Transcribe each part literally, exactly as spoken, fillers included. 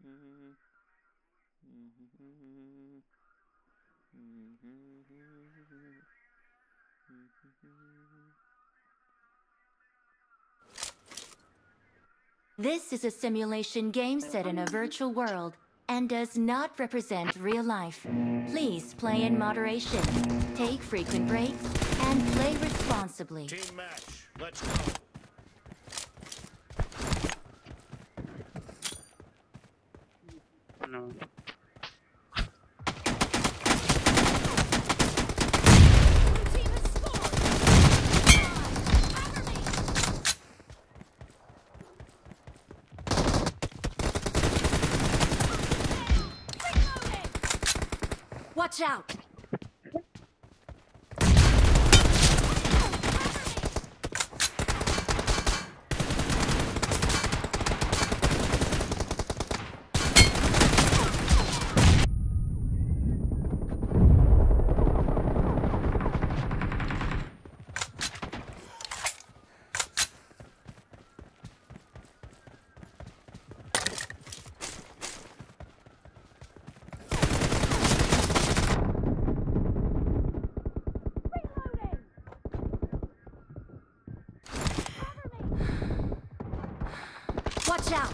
This is a simulation game set in a virtual world and does not represent real life. Please play in moderation, take frequent breaks, and play responsibly. Team match, let's go. No. Watch out! Watch out!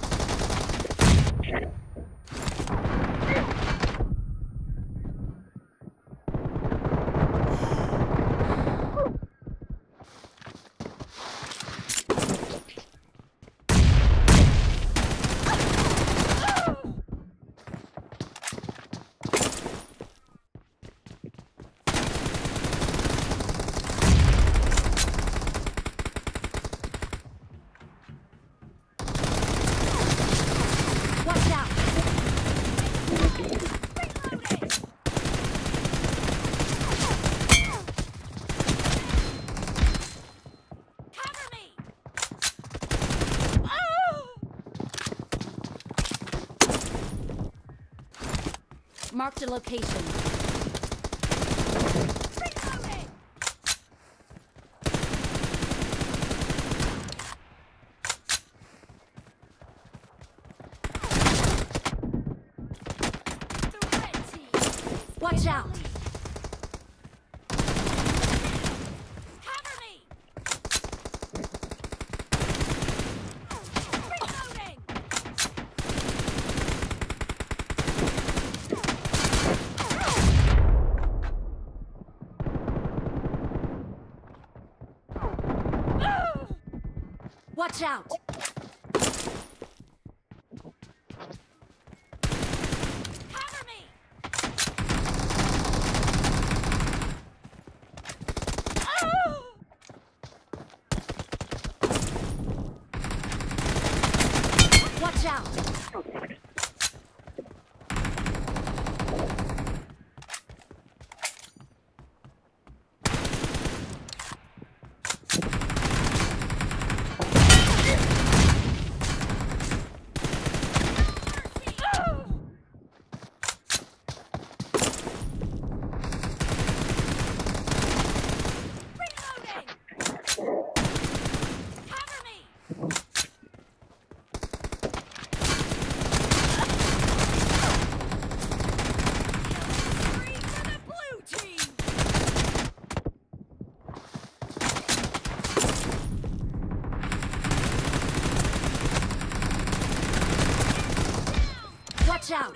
Marked a location. Reloading! The red team. Watch out! Cover me! Reloading! Watch out! Cover me! Oh! Watch out! Watch out!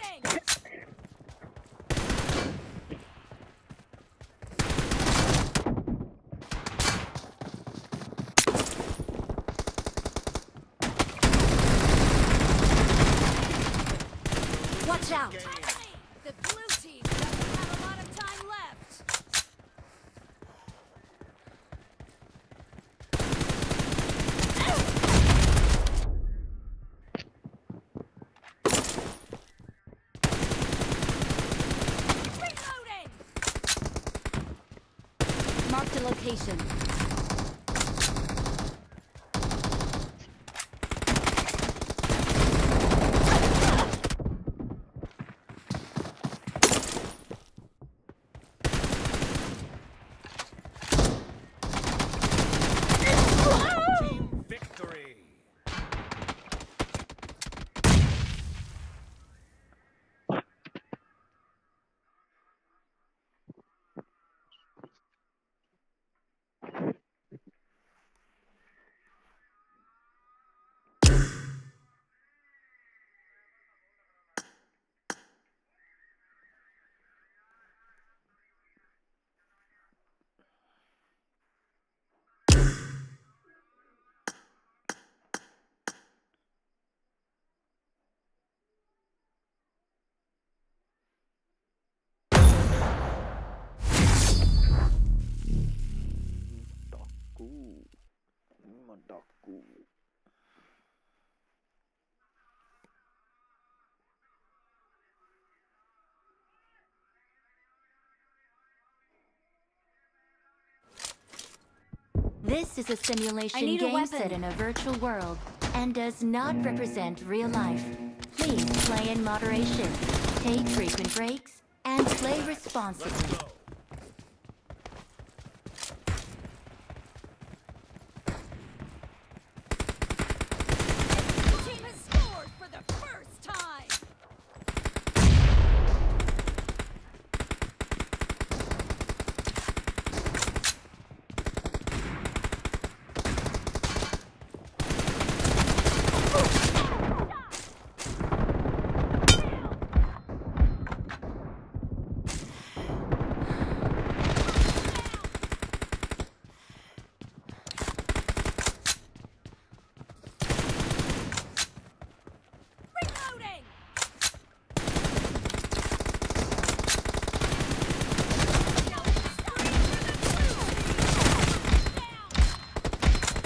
Watch out! The blue team doesn't have a lot of time left. Reloading! Marked a location. Mataku. This is a I simulation need a game weapon. set in a virtual world and does not represent real life. Please play in moderation, take frequent breaks, and play Let's responsibly. go. The team has scored for the first time! Reloading! Killing spree for the blue team! Down!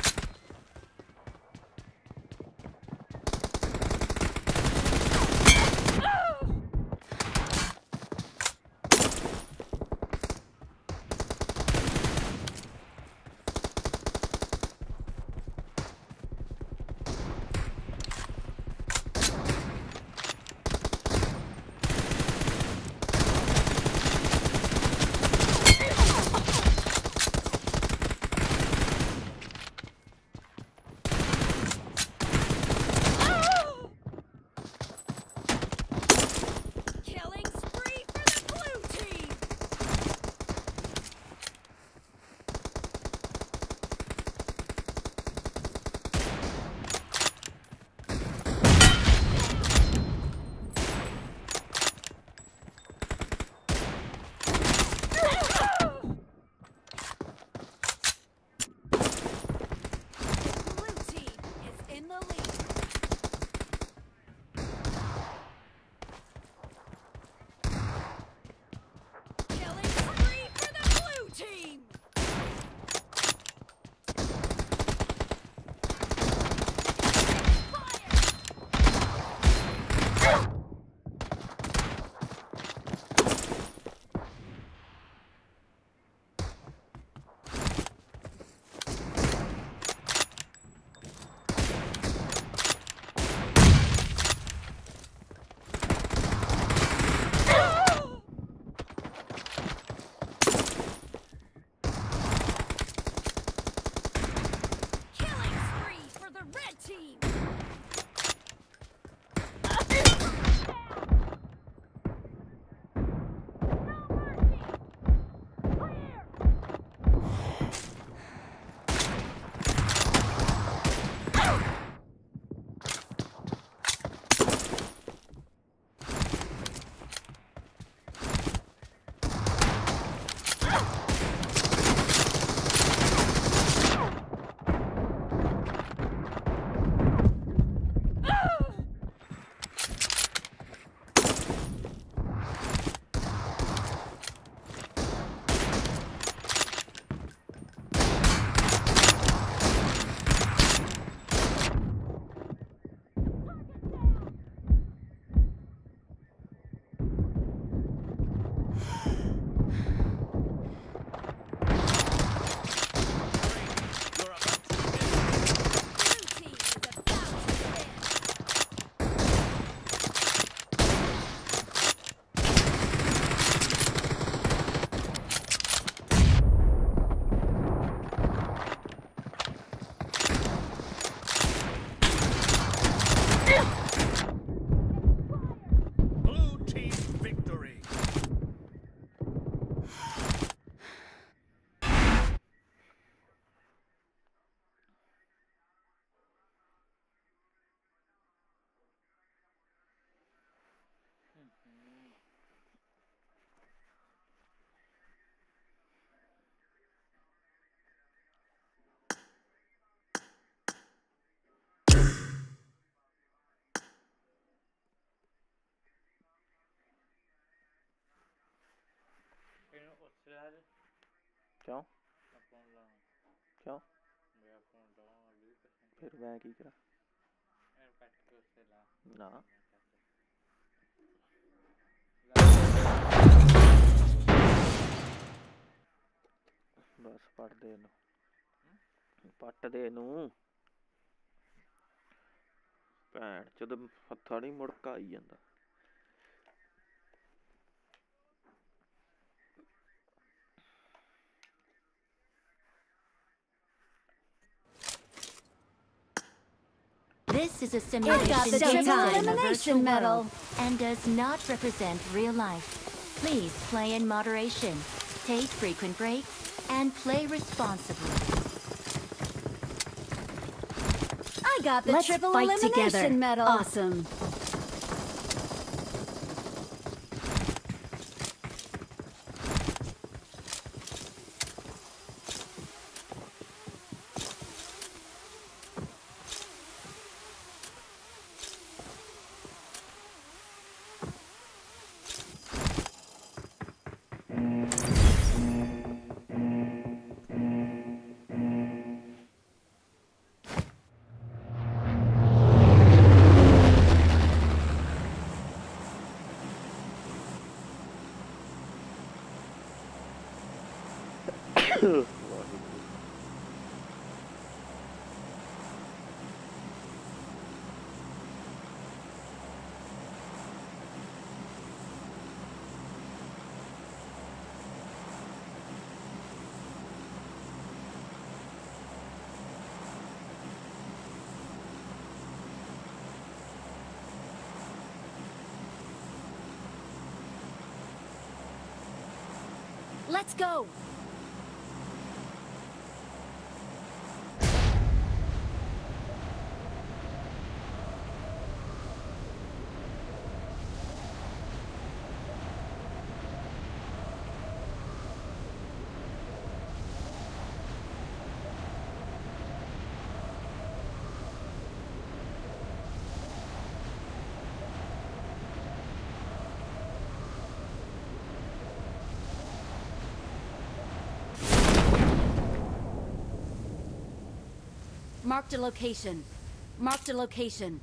Killing spree for the blue team! Blue team is in the lead. Killing spree for the blue team! Fire! Killing spree for the red team! No mercy! Clear! You're about to win. Blue team is about to win! Blue team victory. क्यों क्यों फिर मैं की करा ना बस पट दे नू पट दे नू भैन चोद हत्था नहीं मुड़का आई जांदा This is a I got simulation the game triple set in a virtual elimination medal. world and does not represent real life. Please play in moderation, take frequent breaks, and play responsibly. I got the Let's triple fight elimination together. medal. Awesome. Let's go. Marked a location. Marked a location.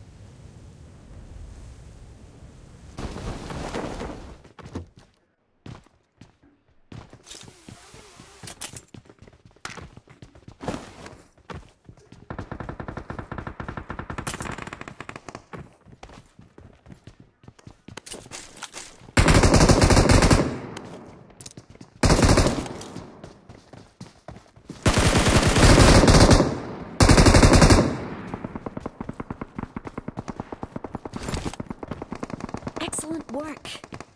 Excellent work.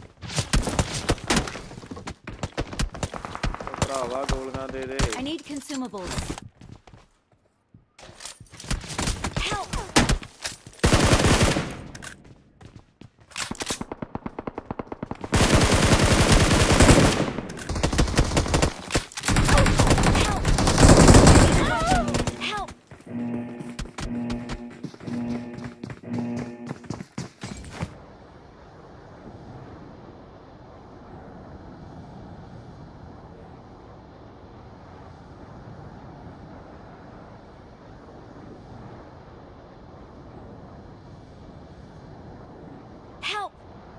भरावा गोलियां दे दे I need consumables. Help! Help! Help!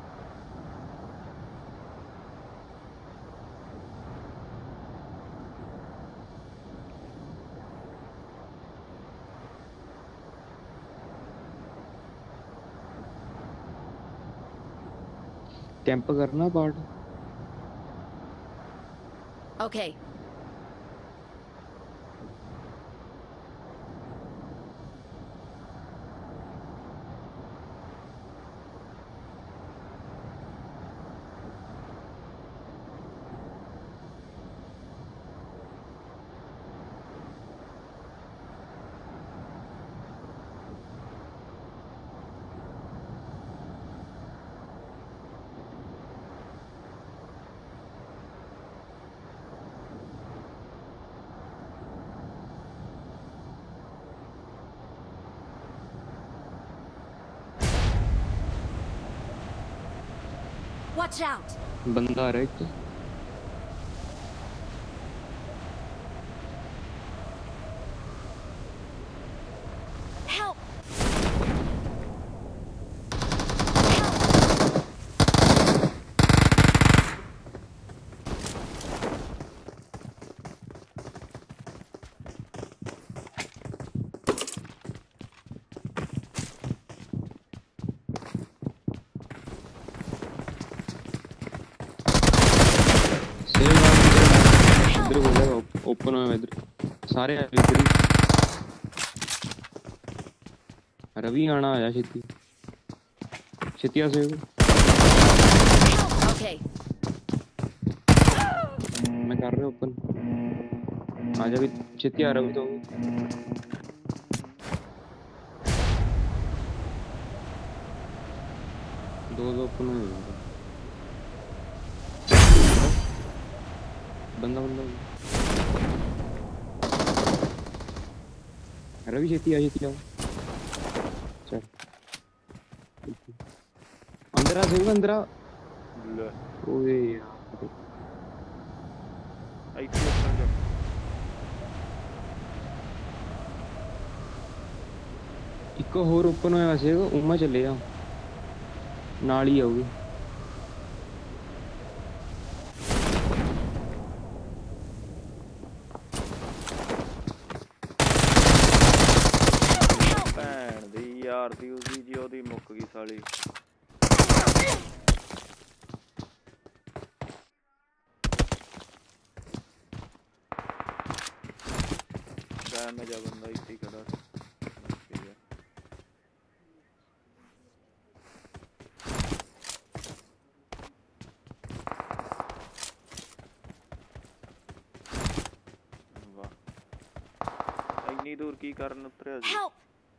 Camp करना part Okay. Watch out! बंदा आ रहा है एक तो ओपन हुए इधर सारे आ इधर ही रवि आना आया छेती छेती आ से Okay. मैं कर रहा ओपन आ जा भी छेती आ रवि तो दो दो ओपन हुए बंदा बंदा रवि छेती आ छेती आओ चल अंदर आ सेव अंदर आ ਲੈ ओए यार ਇੱਥੇ ਉੱਪਰ ਜਾ ਇੱਕ ਹੋਰ ਓਪਨ ਹੋਇਆ ਸੀ ਉਮਾ ਚੱਲੇ ਆ ਨਾਲ ਹੀ ਆਉਗੀ ਭੈਣ ਦੀ ਯਾਰ ਦੀ ਉਹਦੀ ਜੀ ਉਹਦੀ ਮੁੱਕ ਗਈ ਸਾਲੀ ਡੈਮੇਜ ਆ ਬੰਦਾ ਇੱਥੇ ਹੀ ਖੜਾ ਠੀਕ ਹੈ ਵਾਹ ਇੰਨੀ ਦੂਰ ਕੀ ਕਰਨ ਉਤਰਿਆ ਸੀ Help!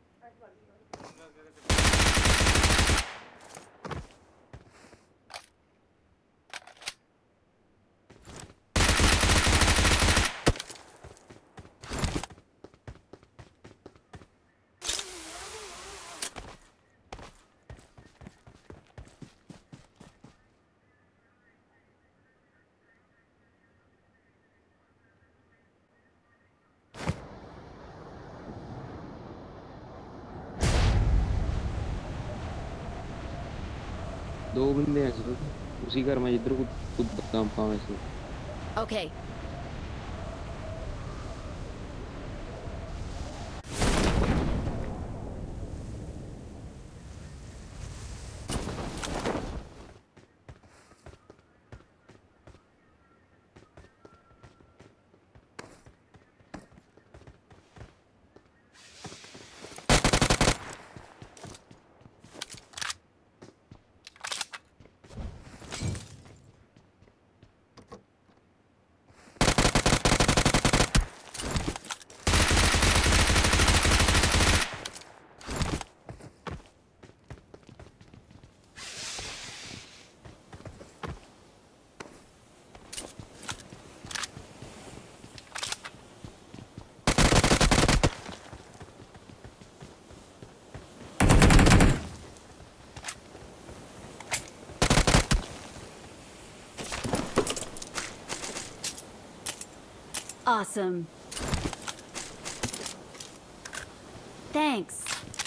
दो बंदे हैं सिर्फ उसी घर में जिधर खुद खुद काम पाऊँ ऐसे Okay. Awesome. Thanks.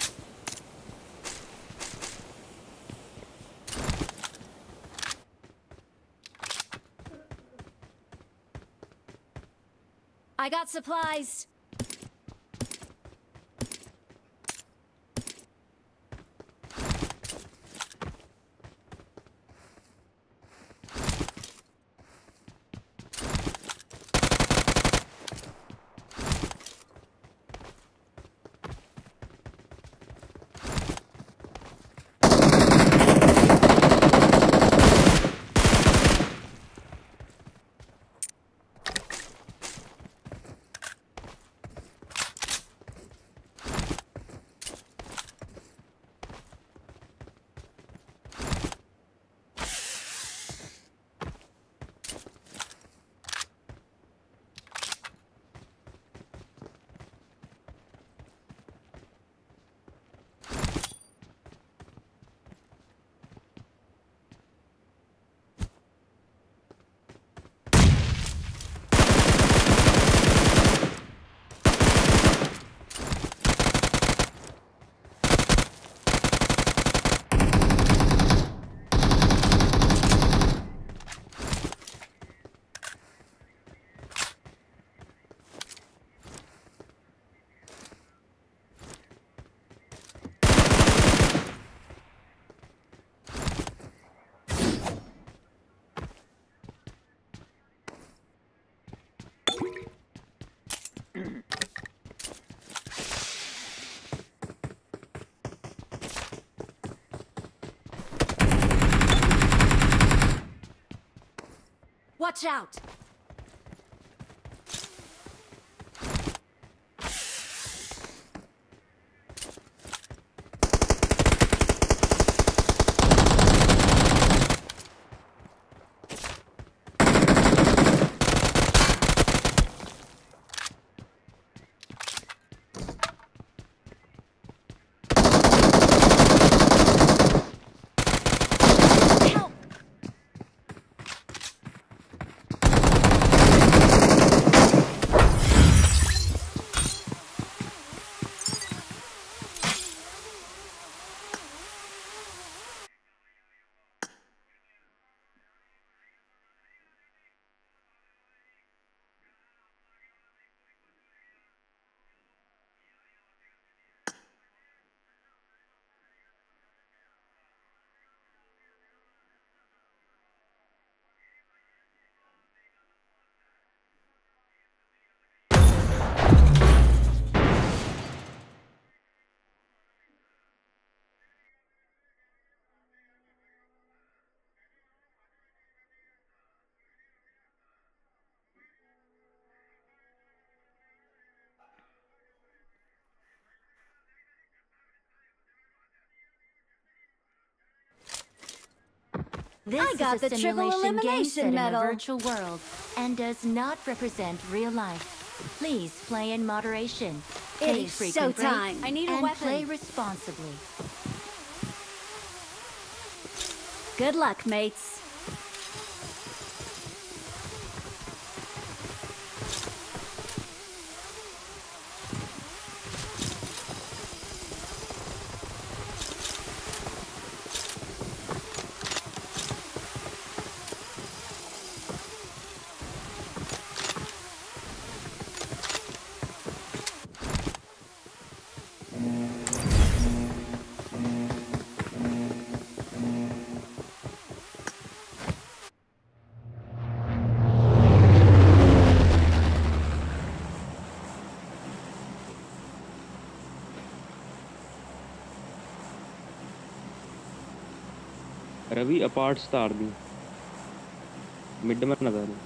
I got supplies. Watch out! This I got is a the triple simulation game set elimination in medal. a virtual world and does not represent real life. Please play in moderation. It Take is frequent showtime. breaks I need a and weapon. play responsibly. Good luck, mates. Ravi अपार्ट्स तार दी mid में ना तार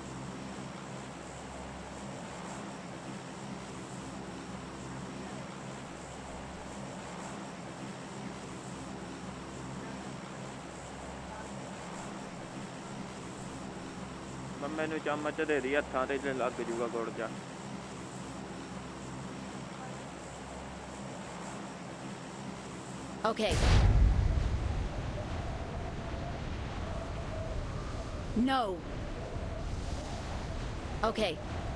ਮੈਨੂੰ ਚਮਚ ਦੇ ਦੀ ਹੱਥਾਂ ਤੇ ਲੱਗ ਜੂਗਾ ਗੁੜ ਜਾ Okay. No. Okay.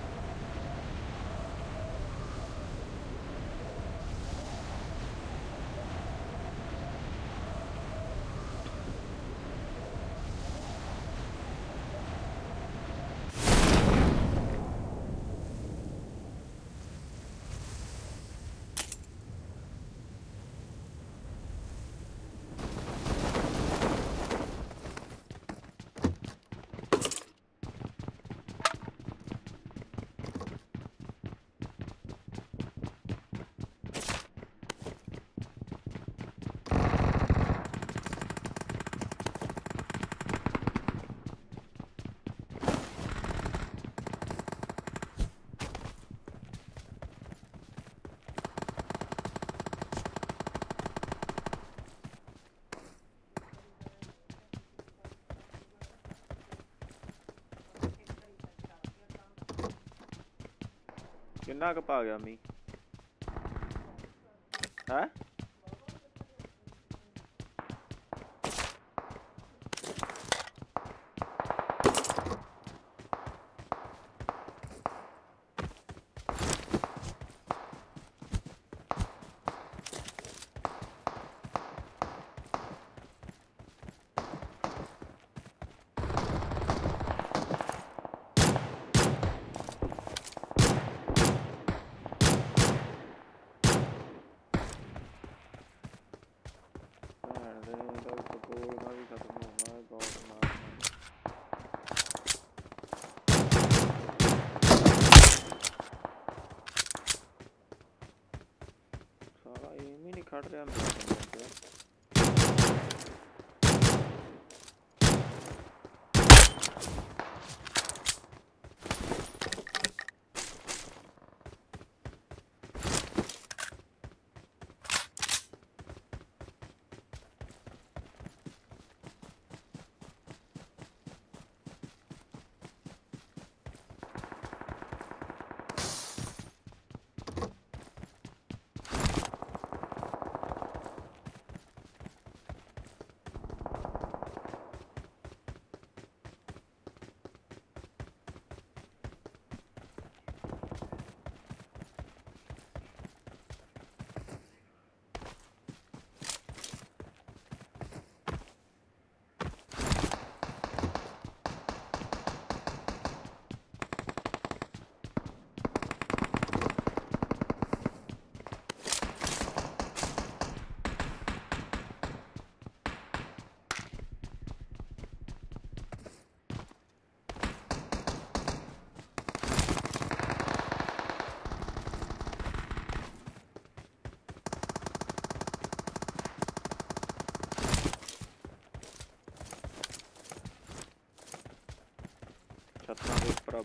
ਕਿੰਨਾ ਕੁ ਪਾ ਗਿਆ ਮੀ ਹੈ ਖੜ ਰਿਹਾ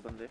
बंदे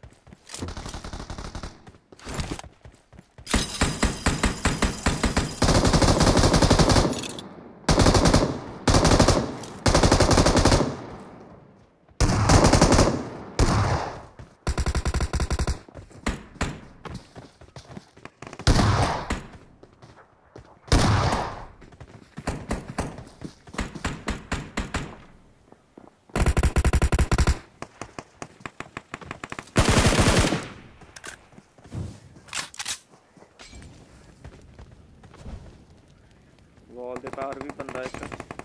वॉल दे बाहर भी बंदा एक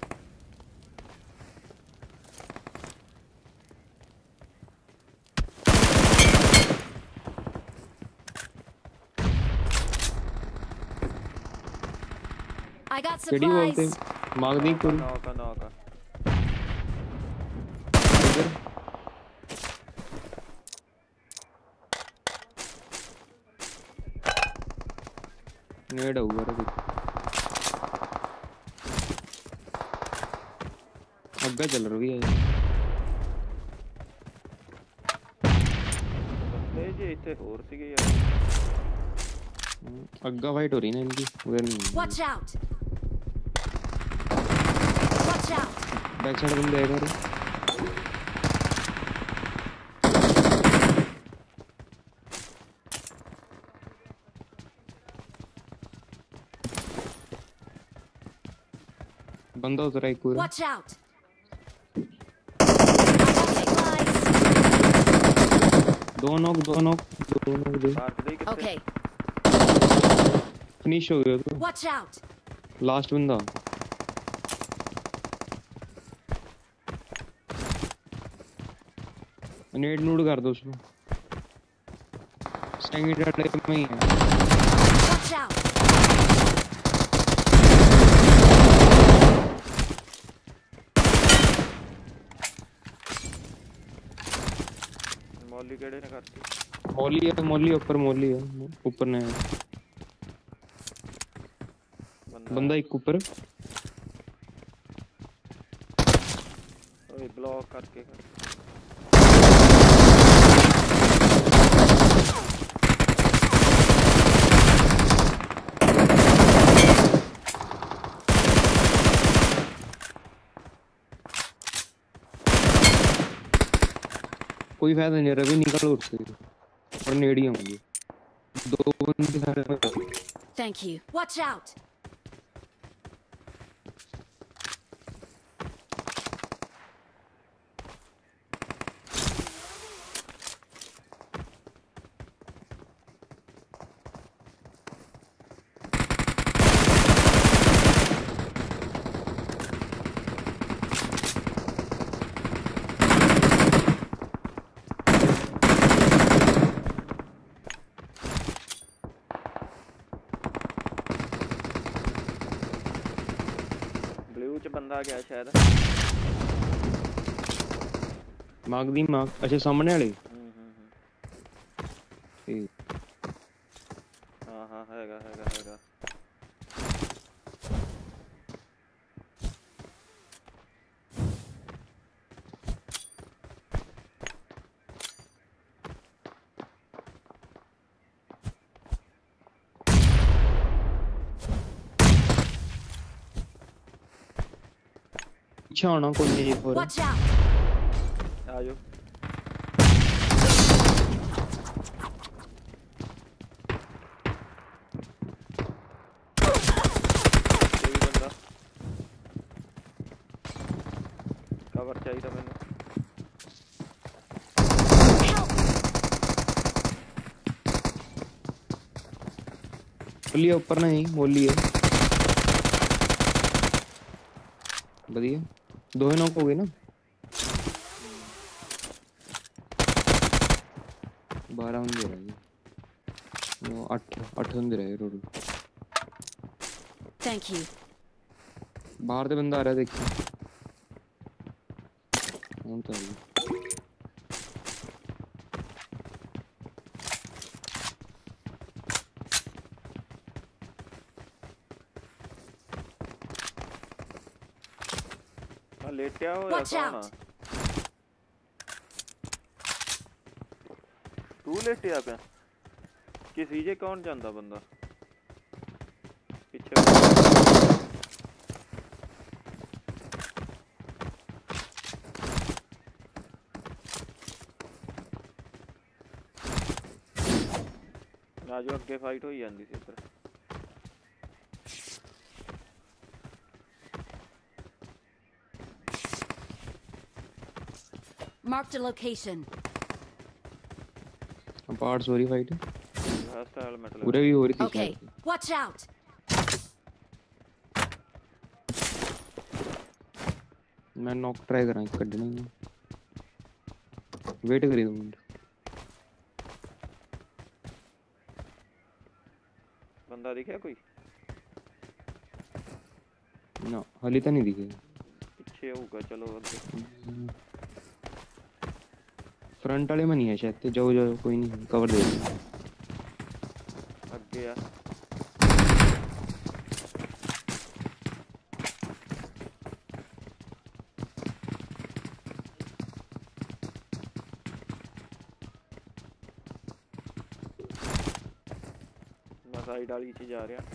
I got केड़ी बोलते supplies. मांग दी कोई नौका नौका इधर नेड होगा रे अग्गा चल रही है बंदे जे इतने और सीगे यार अग्गा फाइट हो रही ना इनकी उधर नहीं Watch out. Watch out. Back side बंदे आएगा रे बंदा उतर एक पूरा Watch out. I got supplies. दो नॉक दो नॉक दो नॉक दे मार दे कितने Okay. फिनिश हो गया तो Watch out. लास्ट बंदा नेड नूड कर दो उसको स्टैंग डाले में ही है Watch out. मौली केड़े ने करती मौली है मौली ऊपर मौली है ऊपर ने बंदा बंदा एक ऊपर ओए ब्लॉक करके कर कोई फायदा नहीं रवि निकल उससे और नेड़ी होंगे दो बंदे सारे में Thank you. Watch out. Blue च बंदा गया शायद मार्क दी मार्क अच्छा सामने वाले हम्म हम्म हम्म ठीक हां हां हैगा हैगा हैगा पीछे आना कोई नहीं और Watch out. आयो कोई बंदा कवर चाहिए मैंने मौली ऊपर नहीं मौली है बढ़िया दो ही नॉक हो गए ना बारह बंदे रह गए वो आठ आठ बंदे रह गए टोटल Thank you. बाहर से बंदा आ रहा है देखिए कौन था ये हाँ लेटिया हो या Watch कौन out. आ तू लेटिया पिया किसी जे कौन जांदा बंदा पीछे ना जो अगे फाइट हो जाती सी इधर Marked a location. पार्ट्स हो रही फाइट लास्ट हेलमेट पूरे भी हो रही थी Okay, शायद। watch out. मैं नॉक ट्राई करा कड्ढने वेट करी दो मिनट बंदा दिखा कोई ना हाली तो नहीं दिखे पीछे होगा चलो अगे फ्रंट वाले में नहीं है शायद तो जाओ जाओ कोई नहीं कवर दे दो अगे आ मैं साइड वाली च जा रहा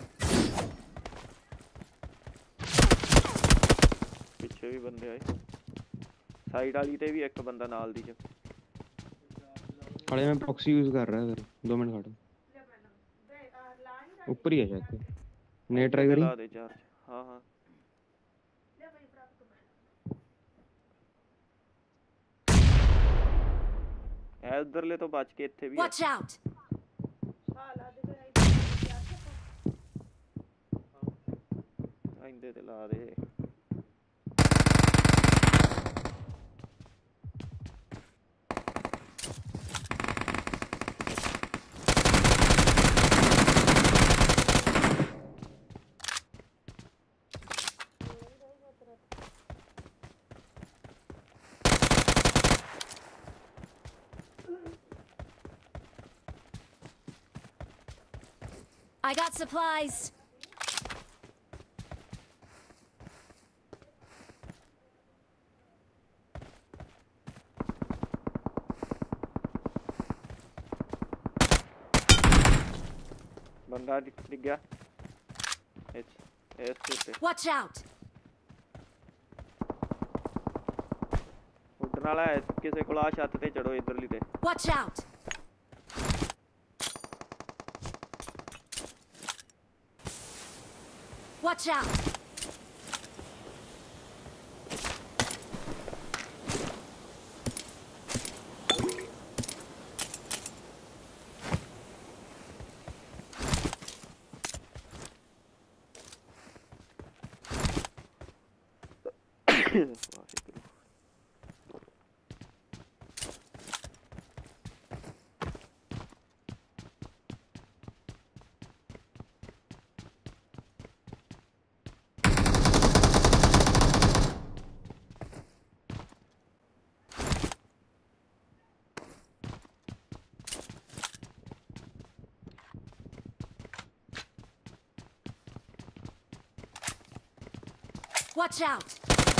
पिछे भी बंदे आए साइड वाली ते भी एक बंदा नाल दी च खड़े में प्रॉक्सी यूज कर रहा है फिर दो मिनट खड़ो ऊपर ही है शायद नेट ट्राई करी ला दे चार्ज हां हां ए उधर ले तो बच के इथे भी Watch out. इंदे ते ला दे I got supplies. बंदा दिख दिख गया एच एस पे Watch out. उड़न वाला है किसी को आ छत ते चढ़ो इधरली ते Watch out. Watch out. Watch out.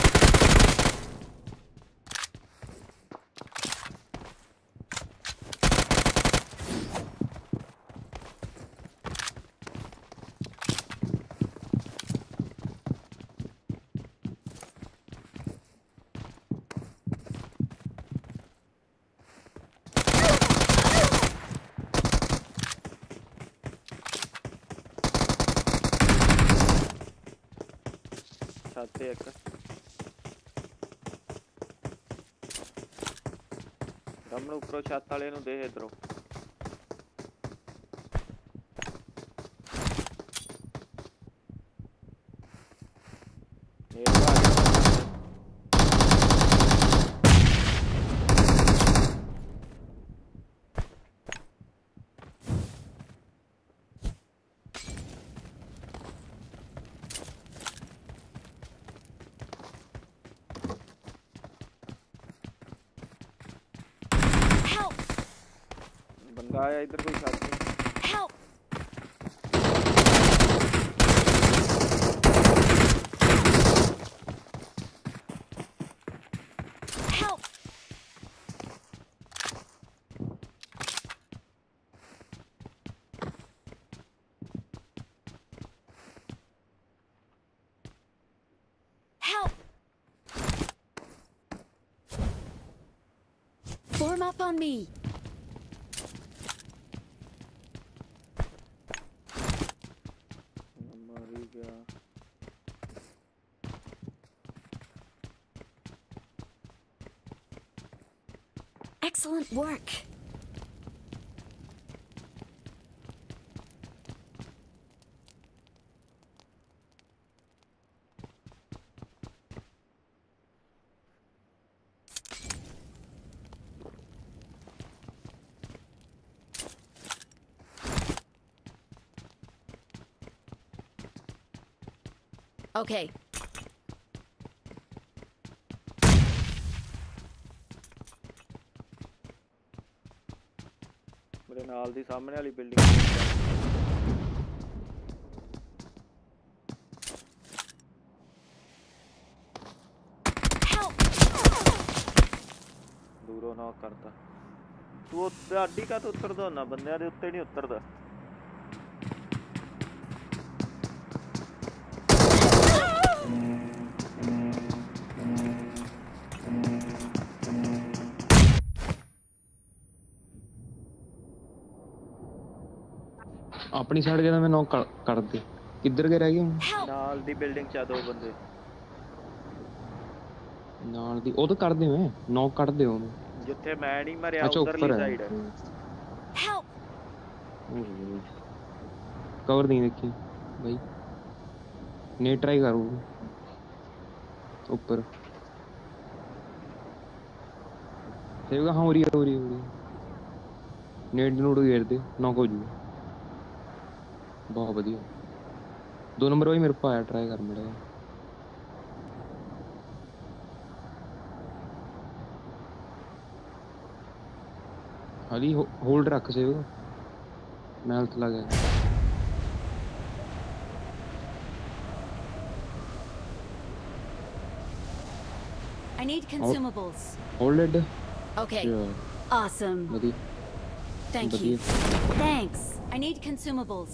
छत ते एक रमण ऊपर छत वाले नु देख इधरों Help. बंदा आया इधर कोई छत पे Help. Help. Warm up on me. मर ही गया। Excellent work. Okay. मेरे नाल दी सामने वाली बिल्डिंग Help! दूरों नॉक करता। तू उत्ते आडी का तो उतरदा ना बंदे दे उत्ते नहीं उतरदा। अपनी साइड गया मैं नॉक कर, कर दे किधर के रह गए ਹੁਣ Help! नाल दी बिल्डिंग चा दो बंदे ਨਾਲ ਦੀ ਉਹ ਤਾਂ ਕਰਦੇ ਮੈਂ ਨੌਕ ਕੱਢਦੇ ਉਹਨੂੰ ਜਿੱਥੇ ਮੈਂ ਨਹੀਂ ਮਰਿਆ ਅੱਛਾ, ਉਧਰਲੀ ਉੱਪਰ ਹੈ। Side Help! कवर नहीं देखी भाई ने ट्राई करो ऊपर सेगा हाँ हो रही है हो रही है हो रही है नेट नोट घेर दे नॉक हो जूगा बहुत बढ़िया दो नंबर भाई मेरे को आया ट्राई कर मेरा हाली होल्ड रख से मैं हेल्थ लगा I need consumables. Hold it Okay. Awesome. बढ़िया Thank you. Thanks. I need consumables.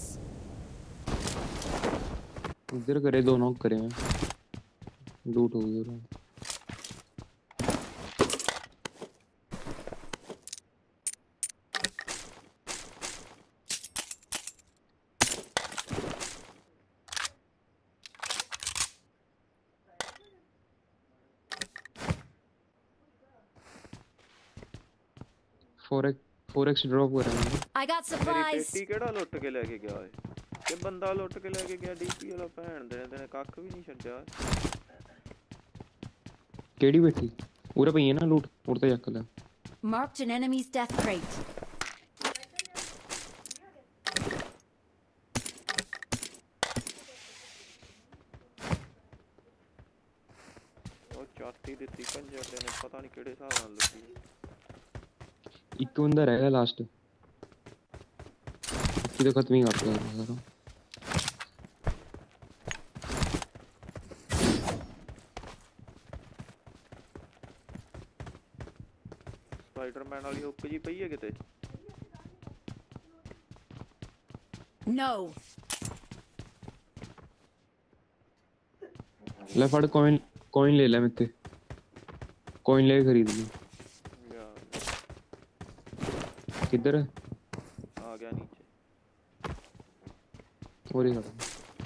इधर करे दो नॉक करे हैं लूट हो गया four x four x drop कर रहा है I got ਮੇਰੀ supplies. ਪੇਟੀ ਕਿਹੜਾ ਲੁੱਟ ਕੇ ਲੈ ਕੇ ਗਿਆ ਓਏ ਕਿ ਬੰਦਾ ਲੁੱਟ ਕੇ ਲੈ ਕੇ ਗਿਆ ਡੀਪੀ ਵਾਲਾ ਭੈਣ ਦੇ ਨੇ ਕੱਖ ਵੀ ਨਹੀਂ ਛੱਡਿਆ केड़ी बैठी उरे पई है ना लूट उड़ तो चक ले Marked an enemy's death crate. ਉਹ ਚਾਤੀ ਦਿੱਤੀ ਕੰਜਰ ਦੇ ਨੇ ਪਤਾ ਨਹੀਂ ਕਿਹੜੇ ਹਿਸਾਬ ਨਾਲ ਲੁੱਟੀ एक बंदा रह गया लास्ट की तो खत्म ही करते हैं सारा ਸਪਾਈਡਰਮੈਨ ਵਾਲੀ ਹੁੱਕ ਜੀ ਪਈ ਹੈ ਕਿਤੇ No. ले फड़ कॉइन कॉइन ले ले मेरे कॉइन ले खरीद ली किधर है ਆ ਗਿਆ ਨੀਚੇ और ही खड़ा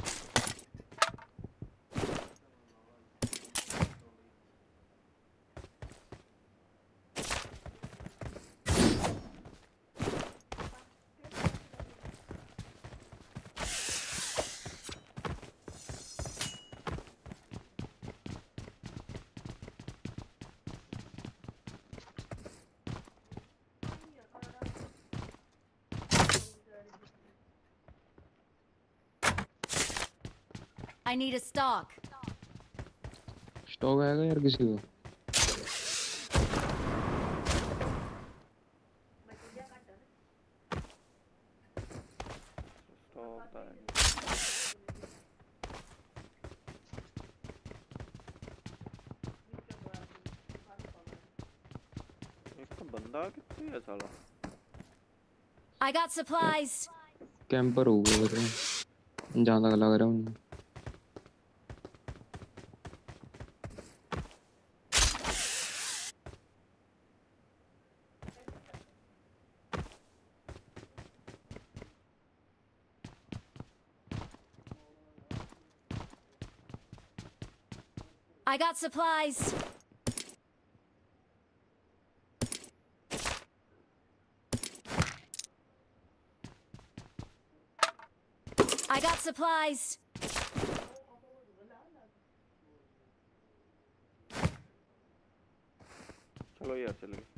I need a stock. Stock आएगा यार किसी को ਸਟਾਪ ਹੈ ਇੱਕ ਬੰਦਾ ਕਿੱਥੇ ਹੈ ਸਾਲਾ I got supplies. कैंपर होगा वो तो जहाँ तक लग रहा हूँ I got supplies. I got supplies. चलो यार चल गए।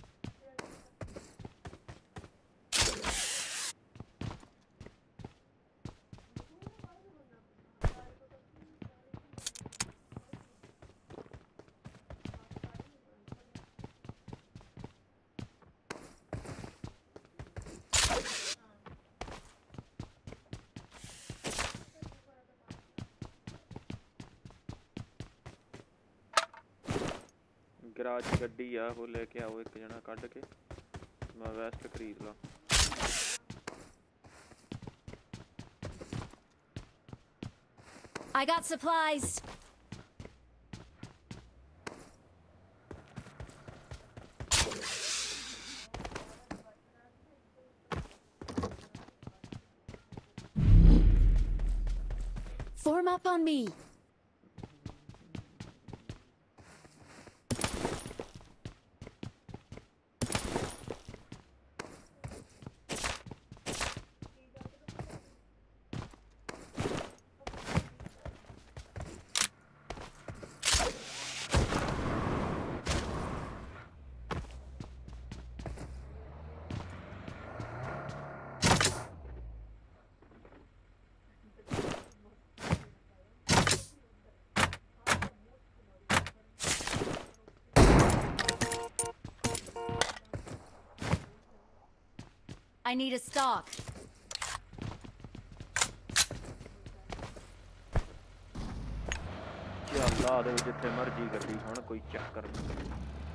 गराज गड्डी आ वो लेके आओ एक जना कट के मैं वेस्ट खरीद ला। I got supplies. Form up on me. I need a stock. ਚੱਲ ਆ ਦੇ ਜਿੱਥੇ ਮਰਜੀ ਗੱਡੀ ਹੁਣ ਕੋਈ ਚੱਕਰ ਨਹੀਂ।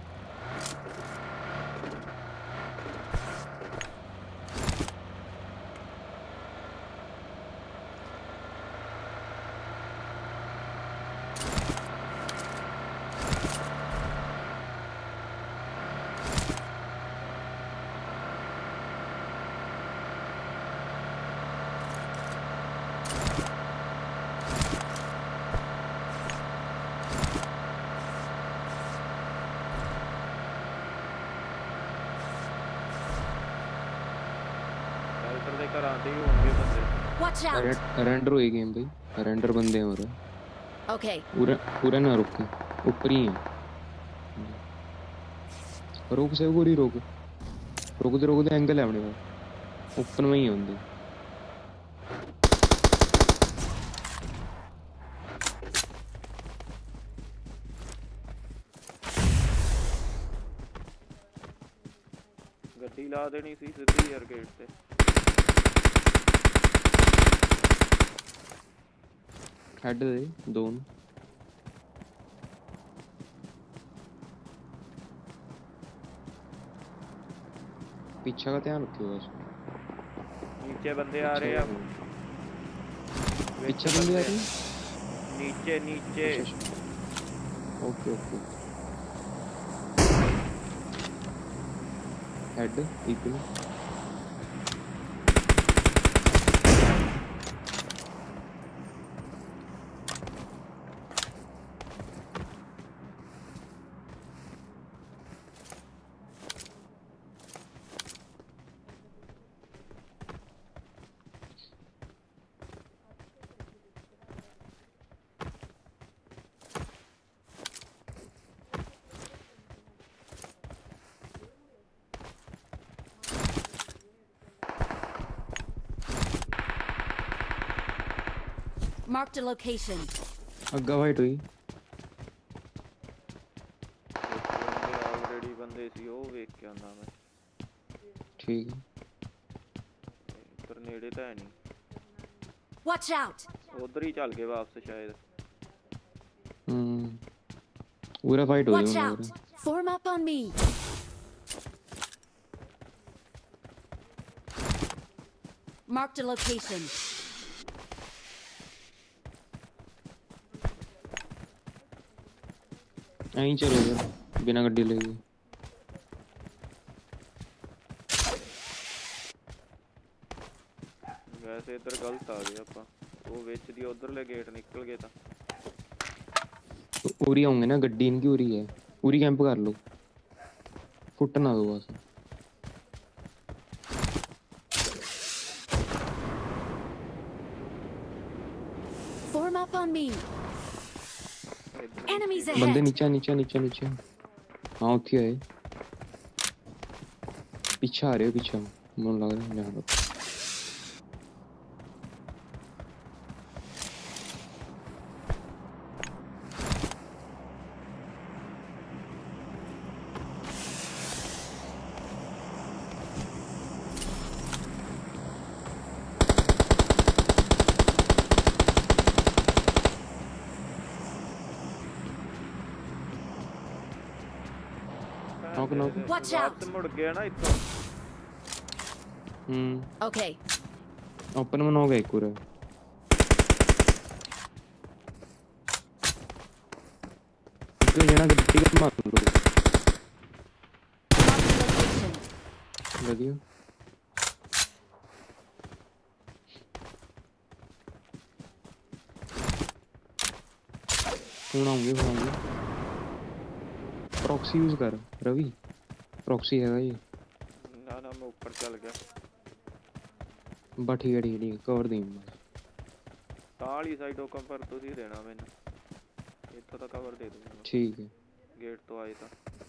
Watch out. रेंडर हुई गेम भाई रेंडर बंदे हैं और Okay. पूरा पूरा ना रुक ऊपर ही है रोक से पूरी रोक रोक दे रोक दे एंगल है अपने पास ऊपर में ही है बंदे। गड्डी ला देनी सी सीधी यार गेट से। हेड दे दोन पीछे का ध्यान रखियो बस। नीचे बंदे आ रहे हैं पीछे बंदे आ रहे हैं नीचे नीचे। Okay okay head equal Marked a location. अग्गा वाइट हुई ऑलरेडी बंदे सी ओ वेख के आंदा मैं। ठीक है पर नेड़े तो है नहीं। Watch out. उधर ही चल के वापस शायद। हम्म पूरा फाइट हो Watch गया out. Form up on me. Marked a location. आई चलो यार बिना गड्डी ले गए वैसे इधर गलत आ गए ਆਪਾਂ ਉਹ ਵਿੱਚ ਦੀ ਉਧਰਲੇ ਗੇਟ ਨਿਕਲ ਗਏ ਤਾਂ तो उरी आऊंगे ना, गड्डी इनकी उरी है। उरी कैंप कर लो, फुट ना दो बस। Form up on me. Enemies बंदे ahead. नीचे नीचे नीचे नीचे। हाँ उत्थे आए, पीछे आ रहे हो, पीछे मन लग रहा है यहाँ पर। knock, knock. Watch out. मुड़ गया ना इतना। हम्म Okay. ओपन में नॉक है एक पूरा। इसको जना गड्डी का मार लो। Marked a location. बढ़िया। कौन आऊंगे कौन आऊंगे? प्रॉक्सी यूज कर रवि, प्रॉक्सी है ये। ना ना मैं ऊपर चल गया। बा ठीक है ठीक है ठीक है, कवर दी ताली साइडों कवर तो ही देना मैंने, इतना तो कवर दे दूंगा। ठीक है। गेट तो आए था।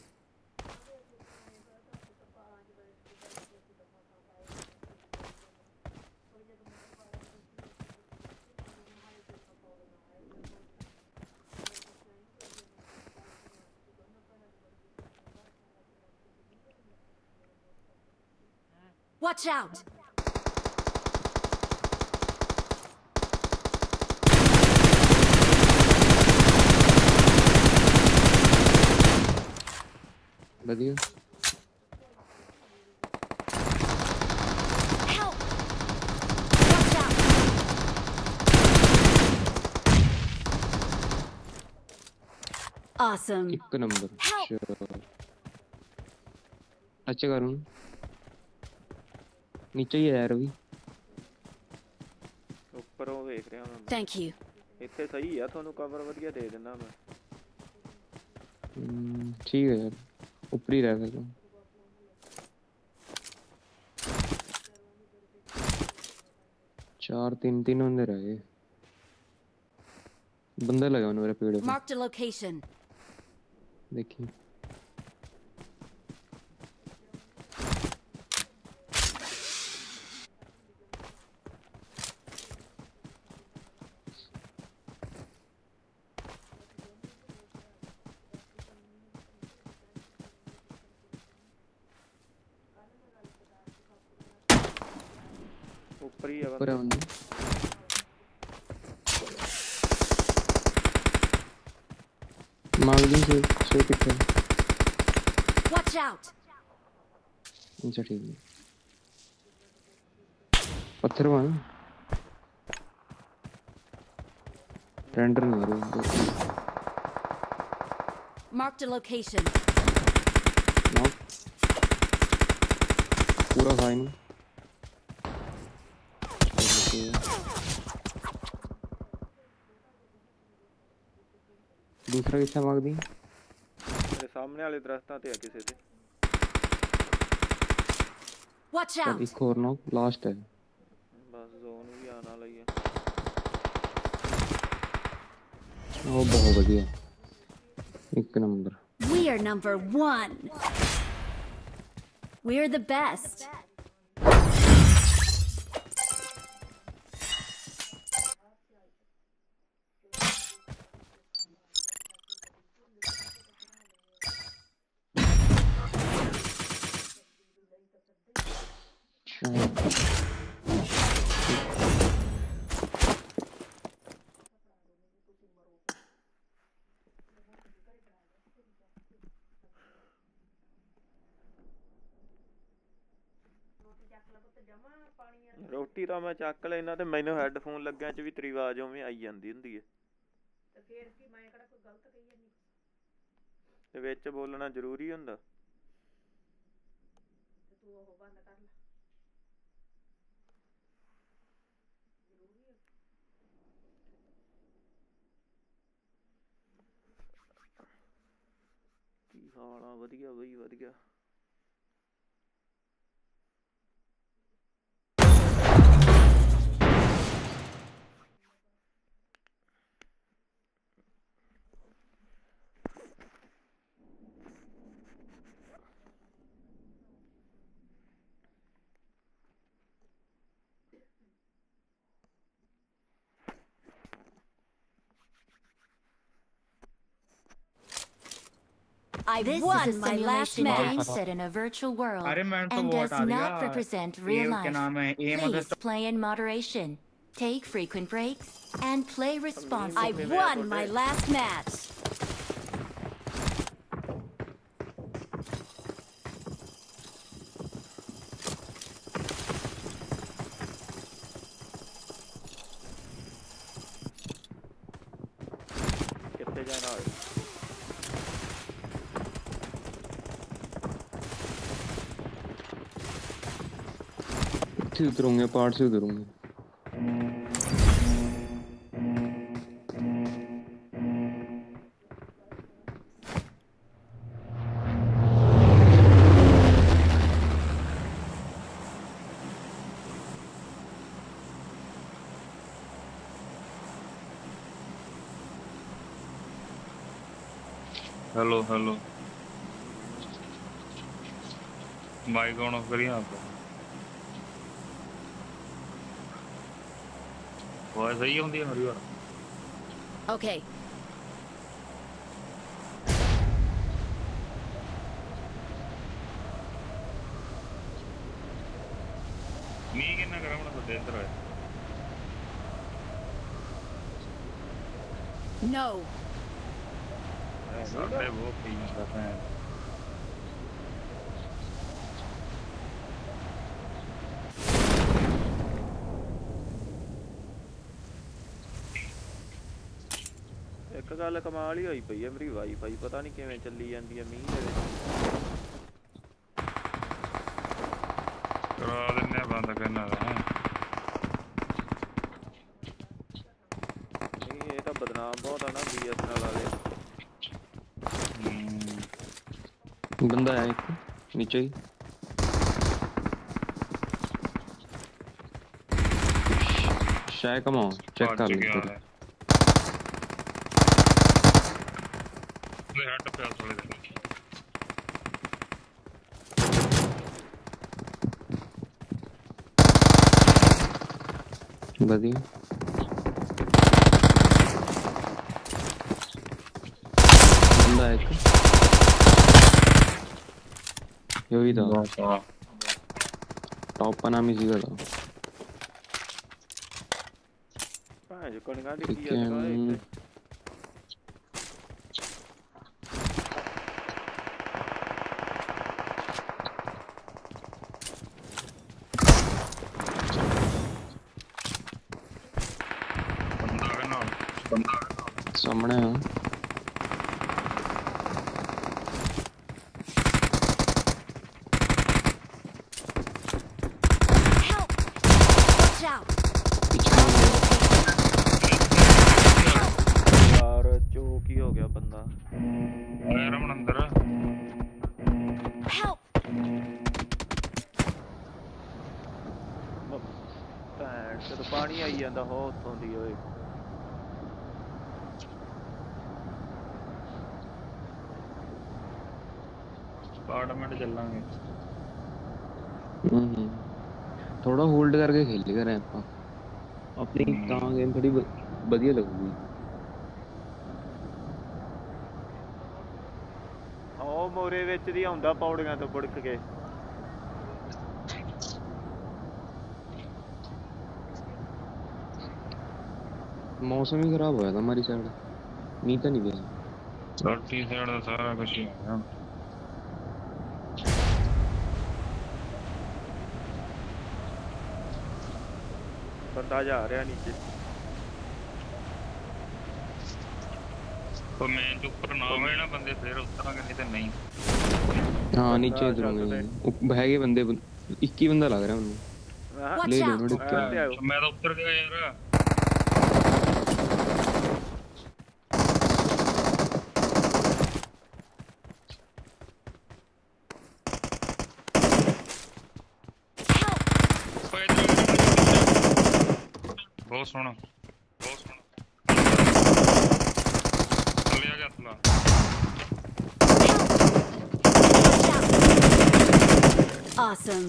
Watch out. बढ़िया। Help. Watch out. Awesome. एक नंबर। Help. अच्छा करूँ, नीचे ही है रवि। ऊपर वो देख रहा मैं। Thank you. इतने सही है, थानू कवर वधिया दे देना मैं। हम्म, ठीक है यार, ऊपर ही रह सकता। चार तीन तीन बंदे रह गए। बंदा लगा उन्होंने मेरे पेड़ पे। Marked a location. देखिए ऊपर ही है ऊपर है बंदा। बंदा। मांगली से से कितना? Watch out. अच्छा ठीक है। पत्थर वहाँ रेंडर नहीं हो रहा। Marked a location. नॉक पूरा फाइन। दूसरा कितना मांग दी? मेरे सामने वाले दरख्तां ते है किसी ते। Watch चल out. एक और नॉक लास्ट है। बस जोन भी आना लगी है। ओ बहुत बढ़िया, एक नंबर। We are number one. We're the best. ਰੋਟੀ ਤਾਂ ਮੈਂ ਚੱਕ ਲੈਣਾ ਤੇ ਮੈਨੂੰ ਹੈੱਡਫੋਨ ਲੱਗਿਆ ਚ ਵੀ ਤੇਰੀ ਆਵਾਜ਼ ਉਵੇਂ ਆਈ ਜਾਂਦੀ ਹੁੰਦੀ ਹੈ। ਤੇ ਫੇਰ ਕੀ ਮੈਂ ਕਿਹੜਾ ਕੋਈ ਗਲਤ ਕਹੀ ਜਾਂਦੀ? ਤੇ ਵਿੱਚ ਬੋਲਣਾ ਜ਼ਰੂਰੀ ਹੁੰਦਾ? ਤੇ ਤੂੰ ਉਹ ਬੰਦ ਕਰ ਲੈ। ਜ਼ਰੂਰੀ ਹੈ। ਸਾਲਾ ਵਧੀਆ ਬਈ ਵਧੀਆ। I This won is a my last simulation match. game set in a virtual world अरे मैंने तो and वो does हटा दिया। not represent ये real क्या life. नाम है? एम Please play in moderation. Take frequent breaks and play I responsibly. won my last match. ਕਿੱਥੇ ਜਾਣਾ ਹੋਏ? ਇੱਥੇ ਉਤਰੂੰਗੇ ਪਹਾੜ से उतरूंगे। Hello hello mike on off करिए आप। वॉइस सही होती है मेरी बार? Okay. मींह किन्ना करा होना तो इधर है। No. साढ़े वो पी जाता है। ਇੱਕ ਗੱਲ ਕਮਾਲ ਹੀ ਹੋਈ ਪਈ ਹੈ ਮੇਰੀ ਵਾਈਫਾਈ ਪਤਾ ਨਹੀਂ ਕਿਵੇਂ ਚੱਲੀ ਜਾਂਦੀ ਹੈ ਮੀਂਹ ਦੇ ਵਿੱਚ। करा देने बंद करना है। ਨਹੀਂ ਇਹ ਤਾਂ ਬਦਨਾਮ ਬਹੁਤ ਆ ਨਾ ਬੀਐਸਐਨਐਲ ਵਾਲੇ। बंदा है एक नीचे ही। शायद कम आओ चेक कर लो। ले हट पे थोड़े देर। बढ़िया बंदा है एक यही था टॉप का नाम इसी का था। ਭਾਂ ਜੋ ਕੋਣੀਆਂ ਦੀ ठीक ਕੀ है ਹੈ हम्म, बंदा है ना बंदा है ना। सामने है। Help! Watch out! पीछे नहीं है। ਯਾਰ ਚੋਕ ਹੀ ਹੋ ਗਿਆ ਬੰਦਾ। आया रमन अंदर। Help! ਭੈਣ ਜਦੋਂ ਪਾਣੀ ਆਈ ਜਾਂਦਾ ਹੋ ਉੱਥੋਂ ਦੀ ਓਏ। अपार्टमेंट चलांगे। हम्म थोड़ा होल्ड करके खेल कर ਆਪਾਂ अपनी ਤਾਂ गेम थोड़ी बढ़िया लगूगी। ਉਹ ਮੋਰੇ ਵਿੱਚ ਦੀ ਆਉਂਦਾ ਪੌੜੀਆਂ ਤੋਂ ਬੁੜਕ ਕੇ। मौसम ही खराब होया था हमारी साइड मींह तो नहीं गया। साड़ी साइड का सारा कुछ ही है। ਬੰਦਾ ਜਾ ਰਿਹਾ ਨੀਚੇ। तो मैं जो ऊपर ना हुए ना बंदे फिर उतरांगे नहीं तो नहीं। हाँ नीचे बंदा उतरूंगे छत पे। उप- है के बंदे इक्की बंदा लग रहा है उन्हें। ਮੈਂ Watch ले लो out! थोड़ी ਕਿਹਾ क्या ਤੇ ਆਇਓ। मैं तो उतर गया यार। बहुत सोना बहुत सोना चले आ गया अतला Awesome.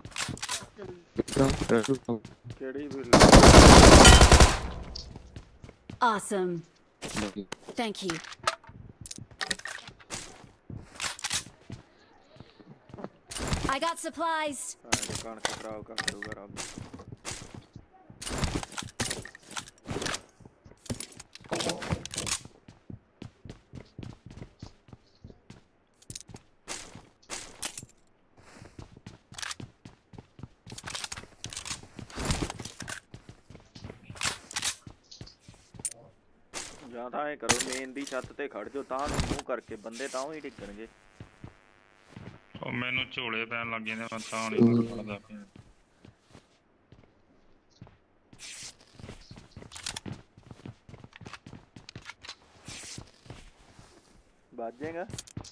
ਕਿਹੜੀ ਵੀ Awesome. Thank you. I got supplies. ਸਾਡੇ ਕਣਕ ਖਰਾਬ ਕਰ ਦੂਗਾ ਰੱਬ ਜਾਂ ਤਾਂ ਐ ਕਰੋ ਮੇਨ ਦੀ ਛੱਤ ਤੇ ਖੜ ਜਾਓ ਤਾਂ ਨੂੰ ਮੂੰਹ ਕਰਕੇ ਬੰਦੇ ਤਾਂ ਹੀ ਡਿੱਗਣਗੇ ਉਹ ਮੈਨੂੰ ਝੋਲੇ ਪੈਣ ਲੱਗ ਜਾਂਦੇ ਮੈਂ ਤਾਂ ਨਹੀਂ ਖੜਦਾ ਪਿਆ ਵੱਜ ਜਾਏਗਾ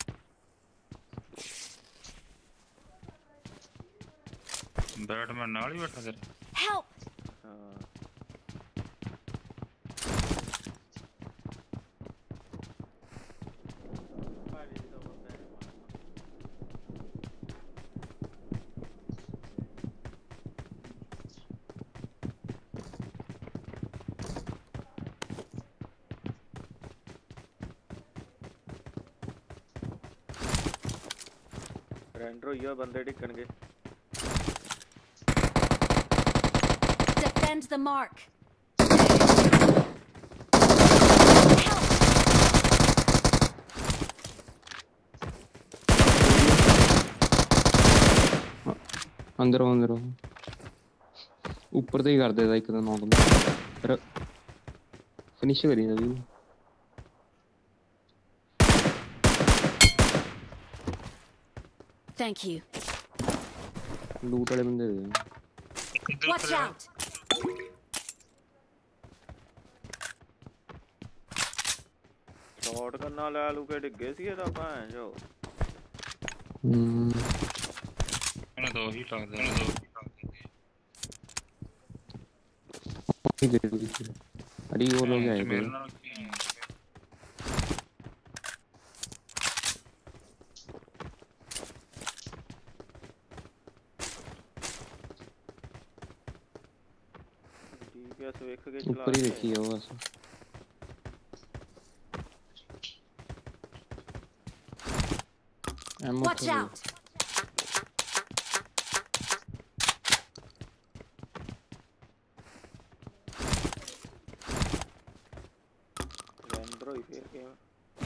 ਬੈਟਮੈਨ ਨਾਲ ਹੀ ਬੈਠਾ ਤੇਰੇ Help. ਹਾਂ ਰੈਂਡਰ ਹੋਈ ਆ ਬੰਦੇ ਡਿੱਗਣਗੇ Defend the mark. ਅੰਦਰੋਂ ਅੰਦਰੋਂ ਉੱਪਰ ਤੇ ਹੀ ਕਰ ਦੇਦਾ ਇੱਕ ਤਾਂ ਨੌਕ ਨੂੰ ਫਿਰ ਫਿਨਿਸ਼ ਕਰੀ ਦਾ ਵੀ Thank you. ਲੂਟ ਵਾਲੇ ਬੰਦੇ ਦੇ Watch out. ਸ਼ਾਟ ਕਰਨਾ ਲੈ ਲੂ ਕੇ ਡਿੱਗੇ ਸੀ ਇਹਦਾ ਭੈਣ ਜੋ ਹੂੰ ਇਹਨੇ ਦੋ ਹੀ ਲੱਗਦੇ ਨੇ ਦੋ ਹੀ ਲੱਗਦੇ अड़ी वो लोग आए थे ਮੇਰੇ ਨਾਲ ਕੀ ਹੈ ਠੀਕ ਹੈ ਸੋ ਵੇਖ ਕੇ ਚਲਾ ऊपर ही देखी है वो बस एमओ Watch out. ਰੈਂਡਰ ਹੋਈ ਫੇਰ ਗੇਮ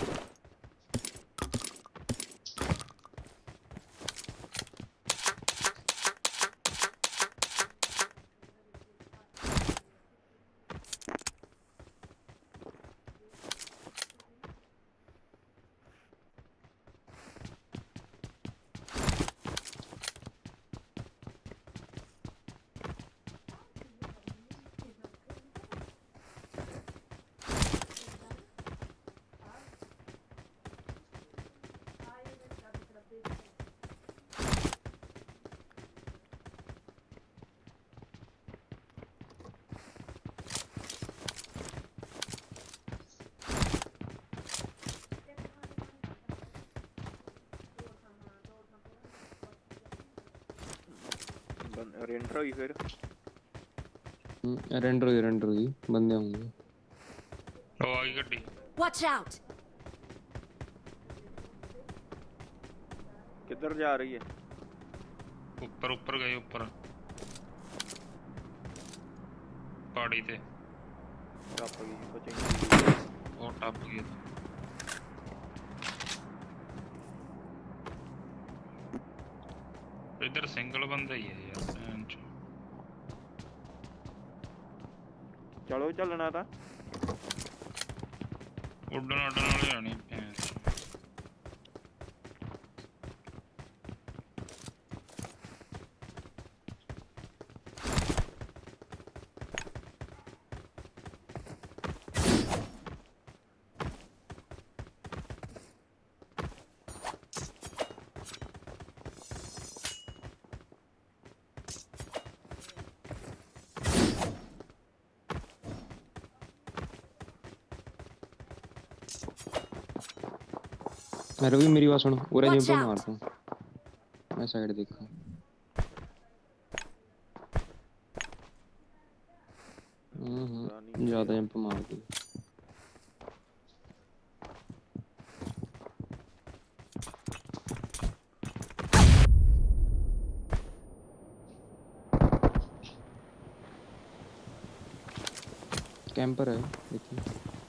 रेंडर हुई फिर रेंडर हुई रेंडर हुई बंदे होंगे ਉਹ ਆਈ ਗੱਡੀ Watch out. किधर जा रही है ਉੱਪਰ ਉੱਪਰ ਗਏ ਉੱਪਰ ਪਹਾੜੀ ਤੇ टप गई कोचिंग ਉਹ ਟੱਪ ਗਈ इधर सिंगल बंदा ही है यार चलो चलना था उड़न उड़न वाले आने अरे भी मेरी बात सुनो, पूरा Watch जंप out. मार दूं। मैं साइड देखा। हम्म ज्यादा जंप मार दी। कैंपर है देखिए।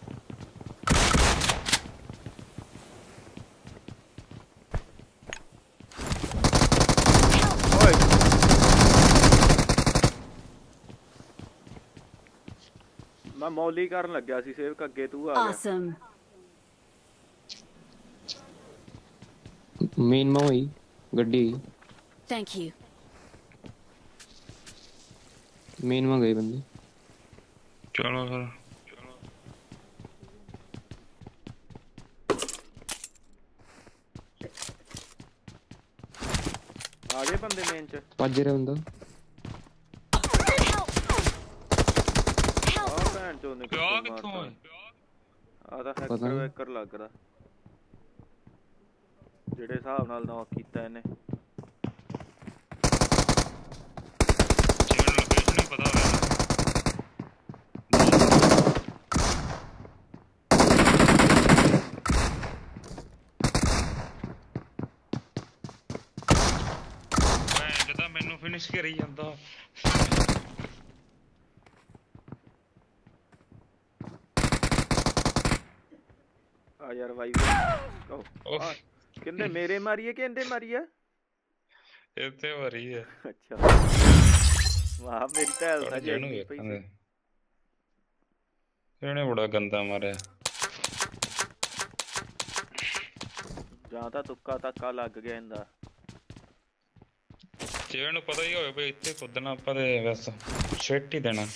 ਓਏ ਮੈਂ ਮੌਲੀ ਕਰਨ ਲੱਗਿਆ ਸੀ ਸੇਵਕ, ਅੱਗੇ ਤੂੰ ਆ ਗਿਆ। Awesome. मेन में वही गड्डी Thank you. मेन में गए बंदे। ਚਲੋ ਫਿਰ ਆ ਗਏ ਬੰਦੇ ਮੇਨ ਚ। ਭੱਜ ਰਿਹਾ ਹੁੰਦਾ। ਆ ਭੈਣ ਚੋਦ ਨੇ ਪਿਆ ਕਿੱਥੋਂ ਓਏ? ਆ ਤਾਂ ਪਤਾ ਹੈਕਰ ਨੀ। ਵੈਕਰ ਲੱਗਦਾ, ਜਿਹੜੇ ਹਿਸਾਬ ਨਾਲ ਨੌਕ ਕੀਤਾ ਇਹਨੇ। ਜਿਵੇਂ ਲੋਕੇਸ਼ਨ ਹੀ ਪਤਾ ਹੋਇਆ ਮੈਂ ਜਦਾਂ ਮੈਨੂੰ ਫਿਨਿਸ਼ ਕਰੀ ਜਾਂਦਾ। ਆ ਯਾਰ ਵਾਈ ਉਹ ਕਹਿੰਦੇ ਮੇਰੇ ਮਾਰੀਏ ਕਿ ਇਹਦੇ ਮਾਰੀਏ? ਇੱਥੇ ਵਰੀ ਹੈ। ਅੱਛਾ ਵਾਹ ਮੇਰੀ ਤਾਂ ਪਰ ਹੈਲਥ ਜਿਹਨੂੰ ਜਾਈ ਪਈ ਵੇਖਾਂਗੇ ਸੀ। ਇਹਨੇ ਬੜਾ ਗੰਦਾ ਮਾਰਿਆ। ਜਾਂ ਤਾਂ ਤੁੱਕਾ ਤੱਕਾ ਲੱਗ ਗਿਆ ਇਹਦਾ। ਜੇ ਨੂੰ ਪਤਾ ਹੀ ਹੋਵੇ ਵੀ ਇੱਥੇ ਕੁੱਦਣਾ ਆਪਾਂ ਤੇ ਬਸ ਛਿੱਟ ਹੀ ਦੇਣਾ।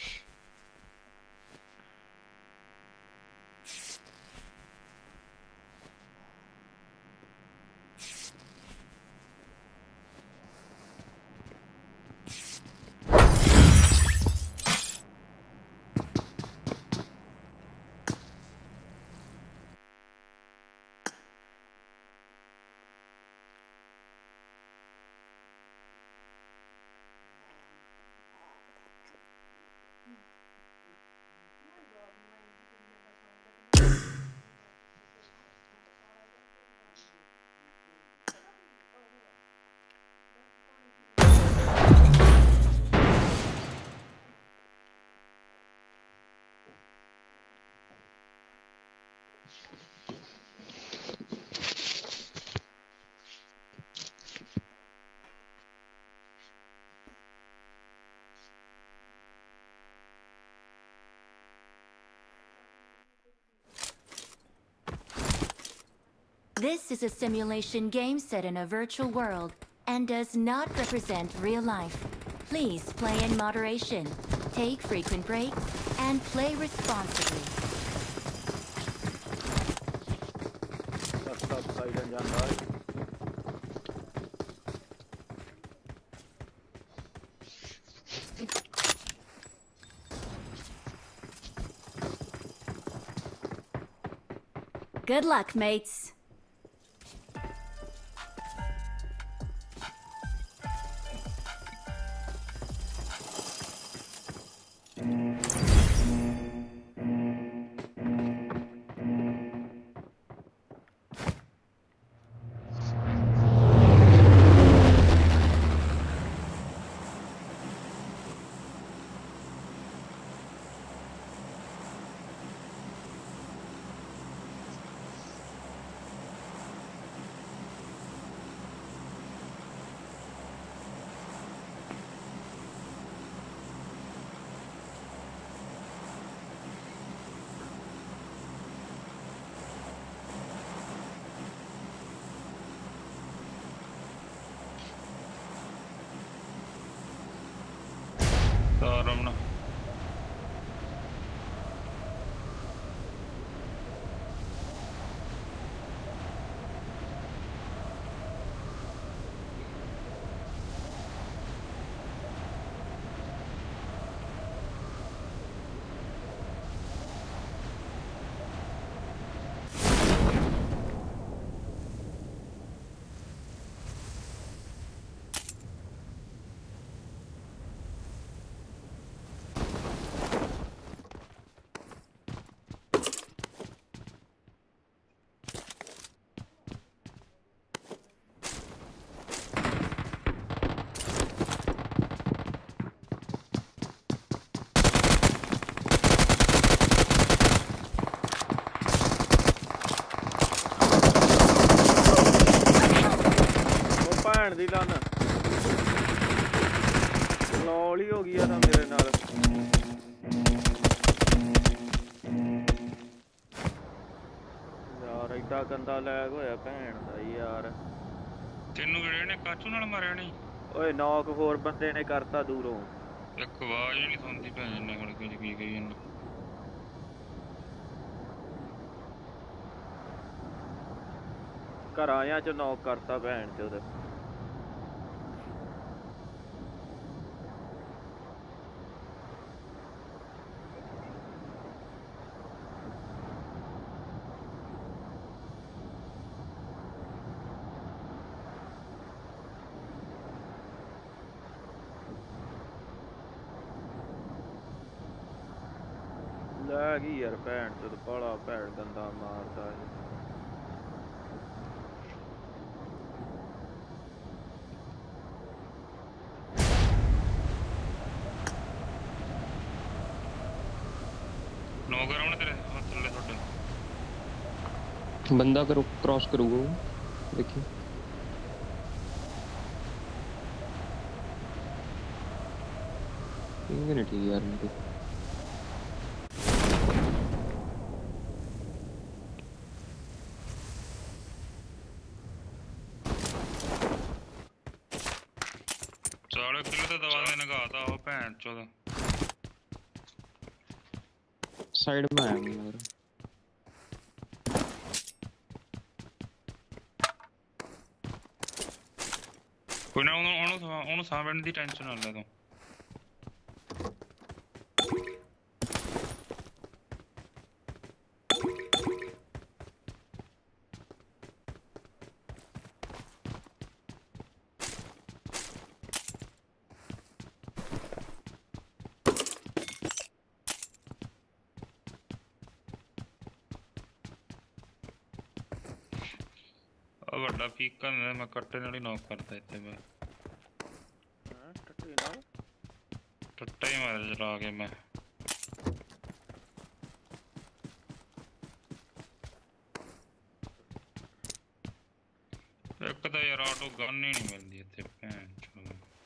This is a simulation game set in a virtual world and does not represent real life. Please play in moderation, take frequent breaks, and play responsibly. ਸਸਤਾ ਸਾਈਡਨ ਜਾਂਦਾ ਹੈ। Good luck, mates. ਐਡਾ ਗੰਦਾ ਲੈਗ ਹੋਇਆ ਭੈਣ ਦਾ ਯਾਰ। ਤੈਨੂੰ ਕਿਹੜੇ ਨੇ ਕਾਚੂ ਨਾਲ ਮਾਰਿਆ ਨਹੀਂ? ਓਏ ਨੌਕ ਹੋਰ ਬੰਦੇ ਨੇ ਕਰਤਾ ਦੂਰੋਂ। ਇੱਕ ਆਵਾਜ਼ ਹੀ ਨਹੀਂ ਸੁਣਦੀ ਭੈਣ ਨੇ ਕੋਲ ਕੁਝ ਕੀ ਕਹੀ ਜਾਂਦਾ। ਘਰਾਂ ਚ ਨੌਕ ਕਰਤਾ ਭੈਣ ਚੋਦ। ਲੈ ਗਈ ਯਾਰ ਭੈਣ ਚੋਦ ਬੜਾ ਭੈਣ ਗੰਦਾ ਮਾਰਦਾ ਇਹ। ਨੌ ਕਰਾਉਣ ਤੇਰੇ ਹੱਥ ਥੱਲੇ ਤੁਹਾਡੇ बंदा करो क्रॉस करूँगा वो, देखिए पिंग नहीं ठीक यार मेरे। साले किले तो दवा देने का आता हो भैन चोद। साइड में आया मैं यार। कोई ना उन्होंने उन्होंने उन्होंने सामने दी टेंशन ना ले तू। ਵੱਡਾ ਫੀਕਾ ਨੇ ਮੈਂ ਕੱਟੇ ਨਾਲ ਹੀ ਨੌਕ ਕਰਤਾ ਇੱਥੇ ਮੈਂ। ਹਾਂ ਟੱਟੇ ਨਾਲ ਟੱਟਾ ਹੀ ਮਾਰ ਚਲਾ ਕੇ ਮੈਂ। ਇੱਕ ਤਾਂ ਯਾਰ ਆਟੋ ਗਨ ਹੀ ਨਹੀਂ ਮਿਲਦੀ ਇੱਥੇ ਭੈਣ ਚੋਦ।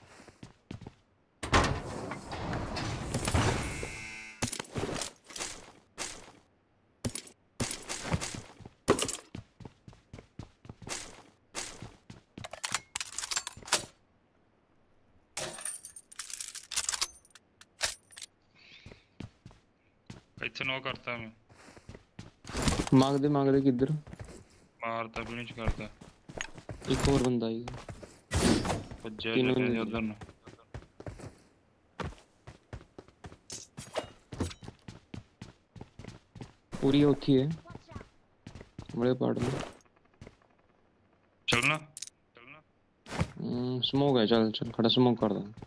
ਇੱਥੇ ਨੌ ਕਰਤਾ ਮੈਂ। मांगदे मांगदे किधर ਮਾਰਦਾ ਵੀ ਨਹੀਂ ਕਰਦਾ। एक और बंदा आई ਭੱਜਿਆ तीनों ਜਾਂਦੇ ने- ਉਧਰ ਨੂੰ। पूरी होती है बड़े पार्ट में। चलना चलना स्मोक है, चल चल खड़ा स्मोक कर दे।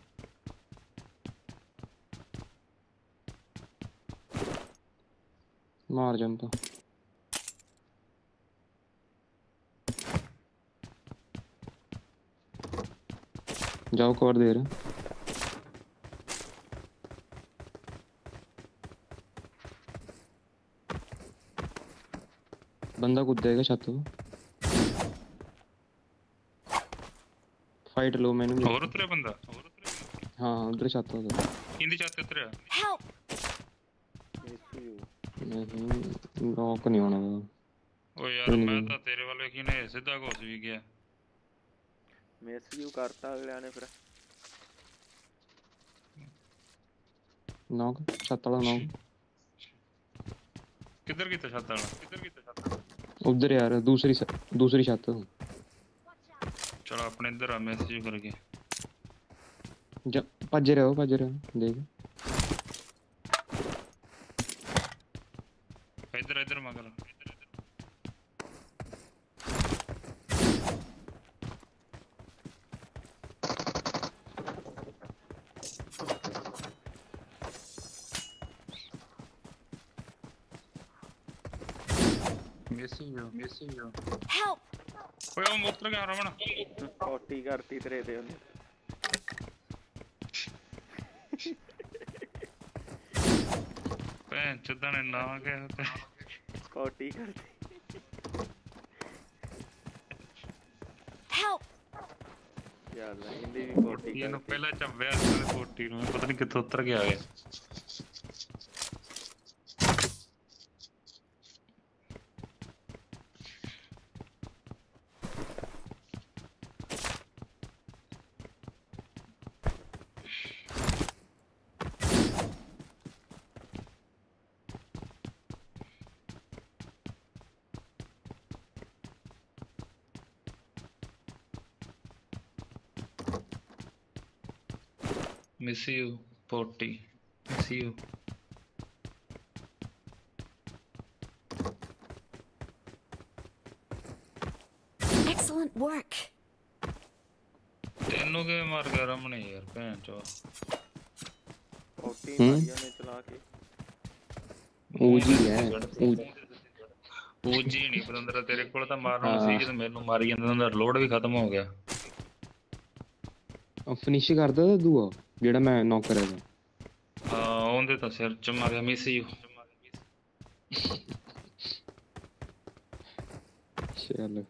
मार जंप जाओ कवर दे रहे। बंदा कूद देगा छत पे। फाइट लो मैंने और उतरे बंदा और उतरे बंदा। हाँ उधर छत उधर इंदी छत उतरे Help! नहीं लॉक नहीं होना वो। ओ यार मैं ਤਾਂ ਤੇਰੇ ਵੱਲ ਵੇਖੀ ਨੇ ਸਿੱਧਾ ਘੁਸ ਵੀ ਗਿਆ। ਮਿਸ ਯੂ ਕਰਤਾ ਅਗਲਿਆਂ ਨੇ ਫਿਰ। नॉक छत वाला नॉक किधर की छत वाला किधर की छत उधर यार दूसरी दूसरी छत। चलो अपने इधर आ मैसेज करके जा भज रहे हो भज रहे हो देख। इधर इधर मगर मैसेज मैसेज Help! ओए वो मुत्र क्या रमन ਕੋਟੀ ਕਰਤੀ ਤੇਰੇ ਤੇ ਉਹਨੇ। ਭੈਣ ਚੋਦਾਂ ਨੇ ਨਾ ਕਿਹਾ ਤੇ ਕੋਟੀ ਕਰਤੀ। Help! ਯਾਰ ਇਹਦੀ ਵੀ ਕੋਟੀ ਇਹਨੂੰ ਕਰਤੀ। ਪਹਿਲਾਂ ਚੱਬਿਆ ਸੀ ਕੋਟੀ ਨੂੰ ਪਤਾ ਨਹੀਂ ਕਿੱਥੋਂ ਉਤਰ ਗਿਆ ਇਹ। Miss you forty miss you Excellent work. तेनों के मार गया रमने यार भैन चो फोर्टी हम्म। मारिया ने चला के ओजी है ओजी नहीं पतंदरा तेरे कोल ਤਾਂ ਮਾਰਨ ਨੂੰ ਹਾਂ। ਸੀ ਜਦੋਂ ਮੈਨੂੰ ਮਾਰੀ ਜਾਂਦਾ ਉਹਦਾ ਲੋਡ ਵੀ ਖਤਮ ਹੋ ਗਿਆ ਫਿਨਿਸ਼ ਕਰਦਾ ਤਾਂ ਦੂਆ ਜਿਹੜਾ ਮੈਂ ਨੌਕ ਕਰਿਆ ਤਾ। ਹਾਂ ਉਹਦੇ ਤਾਂ ਸਿਰ ਚ ਮਾਰਿਆ ਮਿਸ ਯੂ ਚੱਲ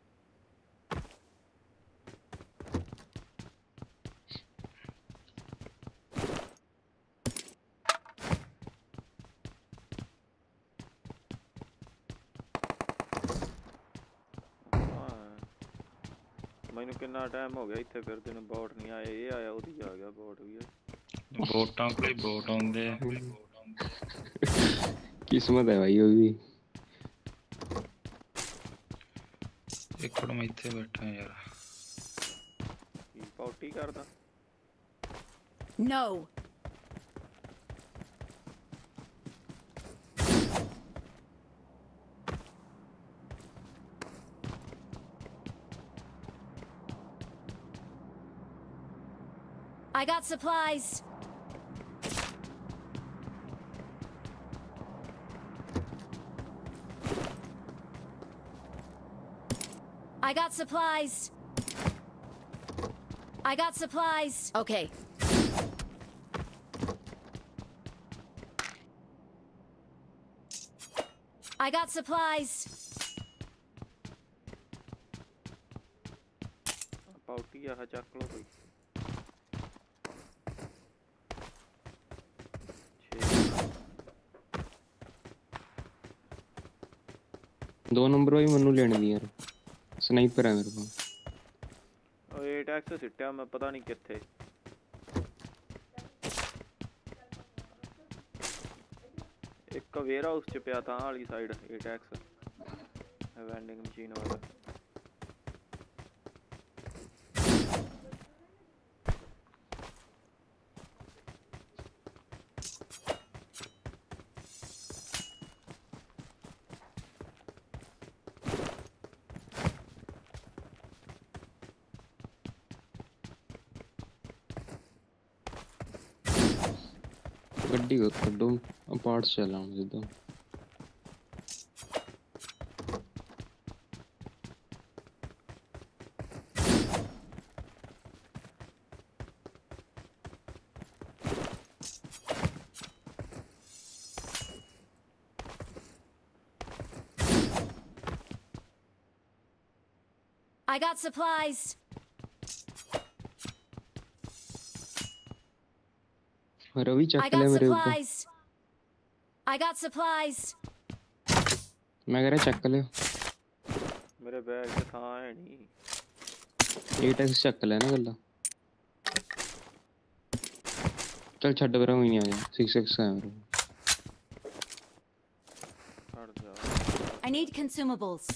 ਮੈਨੂੰ ਕਿੰਨਾ ਟਾਈਮ ਹੋ ਗਿਆ ਇੱਥੇ ਫਿਰਦੇ ਨੂੰ ਬੋਟ ਨਹੀਂ ਆਏ ਇਹ ਆਇਆ ਉਹਦੀ ਆ ਗਿਆ ਬੋਟ ਵੀ ਵੋਟਾਂ ਕੋਲੇ ਵੋਟ ਆਉਂਦੇ ਆ ਕਿਸਮਤ ਹੈ ਭਾਈ ਉਹ ਵੀ ਇੱਕ ਮਿੰਟ ਮੈਂ ਇੱਥੇ ਬੈਠਾ ਯਾਰ ਕੀ ਪੌਟੀ ਕਰਦਾ No. I got supplies. I got supplies. I got supplies. Okay. I got supplies. Potty ਆਹ ਚੱਕ ਲੋ ਕੋਈ ਦੋ ਨੰਬਰ ਭਾਈ ਮੈਨੂੰ ਲੈਣ ਦੀ ਯਾਰ ਸਨਾਈਪਰ ਹੈ ਮੇਰੇ ਕੋਲ ਉਹ ਏਟ ਐਕਸ ਸਿੱਟਿਆ ਮੈਂ ਪਤਾ ਨਹੀਂ ਕਿੱਥੇ ਇੱਕ ਵੇਅਰ ਹਾਊਸ ਚ ਪਿਆ ਤਾਂ ਵਾਲੀ side eight x vending machine ਵਾਲਾ ਗੱਡੀ ਕੱਢੋ ਪਾਰਟਸ ਚਲਾਉਣ ਜਿੱਦਾਂ I got supplies. Ravi I ਚੱਕ ਲੈ got ਮੇਰੇ ਉੱਪਰ supplies. I got supplies. ਮੈਂ ਕਹਿ ਰਿਹਾ ਚੱਕ ਲਿਓ ਮੇਰੇ ਬੈਗ 'ਚ ਥਾਂ ਹੈ ਨਹੀਂ ਏਟ ਐਕਸ ਚੱਕ ਲੈ ਨਾ ਗੱਲਾਂ ਚੱਲ ਛੱਡ ਵੀਰੇ ਉਹੀ ਆ ਜਾ ਸਿਕਸ ਐਕਸ ਹੈ ਮੇਰੇ ਛੱਡ ਜਾ I need consumables.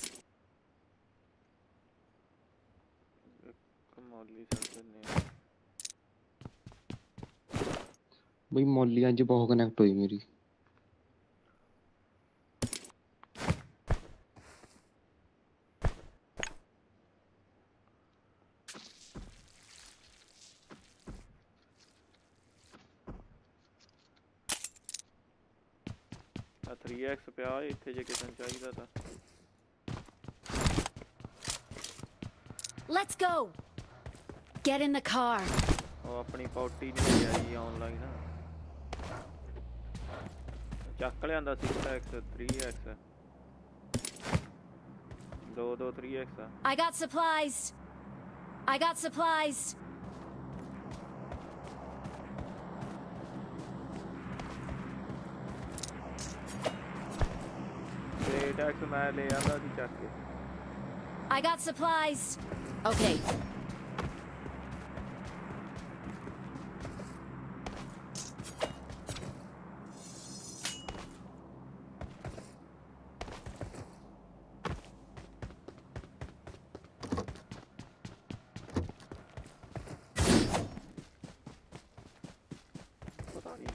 ਕਮਾਲੀ ਛੱਡ ਦਿੰਦੇ ਬਈ ਮੌਲੀ ਅੱਜ ਬਹੁਤ ਕਨੈਕਟ ਹੋਈ ਮੇਰੀ ਆ ਥ੍ਰੀ ਐਕਸ ਪਿਆ ਇੱਥੇ ਜੇ ਕਿਸੇ ਨੂੰ ਚਾਹੀਦਾ ਤਾਂ Let's go. Get in the car. ਉਹ ਆਪਣੀ ਪੌਟੀ ਨਹੀਂ ਆਈ ਆਨਲਾਈਨ ਚੱਕ ਲਿਆਂਦਾ ਸਿਕਸ ਐਕਸ ਥ੍ਰੀ ਐਕਸ ਦੋ ਦੋ ਥ੍ਰੀ ਐਕਸ ਆ I got supplies. I got supplies. ਤੇ ਟੈਕਸ ਮੈਂ ਲੈ ਆਂਦਾ ਸੀ ਚੱਕ ਕੇ I got supplies. Okay.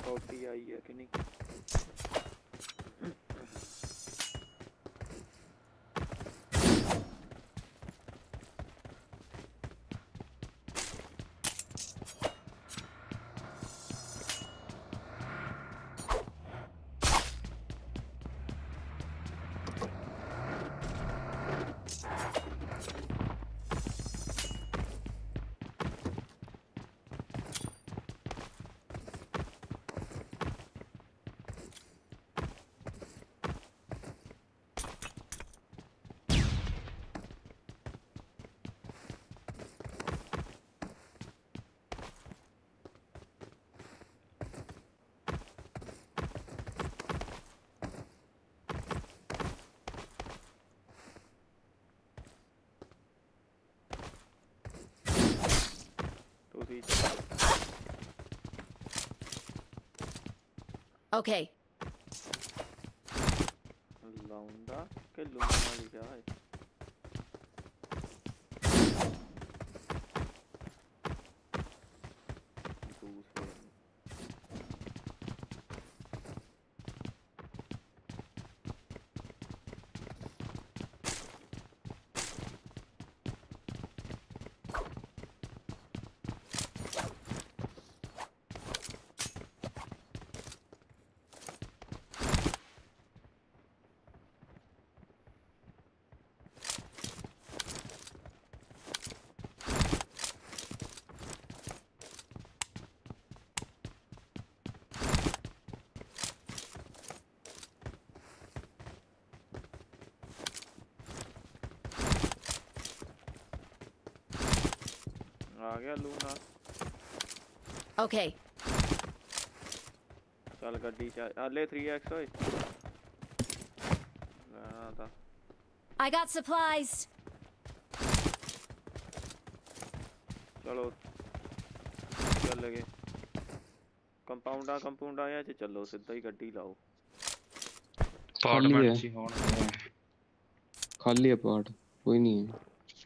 Forty आई है कि नहीं Okay. लाउंडा के लूना लिखा है दूसरे आ गया लूना Okay. चल गड्डी चा ले थ्री एक्स होए लेना था I got supplies. चलो चल लगे कंपाउंडा कंपाउंडा या च चलो सीधा ही गड्डी लाओ खाली है पार्टमेंट ही होण खाली है पार्ट कोई नहीं है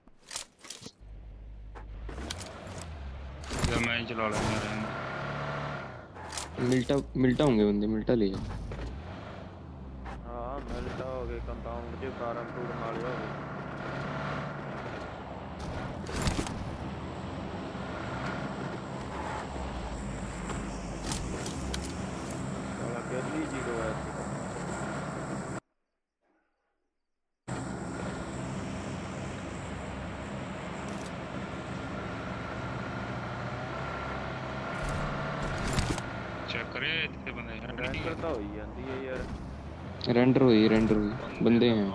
जब मैं ही चला लेना रहना मिल्टा मिल्टा होंगे बंदे मिल्टा ले जाओ हाँ मिल्टा हो गए कंपाउंड के फार्म टूर मारे हो गए साला गली जीरो है करे इतने बंदे रेंडर तो होई ਜਾਂਦੀ ਹੈ ਯਾਰ रेंडर हुई रेंडर हुई बंदे हैं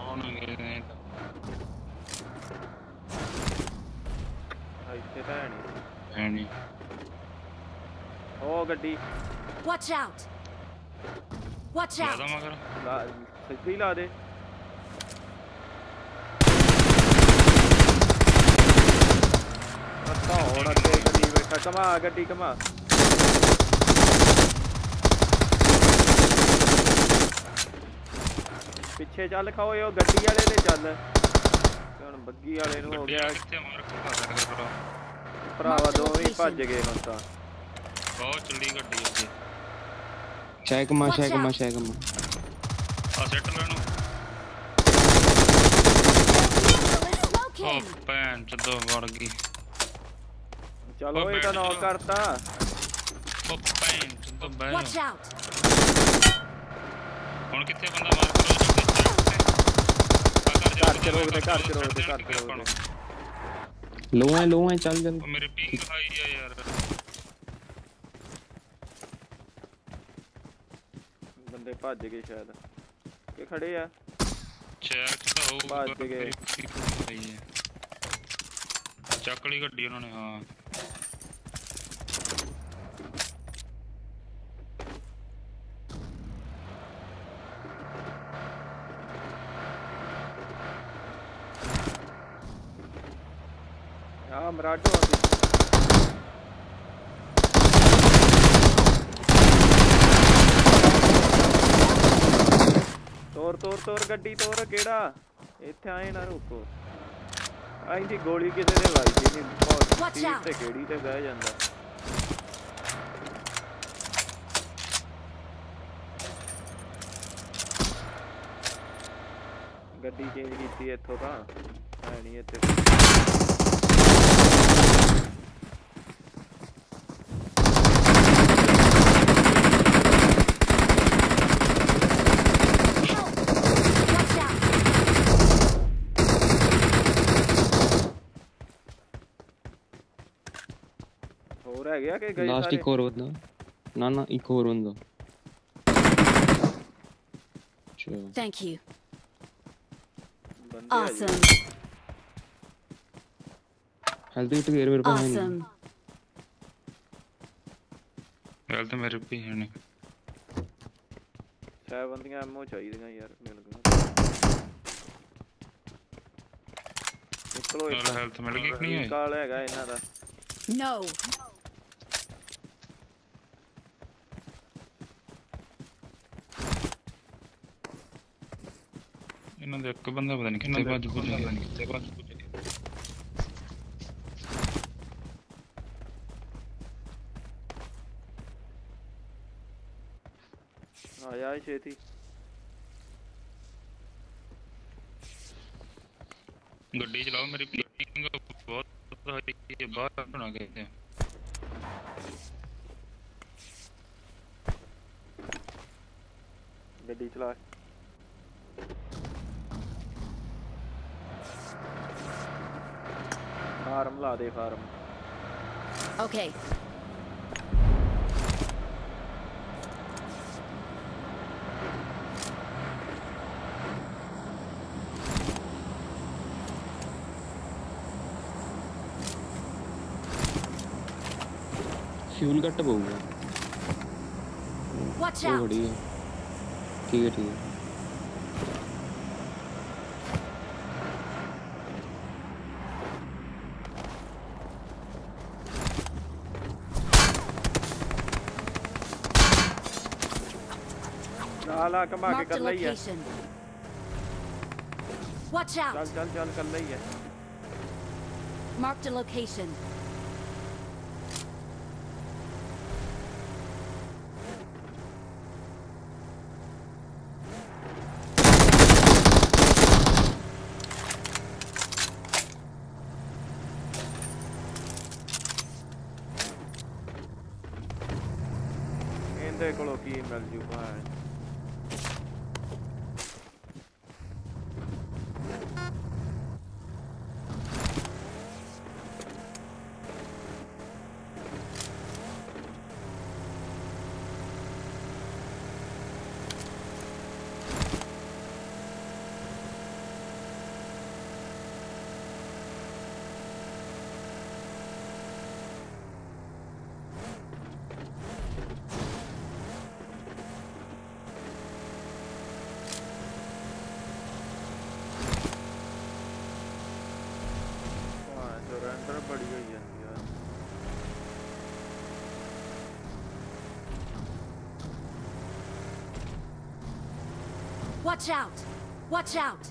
ਇੱਥੇ ਤਾਂ ਹੈ ਨਹੀਂ है नहीं ਉਹ ਗੱਡੀ Watch out. Watch ज़्यादा out. मगर ਲਾ ਸਿੱਧੀ ਲਾ ਦੇ ਅੱਛਾ ਹੁਣ ਅੱਗੇ ਗੱਡੀ ਬੈਠਾ ਕਮਾ ਗੱਡੀ ਕਮਾ ਪਿੱਛੇ ਚੱਲ ਖਾਓਏ ਉਹ ਗੱਡੀ ਵਾਲੇ ਤੇ ਚੱਲ ਹੁਣ ਬੱਗੀ ਵਾਲੇ ਨੂੰ ਹੋ ਗਿਆ कितने मार खा रहा ਭਰਾਵਾ ਦੋਵੇਂ ਭੱਜ ਗਏ ਹੁਣ ਤਾਂ बहुत चली गड्डी अगे शेक मा शेक मा शेक मा आ सेट लेनो ओ Smoking. पैन चदो वड़ गई ਚਲੋ ਇਹ ਤਾਂ ਨੌਕ ਕਰਤਾ ओ पैन चदो बे Watch out. ਹੁਣ ਕਿੱਥੇ ਬੰਦਾ ਮਾਰ ਕਰੋ ਘਰ ਚ ਰੋਕ ਦੇ ਘਰ ਚ ਰੋਕ ਦੇ ਘਰ ਚ ਰੋਕ ਦੇ लो है लो है चल चल मेरे पिंग हाई है यार ਬੰਦੇ ਭੱਜ ਗਏ ਸ਼ਾਇਦ ਕਿ ਖੜੇ ਆ चेक तो हो ਭੱਜ ਗਏ ਚੱਕ ਲਈ ਗੱਡੀ ਉਹਨਾਂ ਨੇ ਹਾਂ ਆ ਮਰਾਠੋ ਆਂਦੀ ਤੋਰ ਤੋਰ ਤੋਰ ਗੱਡੀ ਤੋਰ ਕਿਹੜਾ ਇੱਥੇ ਆਏ ਨਾ ਰੁਕੋ ਆਈ ਦੀ ਗੋਲੀ ਕਿਸੇ ਦੇ ਵੱਜਦੀ ਨਹੀਂ ਬਹੁਤ ਸੀਟ ਤੇ ਕਿਹੜੀ ਤੇ ਬਹਿ ਜਾਂਦਾ ਗੱਡੀ ਚੇਂਜ ਕੀਤੀ ਇੱਥੋਂ ਤਾਂ ਹੈ ਨਹੀਂ ਇੱਥੇ Watch out! ਹੋਰ ਹੈਗੇ ਆ ਕਿ ਗਏ ਲਾਸਟ ਸਾਰੇ ਇੱਕ ਹੋਰ ਬੰਦਾ ਨਾ ਨਾ ਇੱਕ ਹੋਰ ਬੰਦਾ ਚਲੋ Thank you. ਬੰਦੇ ਆ ਜੀ Awesome. ਹੈਲਥ ਕਿਟ ਗੇਰ ਮੇਰੇ ਪਾਸ ਹੈ Awesome. ਨਹੀਂ ਗੱਲ ਤਾਂ ਮੇਰੇ ਵੀ ਹੈ ਨਹੀਂ ਛੇ ਬੰਦੀਆਂ ਐਮਓ ਚਾਹੀਦੀਆਂ ਯਾਰ ਮਿਲ ਗਈਆਂ ਨਿਕਲੋ ਨਾਲ ਹੈਲਥ ਮਿਲ ਗਈ ਕਿ ਨਹੀਂ ਹੋਈ ਕਾਲ ਹੈਗਾ ਇਹਨਾਂ ਦਾ No. ਇਹਨਾਂ ਦਾ ਇੱਕ ਬੰਦਾ ਪਤਾ ਨਹੀਂ ਕਿੱਥੇ ਭੱਜ ਭੁੱਜ ਗਿਆ ਕਿੱਥੇ ਭੱਜ ਭੁੱਜ ਗਿਆ ਆਇਆ ਏ ਛੇਤੀ ਗੱਡੀ ਚਲਾਓ ਮੇਰੀ ਪੀਕਿੰਗ ਬਹੁਤ ਹਾਈ ਹੈ ਬਾਹਰ ਬਣਾ ਕੇ ਤੇ ਗੱਡੀ ਚਲਾ ਫਾਰਮ ਲਾ ਦੇ ਫਾਰਮ Okay. ਫਿਊਲ ਘੱਟ ਪਊਗਾ Watch ਉਹ out! ਬੜੀ ਹੈ ਠੀਕ ਹੈ ਠੀਕ ਹੈ ਲਾ ਲਾ ਕਮਾ ਕੇ Marked a ਕਰ ਲਈ ਹੈ location. Watch ਚੱਲ out! ਚੱਲ ਚੱਲ ਕਰ ਲਈ ਹੈ Marked a location. ਇਹਦੇ ਕੋਲੋਂ ਕੀ ਮਿਲ ਜੂਗਾ ਸਰੈਂਡਰ ਬੜੀ ਹੋਈ ਜਾਂਦੀ ਆ Watch out! Watch out!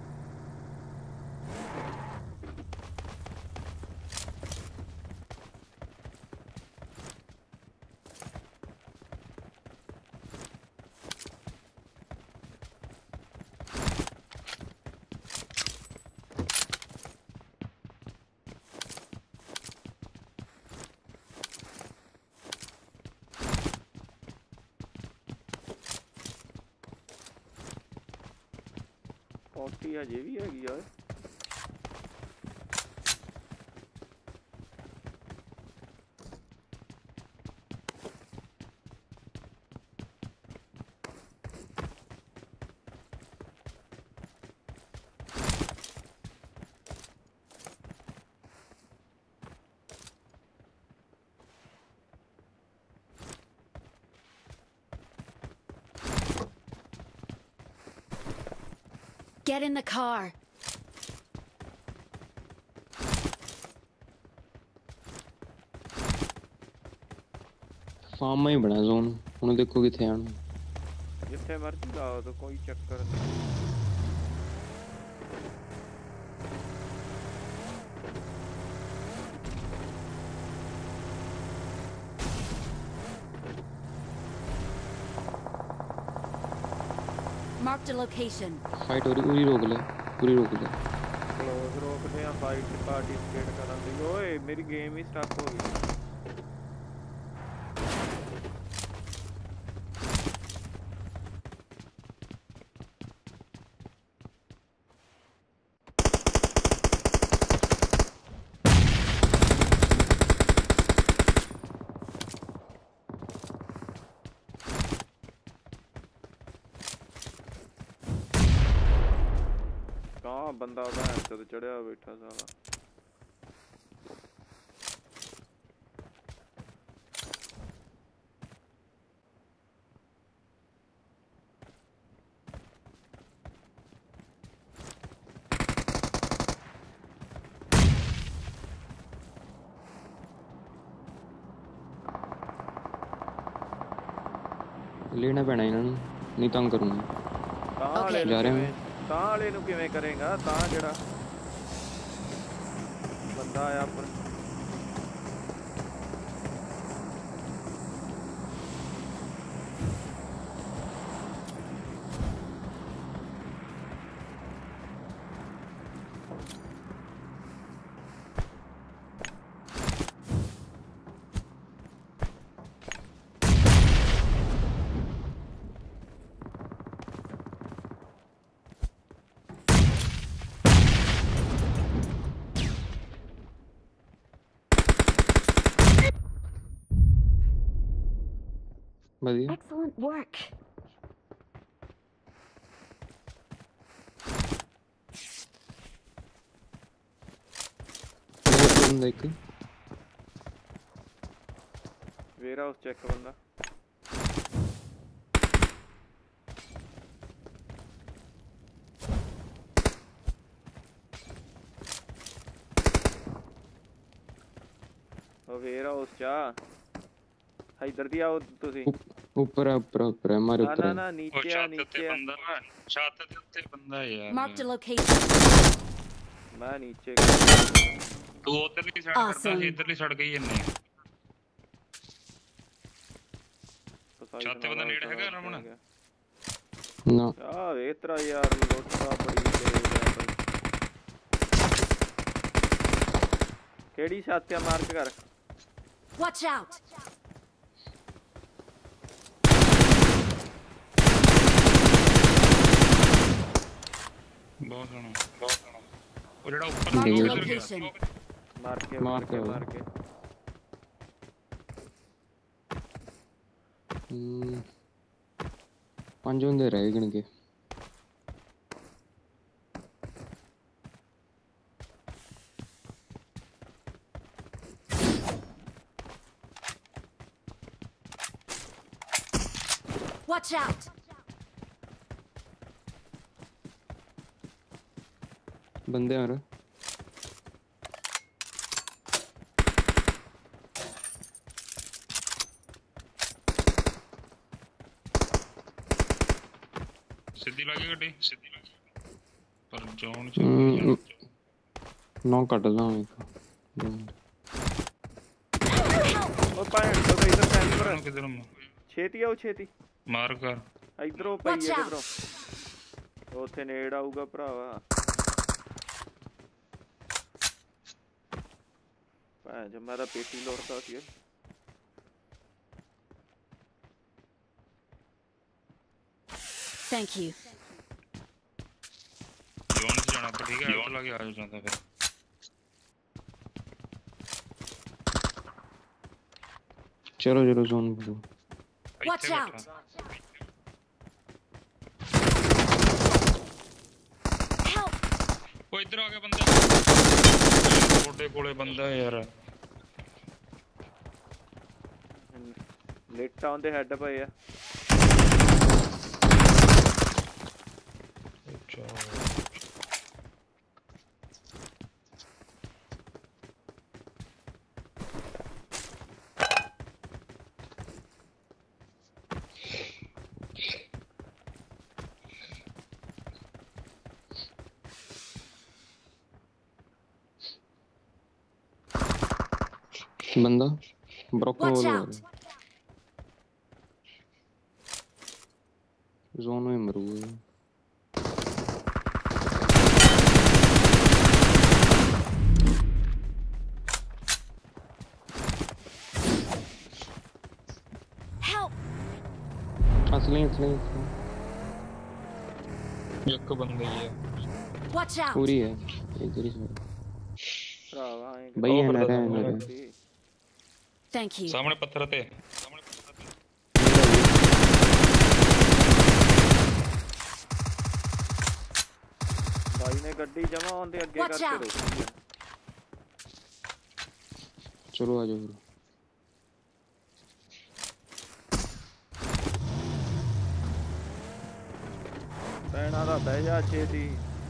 Potty ਹਜੇ ਵੀ ਹੈਗੀ ਆ Get in the car. ਫਾਰਮ ਹੀ ਬਣਾ ਜ਼ੋਨ ਹੁਣ ਦੇਖੋ ਕਿੱਥੇ ਆਣ ਜਿੱਥੇ ਮਰਜ਼ੀ ਲਾਓ ਤਾਂ ਕੋਈ ਚੱਕਰ ਨਹੀਂ Marked a location. फाइट हो रही पूरी रोक ले पूरी रोक ले क्लोज रोकते हैं फाइट पार्टिसिपेट करांगे ओए मेरी गेम ही स्टक हो गई बंदा भैन चोद चढ़िया बैठा साला लेना पैना इन्होंने नहीं तंग करूंगा ਤਾਂ ਵਾਲੇ ਜਾ ਰਹੇ ਨੂੰ ਤਾਂ ਵਾਲੇ ਨੂੰ ਕਿਵੇਂ ਕਰੇਗਾ ਤਾਂ ਜਿਹੜਾ ਬੰਦਾ ਆਇਆ ਪਰ बढ़िया Excellent work. देख वेयर हाउस चेक बंदा ओ वेयर हाउस चा इधर दी आओ तुसी ऊपर ऊपर ऊपर हमारे ना ऊपर ना ना नीचे आ नीचे आ बंदा छत ते उत्ते बंदा है यार Marked a location. मैं नीचे तू उधरली साइड करता है इधरली साइड गई इन्ने छत ते बंदा नेड़ हैगा रमन ना आ वे तेरा यार लोटा बड़ी तेज है केड़ी छत ते मार्क कर Watch out. बहुत सोना बहुत सोना और जेड़ा ऊपर Marked a उधर location. मार के मार मार के के। मार के हम्म, पांच बंदे रह गए इनके Watch out. बंदे आ रहे सीधी लगी गड्डी सीधी लगी पर जोन च हम्म, नौ कट ला एक दो मिनट। ओ पैन तो इधर सेंटर किधर किधर छेती आओ छेती मार कर इधरों पई Watch है out. इधरों ਉੱਥੇ ਨੇੜ ਆਊਗਾ ਭਰਾਵਾ ਭਾਂ ਜੇ ਮੇਰਾ ਪੇਟੀ ਲੋੜਦਾ ਸੀ Thank you. जोन से जाना पर ठीक है जोन लगे आ जाता फिर चलो चलो जोन बोलो Watch out. Help. ओ इधर आ गया बंदा छोटे कोले बंदा है यार ਲਿਟ ਆਨ ਦੇ ਹੈਡ ਪਏ ਆ बंदा broken Watch wall out. Zone में मरू है चलें चलें चलें। ਇੱਕ ਬੰਦਾ ਹੀ ਆ Watch out! पूरी है इधर ही छोड़ ਭਰਾਵਾ ਐਂ भाई ਉਹ है ना ਫਿਰਦਾ है ਸਾਹਮਣੇ। ना ਕਿੱਥੇ? Thank you. ਸਾਹਮਣੇ ਪੱਥਰ ਤੇ ਬਾਈ ਨੇ ਗੱਡੀ ਜਮਾ ਆਉਂਦੇ ਅੱਗੇ Watch ਕਰਕੇ out. ਰੋਕੀ ਆ। चलो आ जाओ फिर। ਪੈਣਾ ਦਾ ਬਹਿ ਜਾ ਛੇਤੀ।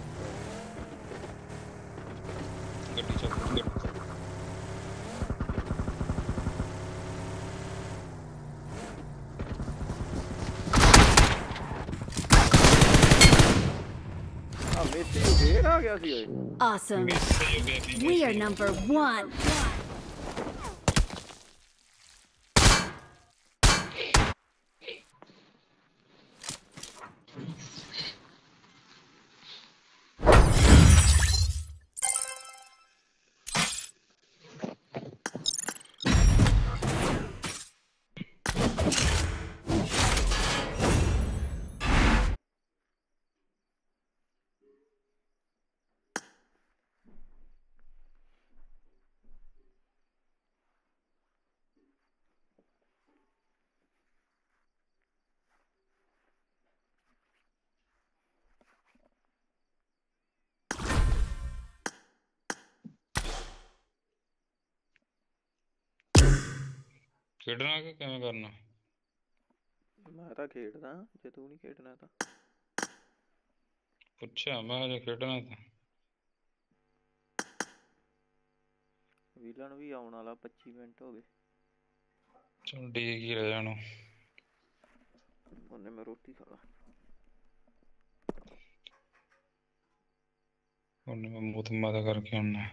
ਗੱਡੀ ਚੱਕ ਗੱਡੀ ਚੱਕ। ਆ ਮੇਸੀ ਫੇਰ ਆ ਗਿਆ ਸੀ ਓਏ। Awesome. ਮਿਸ ਹੋ ਗਿਆ ਵੀ We are number one. ਖੇਡਣਾ ਕਿ ਕਿਵੇਂ ਕਰਨਾ ਮੈਂ ਤਾਂ ਖੇਡਦਾ ਜੇ ਤੂੰ ਨਹੀਂ ਖੇਡਣਾ ਤਾਂ। ਪੁੱਛਿਆ ਮੈਂ ਜੇ ਖੇਡਣਾ ਤਾਂ ਵਿਲਨ ਵੀ ਆਉਣ ਵਾਲਾ ਪੱਚੀ ਮਿੰਟ ਹੋ ਗਏ। ਚਲ ਡੀਕ ਹੀ ਰਹਿ ਜਾਣਾ ਉਹਨੇ ਮੈਂ ਰੋਟੀ ਖਾ ਲਾ। ਉਹਨੇ ਮੈਂ ਮੂੰਹ ਤੇ ਮਾਤਾ ਕਰਕੇ ਆਉਣਾ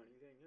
ਪਾਣੀ ਗਈਆਂ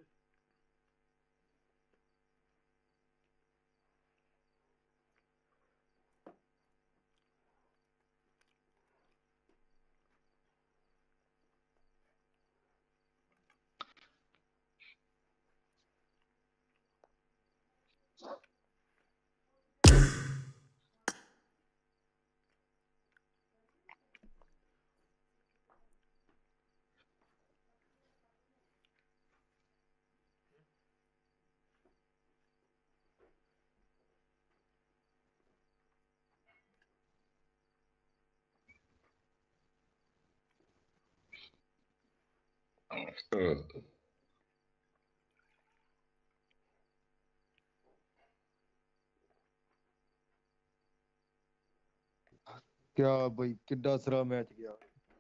ਕਿਆ ਬਈ ਕਿੱਡਾ ਸਿਰਾ ਮੈਚ ਗਿਆ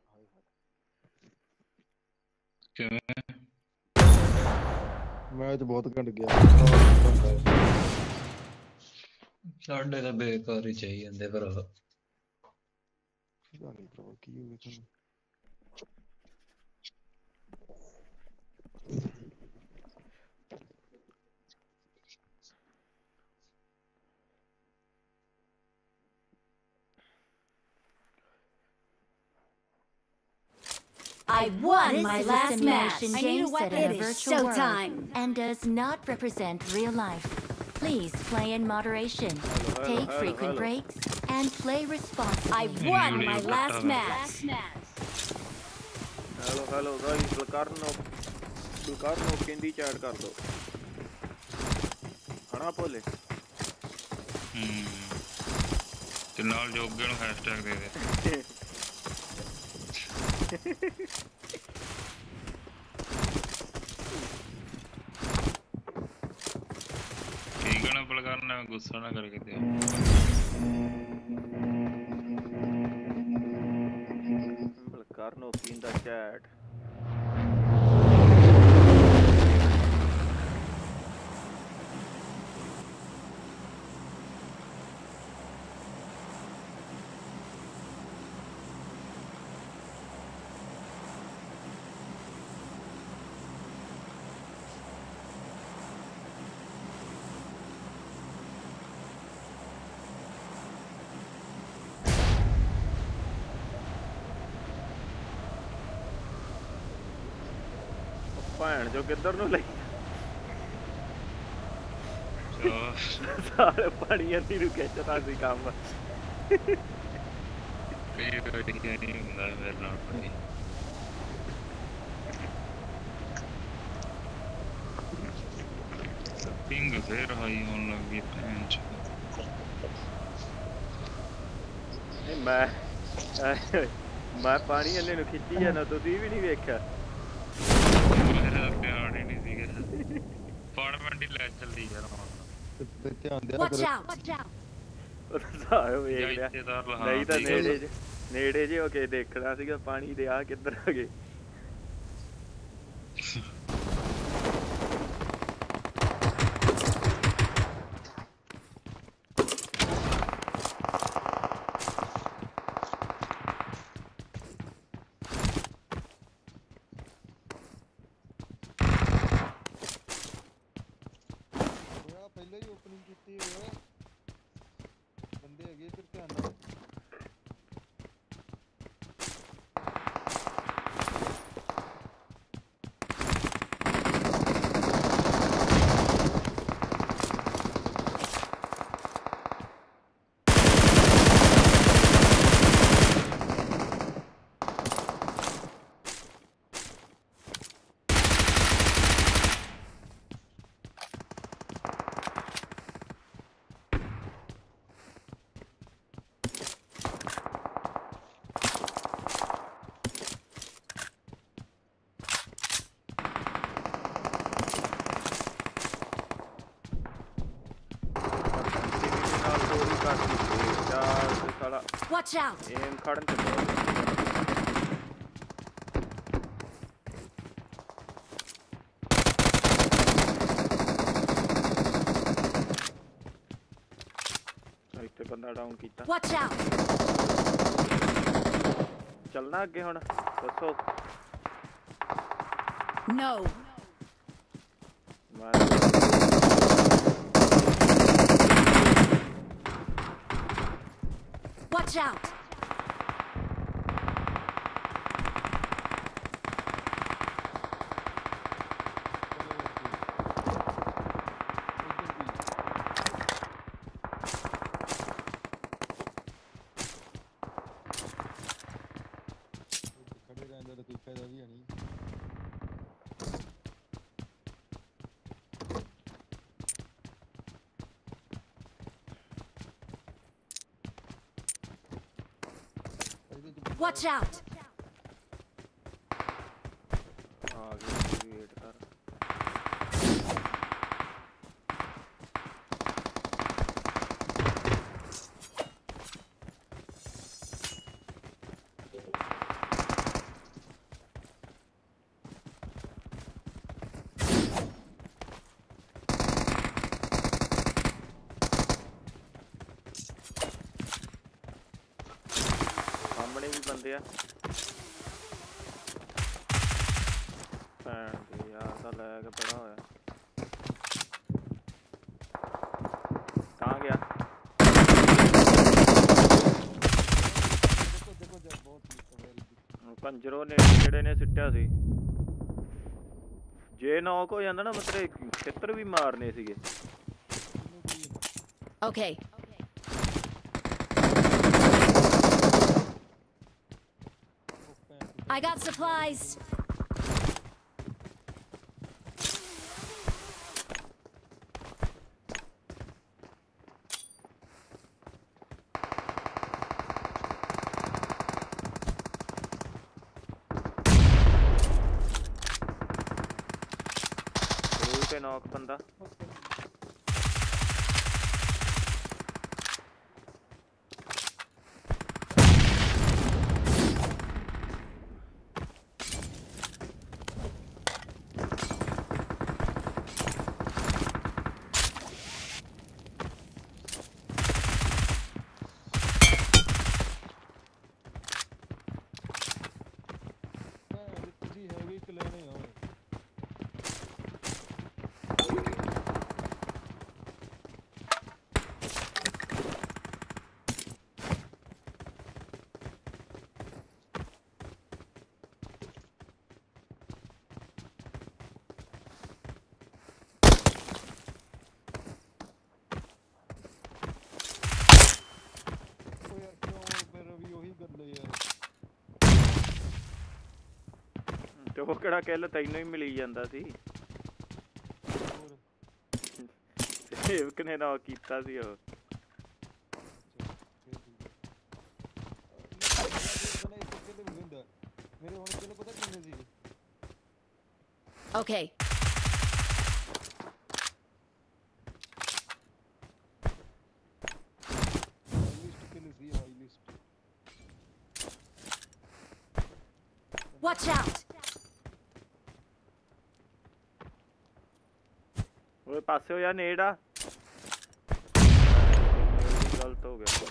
ਕਿਵੇਂ ਮੈਚ ਬਹੁਤ ਘੰਟ ਗਿਆ ਸਾਡੇ ਤਾਂ ਬੇਕਾਰ ਹੀ ਚਾਹੀ ਜਾਂਦੇ ਭਰਾ ਪਤਾ ਨੀ ਭਰਾ ਕੀ ਹੋ ਗਿਆ ਤੁਹਾਨੂੰ I won This my is a last match. simulation I need game a set weapon. in a It is virtual world showtime. and does not represent real life. Please play in moderation, hello, take hello, frequent hello. breaks, and play I responsibly. won my Video last cut. match. Hello hello guys ਬਲਕਾਰਨੋ ਬਲਕਾਰਨੋ ਕਹਿੰਦੀ chat ਕਰ ਦੋ ਹਣਾ ਭੋਲੇ ਹੂੰ ਤੇ ਨਾਲ ਜੋਗੇ ਨੂੰ ਹੈਸ਼ਟੈਗ ਦੇ ਦੇ ਠੀਕ ਹੈ ਨਾ ਬਲਕਾਰਨਾ ਗੁੱਸਾ ਨਾ ਕਰਕੇ ਦਿਓ ਬਲਕਾਰਨੋ ਕਹਿੰਦਾ ਚੈਟ ਭੈਣ ਜੋ ਕਿੱਧਰ ਨੂੰ ਲਈ ਸਾਰੇ ਪਾਣੀ ਅੰਦੀ ਨੂੰ ਖਿੱਚਦਾ ਸੀ ਕੰਮ ਕਈ ਵਾਰੀ ਨਹੀਂ ਹੁੰਦਾ ਮੇਰੇ ਨਾਲ ਭਾਈ ਪਿੰਗ ਫੇਰ ਹਾਈ ਹੋਣ ਲੱਗੀ ਭੈਣ ਚ ਨਹੀਂ ਮੈਂ ਮੈਂ ਪਾਣੀ ਅੰਨੇ ਨੂੰ ਖਿੱਚੀ ਜਾਂਦਾ ਤੁਸੀਂ ਵੀ ਨਹੀਂ ਵੇਖਿਆ ਮੇਰਾ ਪਿਆਰ ਹੀ ਨਹੀਂ ਸੀਗਾ ਫਾਰਮੈਂਟ ਹੀ ਲੈ ਚੱਲਦੀ ਯਾਰ ਹੁਣ ਤੇ ਧਿਆਨ ਦਿਆ Watch ਕਰੋ out! Watch out! ਉਹ ਤਾਂ ਵੇਖ ਲਿਆ ਇੱਜ਼ਤਦਾਰ ਲਹਾ ਨਹੀਂ ਤਾਂ ਨੇੜੇ ਜੇ ਨੇੜੇ ਜੇ ਹੋ ਕੇ ਦੇਖਣਾ ਸੀਗਾ ਪਾਣੀ ਦੇ ਆ ਕਿੱਧਰ ਆ ਗਏ ਪਹਿਲਾਂ ਹੀ ਓਪਨਿੰਗ ਕੀਤੀ ਹੋਇਆ ਬੰਦੇ ਹੈਗੇ ਇੱਧਰ ਧਿਆਨ ਨਾਲ Watch out! ਏਮ ਖੜਨ ਤੇ ਬਹੁਤ ਇੱਥੇ ਬੰਦਾ ਡਾਊਨ ਕੀਤਾ Watch out! ਚੱਲਣਾ ਅੱਗੇ ਹੁਣ ਦੱਸੋ No. Watch out! ਖੜੇ ਰਹਿਣ ਦਾ ਤਾਂ ਕੋਈ ਫਾਇਦਾ ਵੀ ਹੈ ਨਹੀਂ। Watch out! ਆ ਗਏ ਵੇਟ ਕਰ। ਸਾਹਮਣੇ ਵੀ ਬੰਦੇ ਆ। ਭੈਣ ਦੇ ਯਾਰ ਤਾਂ ਲੈ ਕੇ ਪੜਾ ਹੋਇਆ। ਕਹਾਂ ਗਿਆ? ਪੰਜਰੋਂ ਨੇ ਜਿਹੜੇ ਨੇ ਸਿੱਟਿਆ ਸੀ। ਜੇ ਨੌਕ ਹੋ ਜਾਂਦਾ ਨਾ ਮਤਲਬ ਖੇਤਰ ਵੀ ਮਾਰਨੇ ਸੀਗੇ। Okay. I got supplies. Rule ਤੇ ਨੌਕ ਬੰਦਾ। ਤੁਸੀਂ ਹੈਗੇ ਇੱਕ ਲੈਣੇ ਆ। ਉਹ ਯਾਰ ਕਿਉਂ ਫਿਰ ਵੀ ਉਹੀ ਗੱਲ ਹੈ ਯਾਰ। ਤੇ ਉਹ ਕਿਹੜਾ ਕਿੱਲ ਤੈਨੂੰ ਹੀ ਮਿਲੀ ਜਾਂਦਾ ਸੀ। ਸੇਵਕ ਨੇ ਨਾ ਕੀਤਾ ਸੀ ਉਹ। ਮੇਰੇ ਹੁਣ ਤੈਨੂੰ ਪਤਾ ਕਿੰਨੇ ਸੀ? Okay. ਲਿਸਟ ਕਿੰਨੇ ਸੀ? High list. Watch out! ਓਏ ਪਾਸੇ ਹੋ ਜਾ ਨੇੜ ਆ। ਗਲਤ ਹੋ ਗਿਆ।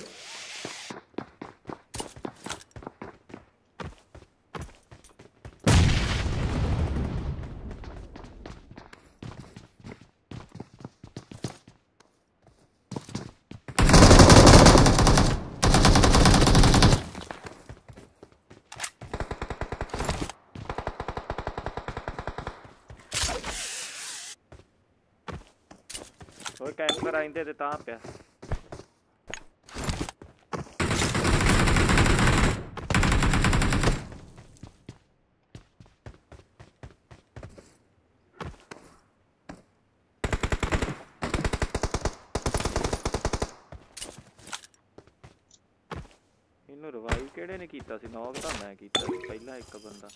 ਓਏ ਕੈਂਪਰ ਆਇੰਦੇ ਤੇ ਤਾਂ ਪਿਆ। ਇਹਨੂੰ ਰਿਵਾਈਵ ਕਿਹੜੇ ਨੇ ਕੀਤਾ ਸੀ? ਨੌਕ ਤਾਂ ਮੈਂ ਕੀਤਾ ਸੀ ਪਹਿਲਾਂ ਇੱਕ ਬੰਦਾ।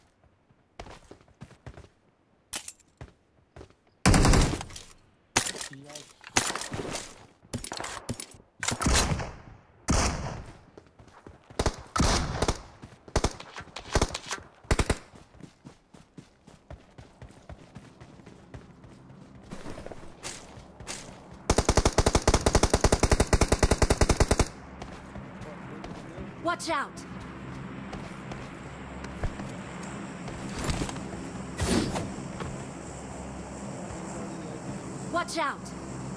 Watch out! Watch out!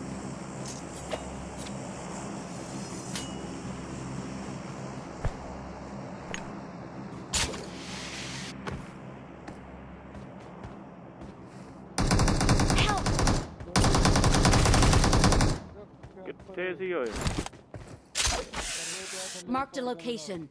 ਕਿੱਥੇ ਸੀ ਓਏ? Marked a location.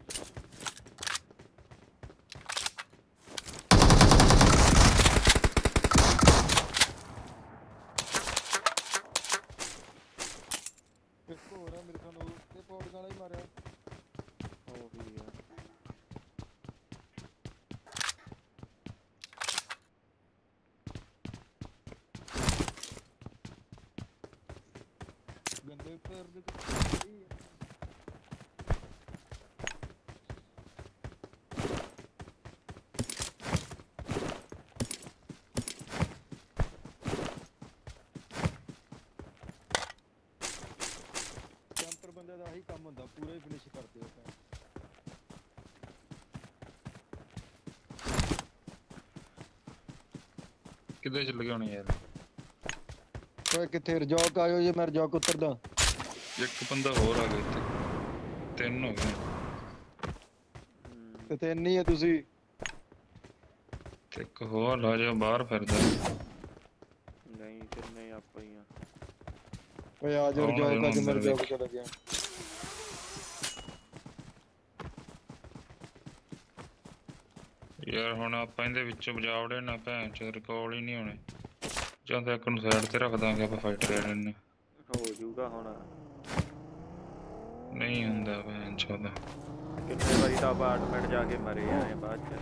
ਇੱਕ ਹੋਰ ਆ ਮੇਰੇ ਸਾਨੂੰ ਤੇ ਪੌੜ ਵਾਲਾ ਹੀ ਮਾਰਿਆ। ਉਹੀ ਆ। ਗੰਦੇ ਪੈਰ ਦੇ ਕੈਂਪਰ ਬੰਦੇ ਦਾ ਆਹੀ ਕੰਮ ਹੁੰਦਾ, ਪੂਰਾ ਹੀ ਫਿਨਿਸ਼ ਕਰਦੇ ਆ। ਕਿੱਥੇ ਚੱਲ ਗਏ ਹੁਣ ਯਾਰ? ਓਏ ਕਿੱਥੇ ਰਜੌਕ ਆਇਓ ਜੇ, ਮੈਂ ਰਜੌਕ ਉਤਰਦਾ। ਇੱਕ ਬੰਦਾ ਹੋਰ ਆ ਗਿਆ ਇੱਥੇ, ਤਿੰਨ ਹੋ ਗਏ ਤੇ ਤਿੰਨ ਹੀ ਆ ਤੁਸੀਂ। ਤੇ ਇੱਕ ਹੋਰ ਲਾ ਜਾ ਬਾਹਰ ਫਿਰਦਾ। ਨਹੀਂ ਕਿੰਨੇ ਆਪਾਂ ਹੀ ਆ। ਓਏ ਆ ਜਾ ਰਜੌਕ ਆ, ਮੈਂ ਰਜੌਕ ਚਲਾ ਗਿਆ। ਯਾਰ ਹੁਣ ਆਪਾਂ ਇਹਦੇ ਵਿੱਚੋਂ ਬਜਾਵੜੇ ਨਾ ਭੈਣ ਚ ਰਿਕਾਲ ਹੀ ਨਹੀਂ ਹੋਣੇ। ਜਾਂ ਤਾਂ ਇੱਕ ਨੂੰ ਸਾਈਡ ਤੇ ਰੱਖ ਦਾਂਗੇ ਆਪਾਂ, ਫਾਈਟਰ ਲੈ ਲੈਣੇ। ਹੋ ਜਾਊਗਾ ਹੁਣ। ਨਹੀਂ ਹੁੰਦਾ ਭੈਣ ਚੋਦਾ। ਕਿੰਨੇ ਵਾਰੀ ਤਾਂ ਅਪਾਰਟਮੈਂਟ ਜਾ ਕੇ ਮਰੇ ਆਏ ਬਾਅਦ ਚ।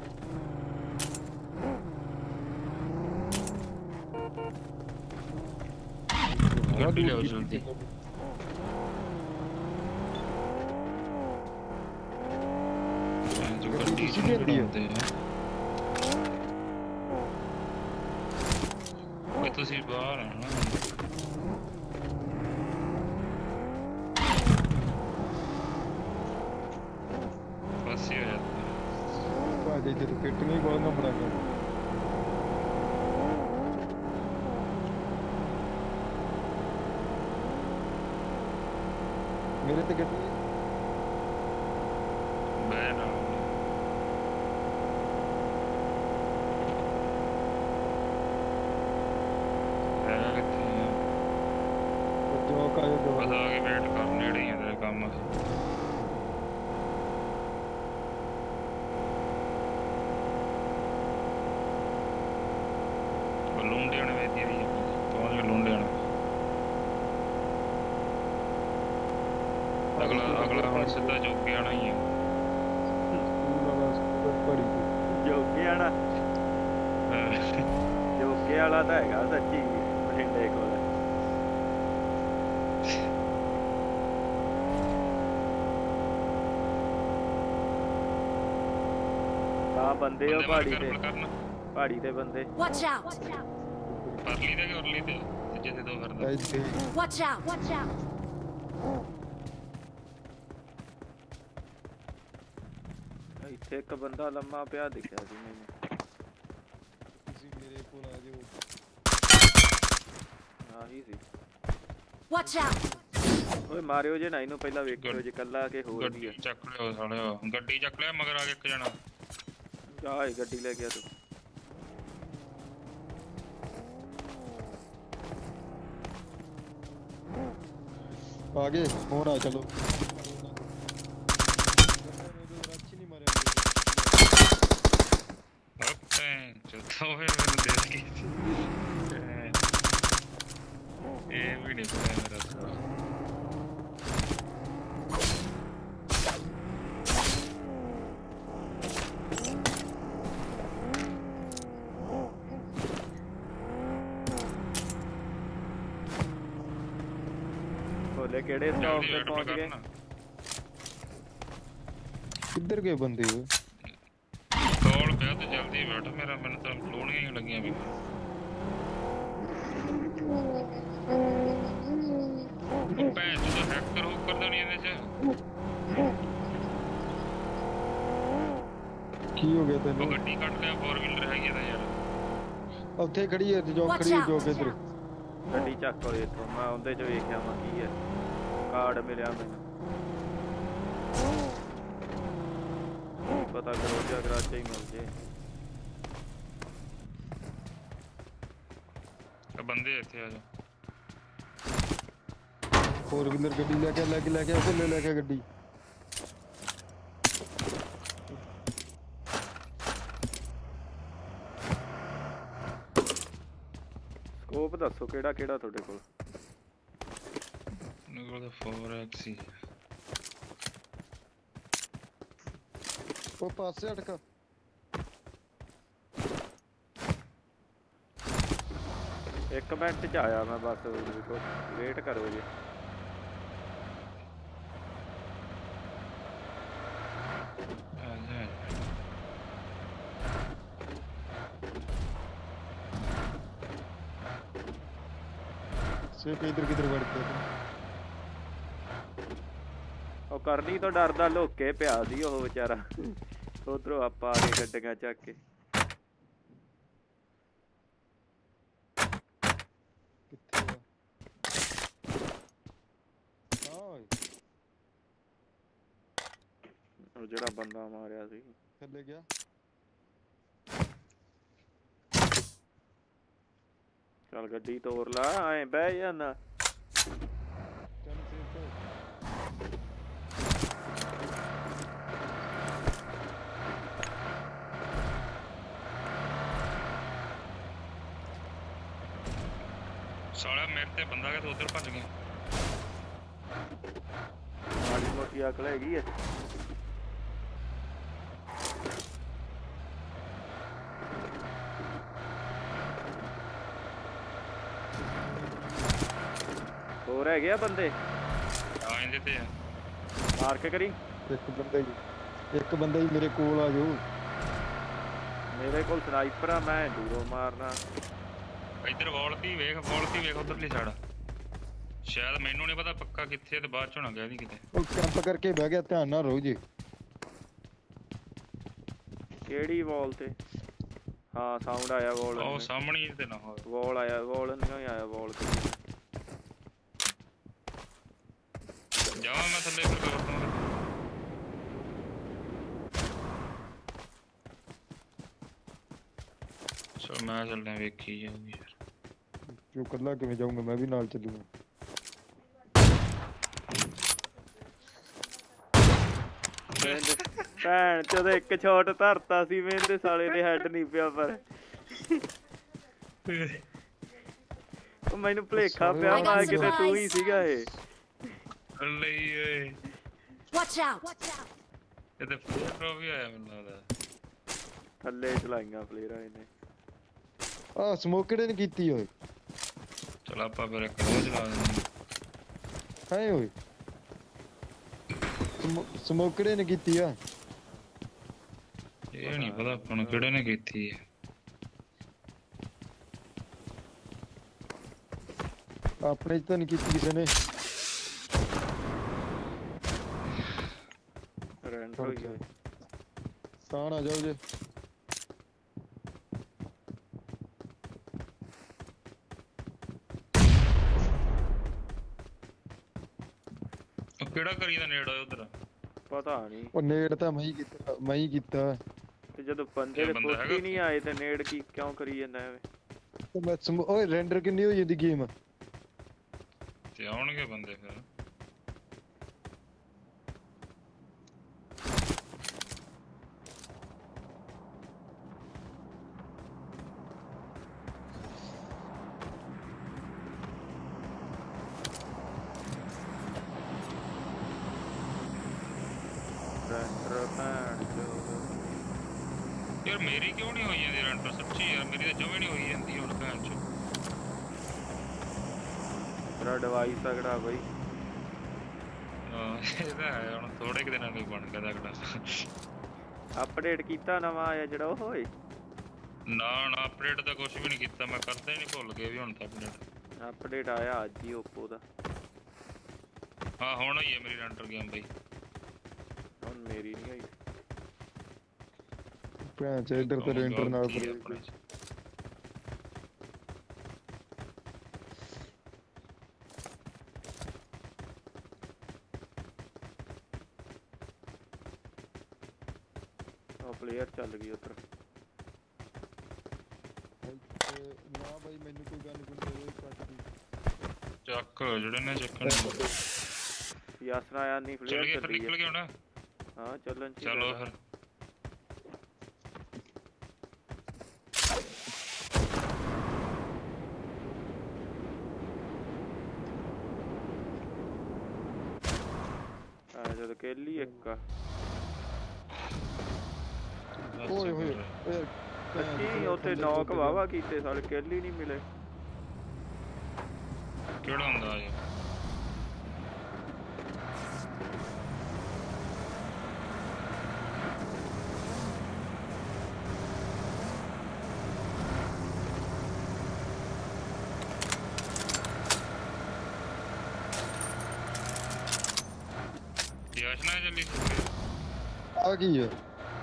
ਗੱਡੀ ਲਿਆਓ ਜਲਦੀ। ਜੋ ਗੱਡੀ ਚ ਲਿਆਉਂਦੇ ਆ। ਓਏ ਤੁਸੀਂ ਬਾਹਰ ਆ ਨਾ। ਬਸ ਹੀ ਹੋ ਜਾਂਦਾ। ਭਾਜੀ ਤੇ ਫਿੱਟ ਨਹੀਂ ਬਹੁਤ ਨਾ ਬੜਾ ਕਰ। ਮੇਰੇ ਤੇ ਗੱਡੀ ਬੈ ਨਾ ਹੈਗਾ ਕਿੱਥੇ ਆ? ਰਜੌਕ ਆਇਓ ਜੋ ਬਸ ਆ ਕੇ ਵੇਟ ਕਰ, ਨੇੜੇ ਹੀ ਆ ਤੇਰੇ ਕੰਮ। ਲੂੰਡੇ ਨੇ ਵੇਦੀ ਦੀ ਪਹੁੰਚ ਗਏ ਲੂੰਡੇ ਨੇ। ਅਗਲਾ ਅਗਲਾ ਹੁਣ ਸਿੱਧਾ ਜੋਗੇ ਆਣਾ ਹੀ ਆ। ਜੋਗੇ ਆਣਾ ਜੋਗੇ ਵਾਲਾ ਤਾਂ ਹੈਗਾ ਸੱਚੀ ਬਠਿੰਡੇ ਕੋਲ। ਆ ਬੰਦੇ ਉਹ ਪਹਾੜੀ ਤੇ, ਪਹਾੜੀ ਤੇ ਬੰਦੇ। Watch out! ਪਰਲੀ ਤੇ ਕਿ ਉਰਲੀ ਤੇ? ਸੱਜੇ ਤੇ ਦੋ ਫਿਰਦਾ। Watch out! Watch out! ਇੱਥੇ ਇੱਕ ਬੰਦਾ ਲੰਮਾ ਪਿਆ ਦਿਖਿਆ ਸੀ ਮੈਨੂੰ। ਤੁਸੀਂ ਮੇਰੇ ਕੋਲ ਆ ਜਾਓ। ਆਹੀ ਸੀ। Watch out! ਓਏ ਮਾਰਿਓ ਜੇ ਨਾ ਇਹਨੂੰ, ਪਹਿਲਾਂ ਵੇਖਿਓ ਜੇ ਕੱਲਾ ਕਿ ਹੋਰ ਵੀ ਆ। ਗੱਡੀ ਚੱਕ ਲਿਓ ਸਾਲਿਓ, ਗੱਡੀ ਚੱਕ ਲਿਆ ਮਗਰ ਆ ਕੇ ਇੱਕ ਜਣਾ। ਜਾ ਇਹ ਗੱਡੀ ਲੈ ਗਿਆ ਤੂੰ। ਆ ਗਏ ਹੁਣ ਆ ਚਲੋ। ਚੌਥਾ ਹੋਇਆ ਮੈਨੂੰ ਦੇਖ ਕੇ ਇਹ ਵੀ ਨਹੀਂ ਪਤਾ ਮੇਰਾ ਸਾਲਾ। ਬੋਲੇ ਕਿਹੜੇ ਸਟਾਪ ਤੇ ਪਹੁੰਚ ਗਏ? ਕਿੱਧਰ ਗਏ ਬੰਦੇ ਓਏ? ਕੋਲ ਪਿਆ ਤੇ ਜਲਦੀ ਬੈਠ, ਮੇਰਾ ਮੈਨੂੰ ਤਾਂ ਲੋਣੀਆਂ ਹੀ ਲੱਗੀਆਂ ਵੀ। ਭੈਣ ਚੋਦ ਹੈਕਰ ਹੁਕਰ ਤਾਂ ਨਹੀਂ ਇਹਦੇ ਚ? ਕੀ ਹੋ ਗਿਆ ਤੈਨੂੰ? ਉਹ ਗੱਡੀ ਕੱਢ ਲਿਆ, ਫੋਰ ਵੀਲਰ ਹੈਗੀ ਤਾਂ ਯਾਰ। ਉੱਥੇ ਖੜੀ ਹੈ ਜੋ ਖੜੀ ਜੋ ਕਿਧਰ ਗੱਡੀ ਚੱਕ ਲਓ ਇੱਥੋਂ ਮੈਂ ਉਹਦੇ ਚ ਵੇਖਿਆ ਵਾ ਕੀ ਹੈ ਕਾਰਡ ਮਿਲਿਆ ਮੈਨੂੰ ਕੀ ਪਤਾ ਕਰੋ ਜਾਂ ਕਰਾਚੇ ਹੀ ਮਿਲ ਜੇ ਬੰਦੇ ਇੱਥੇ ਆ ਜਾ फोर व्हीलर गड्डी लेके लेके लेके आओ ले लेके गड्डी ਸਕੋਪ ਦੱਸੋ ਕਿਹੜਾ ਕਿਹੜਾ ਤੁਹਾਡੇ ਕੋਲ ਮੇਰੇ ਕੋਲ ਤਾਂ फोर एक्स ਹੀ ਹੈ ਉਹ ਪਾਸੇ ਅਟਕਾ ਇੱਕ ਮਿੰਟ ਚ ਆਇਆ ਮੈਂ ਬਸ ਵੇਟ ਕਰੋ ਜੀ ਸਿਰਫ ਇਧਰ ਕਿਧਰ ਵੜਦੇ ਉਹ ਕਰਨੀ ਤੋਂ ਡਰਦਾ ਲੋਕੇ ਪਿਆ ਸੀ ਉਹ ਵਿਚਾਰਾ ਉਧਰੋਂ ਆਪਾਂ ਆ ਕੇ ਗੱਡੀਆਂ ਚੱਕ ਕੇ ਕਿੱਥੇ ਆ ਓਏ ਉਹ ਜਿਹੜਾ ਬੰਦਾ ਮਾਰਿਆ ਸੀ ਥੱਲੇ ਗਿਆ ਚੱਲ ਗੱਡੀ ਤੋਰ ਲਾ ਐ ਬਹਿ ਜਾਣਾ ਚੱਲ ਸੇਫ ਕਰ ਸਾਲਾ ਮੇਰੇ ਤੇ ਬੰਦਾ ਕਿ ਤੂੰ ਉਧਰ ਭੱਜ ਗਿਆ ਮਾੜੀ ਮੋਟੀ ਅਕਲ ਹੈਗੀ ਐ ਹੋਰ ਹੈਗੇ ਆ ਬੰਦੇ ਆ ਇਹਦੇ ਤੇ ਆ ਮਾਰ ਕੇ ਕਰੀ ਇੱਕ ਬੰਦਾ ਹੀ ਇੱਕ ਬੰਦਾ ਹੀ ਮੇਰੇ ਕੋਲ ਆ ਜਾਓ ਮੇਰੇ ਕੋਲ ਸਨਾਈਪਰ ਆ ਮੈਂ ਦੂਰੋਂ ਮਾਰਨਾ ਇੱਧਰ ਵਾਲ ਦੀ ਵੇਖ ਵਾਲ ਦੀ ਵੇਖ ਉਧਰਲੀ ਸਾਈਡ ਸ਼ਾਇਦ ਮੈਨੂੰ ਨਹੀਂ ਪਤਾ ਪੱਕਾ ਕਿੱਥੇ ਤੇ ਬਾਅਦ ਚ ਹੋਣਾ ਗਿਆ ਨਹੀਂ ਕਿਤੇ ਉਹ ਕੈਂਪ ਕਰਕੇ ਬਹਿ ਗਿਆ ਧਿਆਨ ਨਾਲ ਰਹੋ ਜੀ ਕਿਹੜੀ ਵਾਲ ਤੇ ਹਾਂ ਸਾਊਂਡ ਆਇਆ ਵਾਲ ਉਹ ਸਾਹਮਣੇ ਹੀ ਤੇ ਨਾ ਹੋਵੇ ਵਾਲ ਆਇਆ ਵਾਲ ਨਹੀਂ ਆਇਆ ਵਾਲ ਤੇ ਜਾਵਾਂ ਮੈਂ ਥੱਲੇ ਫਿਰ ਕਰ ਦੂੰਗਾ ਸੋ ਮੈਂ ਚੱਲਦਾ ਵੇਖੀ ਜਾਊਗੀ ਯਾਰ ਜੋ ਕੱਲਾ ਕਿਵੇਂ ਜਾਊਂਗਾ ਮੈਂ ਵੀ ਨਾਲ ਚੱਲੂਗਾ ਭੈਣ ਚੋਦ ਇੱਕ ਸ਼ਾਟ ਧਰਤਾ ਸੀ ਮੇਰੇ ਸਾਲੇ ਦੇ ਹੈਡ ਨਹੀਂ ਪਿਆ ਪਰ ਉਹ ਮੈਨੂੰ ਭੁਲੇਖਾ ਪਿਆ ਮੈਂ ਕਿਤੇ ਤੂੰ ਹੀ ਸੀਗਾ ਇਹ ਲਈ ਓਏ Watch out! ਇਹ ਤੇ ਫੋਟੋ ਵੀ ਆਇਆ ਮੈਨੂੰ ਲੱਗਦਾ ਥੱਲੇ ਚਲਾਈਆਂ ਪਲੇਅਰਾਂ ਇਹਨੇ ਆ ਸਮੋਕੜੇ ਨੇ ਕੀਤੀ ਓਏ ਚਲ ਆਪਾਂ ਫਿਰ ਇੱਕ ਰੋਜ਼ ਲਾ ਦਿੰਦੇ ਹਾਏ ਓਏ ਸਮੋਕੜੇ ਨੇ ਕੀਤੀ ਆ ਇਹ ਨਹੀਂ ਪਤਾ ਆਪਾਂ ਨੂੰ ਕਿਹੜੇ ਨੇ ਕੀਤੀ ਹੈ ਆਪਣੇ ਚ ਤਾਂ ਨਹੀਂ ਕੀਤੀ ਕਿਸੇ ਨੇ ਰੈਂਟ ਹੋਈ ਹੋਈ ਤਾਂ ਨਾ ਜਾਓ ਜੇ ਉਹ ਕਿਹੜਾ ਕਰੀ ਦਾ ਨੇੜ ਹੋਇਆ ਉਧਰ ਪਤਾ ਨਹੀਂ ਉਹ ਨੇੜ ਤਾਂ ਮੈਂ ਹੀ ਕੀਤਾ ਮੈਂ ਹੀ ਕੀਤਾ ਤੇ ਜਦੋਂ ਬੰਦੇ ਦੇ ਕੋਠੀ ਨਹੀਂ ਆਏ ਤੇ ਨੇੜ ਕੀ ਕਿਉਂ ਕਰੀ ਜਾਂਦਾ ਐਵੇਂ ਤੇ ਮੈਂ ਸਮ- ਓਏ ਰੈਂਡਰ ਕਿੰਨੀ ਹੋਈ ਇਹਦੀ ਗੇਮ ਤੇ ਆਉਣਗੇ ਬੰਦੇ ਫਿਰ ਯਾਰ ਮੇਰੀ ਕਿਉਂ ਨਹੀਂ ਹੋਈ ਜਾਂਦੀ ਰੈਂਟਰ ਸੱਚੀ ਯਾਰ ਮੇਰੀ ਤਾਂ ਜਮੇ ਨਹੀਂ ਹੋਈ ਜਾਂਦੀ ਹੁਣ ਭੈਣ ਚ ਤੇਰਾ ਡਿਵਾਈਸ ਤਗੜਾ ਬਈ ਹਾਂ ਇਹ ਤਾਂ ਹੈ ਹੁਣ ਥੋੜੇ ਕਿ ਦਿਨਾਂ ਨੂੰ ਬਣ ਗਿਆ ਤਗੜਾ ਅਪਡੇਟ ਕੀਤਾ ਨਵਾਂ ਆਇਆ ਜਿਹੜਾ ਉਹ ਹੋਏ ਨਾ ਨਾ ਅਪਡੇਟ ਤਾਂ ਕੁਝ ਵੀ ਨਹੀਂ ਕੀਤਾ ਮੈਂ ਕਰਦਾ ਹੀ ਨਹੀਂ ਭੁੱਲ ਗਿਆ ਵੀ ਹੁਣ ਤਾਂ ਅਪਡੇਟ ਅਪਡੇਟ ਆਇਆ ਅੱਜ ਹੀ ਓਪੋ ਦਾ ਹਾਂ ਹੁਣ ਹੋਈ ਹੈ ਮੇਰੀ ਰੈਂਟਰ ਗੇਮ ਬਈ ਹੁਣ ਮੇਰੀ ਨਹੀਂ ਹੋਈ ਭੈਣ ਚ ਇੱਧਰ ਤੇ ਰੈਂਡਰ ਨਾਲ ਆਪਣੇ ਚ। ਪਲੇਅਰ ਚੱਲ ਗਈ ਉੱਧਰ। ਨਾ ਬਾਈ ਮੈਨੂੰ ਕੋਈ ਗੱਲ ਗੁੱਲ ਦੇ ਦੇ ਕੱਟ ਦੀ ਚੱਕ ਜਿਹੜੇ ਨੇ ਚੱਕਣ ਯਾਸਰ ਆਇਆ ਨਹੀਂ ਚੱਲ ਪਲੇਅਰ ਗਿਆ ਫਿਰ ਚੱਲੀ ਨਿਕਲ ਹੈ। ਗਿਆ ਹੁਣ ਹਾਂ ਚੱਲਣ ਚ ਹੀ ਚਲੋ ਰਹਿਣਾ। ਫਿਰ ਆ ਜਦ ਕੇਲੀ ਇੱਕ ਆ। ਓਏ ਹੋਏ ਓਏ ਕੀ ਉੱਥੇ ਨੌਕ ਵਾਵਾ ਕੀਤੇ ਸਾਲੇ ਕੇਲੀ ਨਹੀਂ ਮਿਲੇ। ਕਿਹੜਾ ਹੁੰਦਾ ਇਹ ਯਾਸ਼ਨਾ ਚੱਲੀ ਆ ਕੀ ਹੈ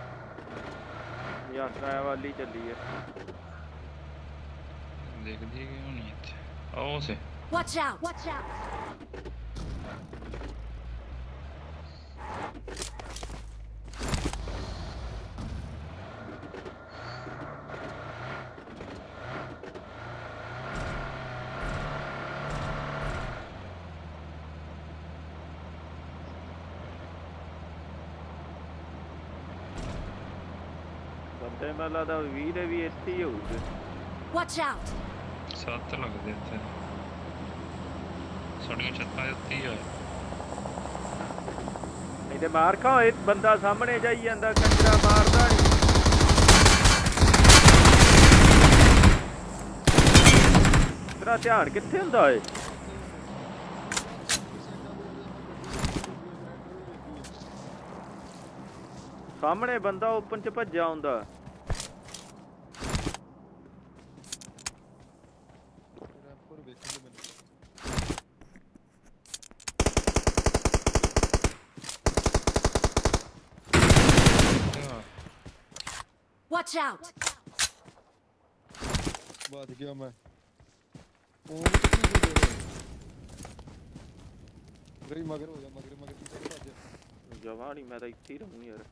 ਯਾਸਰ ਆਇਆ ਵਾਲੀ ਚੱਲੀ ਹੈ। ਦੇਖਦੀ ਕਿ ਹੋਣੀ ਇੱਥੇ ਆਓ ਸੇ Watch out! Watch out! ਬੰਦੇ ਮੈਨੂੰ ਲੱਗਦਾ ਵੀਹ ਦੇ ਵੀ ਇੱਥੇ ਹੀ ਹੋਊਗੇ। Watch out! ਸੱਤ ਲੱਗਦੇ ਇੱਥੇ ਸਾਡੀਆਂ ਛੱਤਾਂ ਦੇ ਉੱਤੇ ਹੀ ਆ ਨਹੀਂ ਤੇ ਮਾਰ ਖਾ ਹੋਏ ਬੰਦਾ ਸਾਹਮਣੇ ਜਾਈ ਜਾਂਦਾ ਕੰਜਰਾ ਮਾਰਦਾ ਨਹੀਂ। ਤੇਰਾ ਧਿਆਨ ਕਿੱਥੇ ਹੁੰਦਾ ਏ? ਸਾਹਮਣੇ ਬੰਦਾ ਓਪਨ ਚ ਭੱਜਿਆ ਹੁੰਦਾ। ਰੈਂਪਰ ਵੇਖਣ ਦੇ ਮੈਨੂੰ Watch out! ਬਾਤ ਗਿਆ ਮੈਂ ਉਹ ਕੀ ਹੋ ਰਿਹਾ ਗਈ ਮਗਰ ਹੋ ਜਾ ਮਗਰ ਮਗਰ ਕੀ ਕਰ ਭੱਜ ਜਵਾ ਨਹੀਂ ਮੈਂ ਤਾਂ ਇੱਥੇ ਹੀ ਰਹੂੰ ਯਾਰ।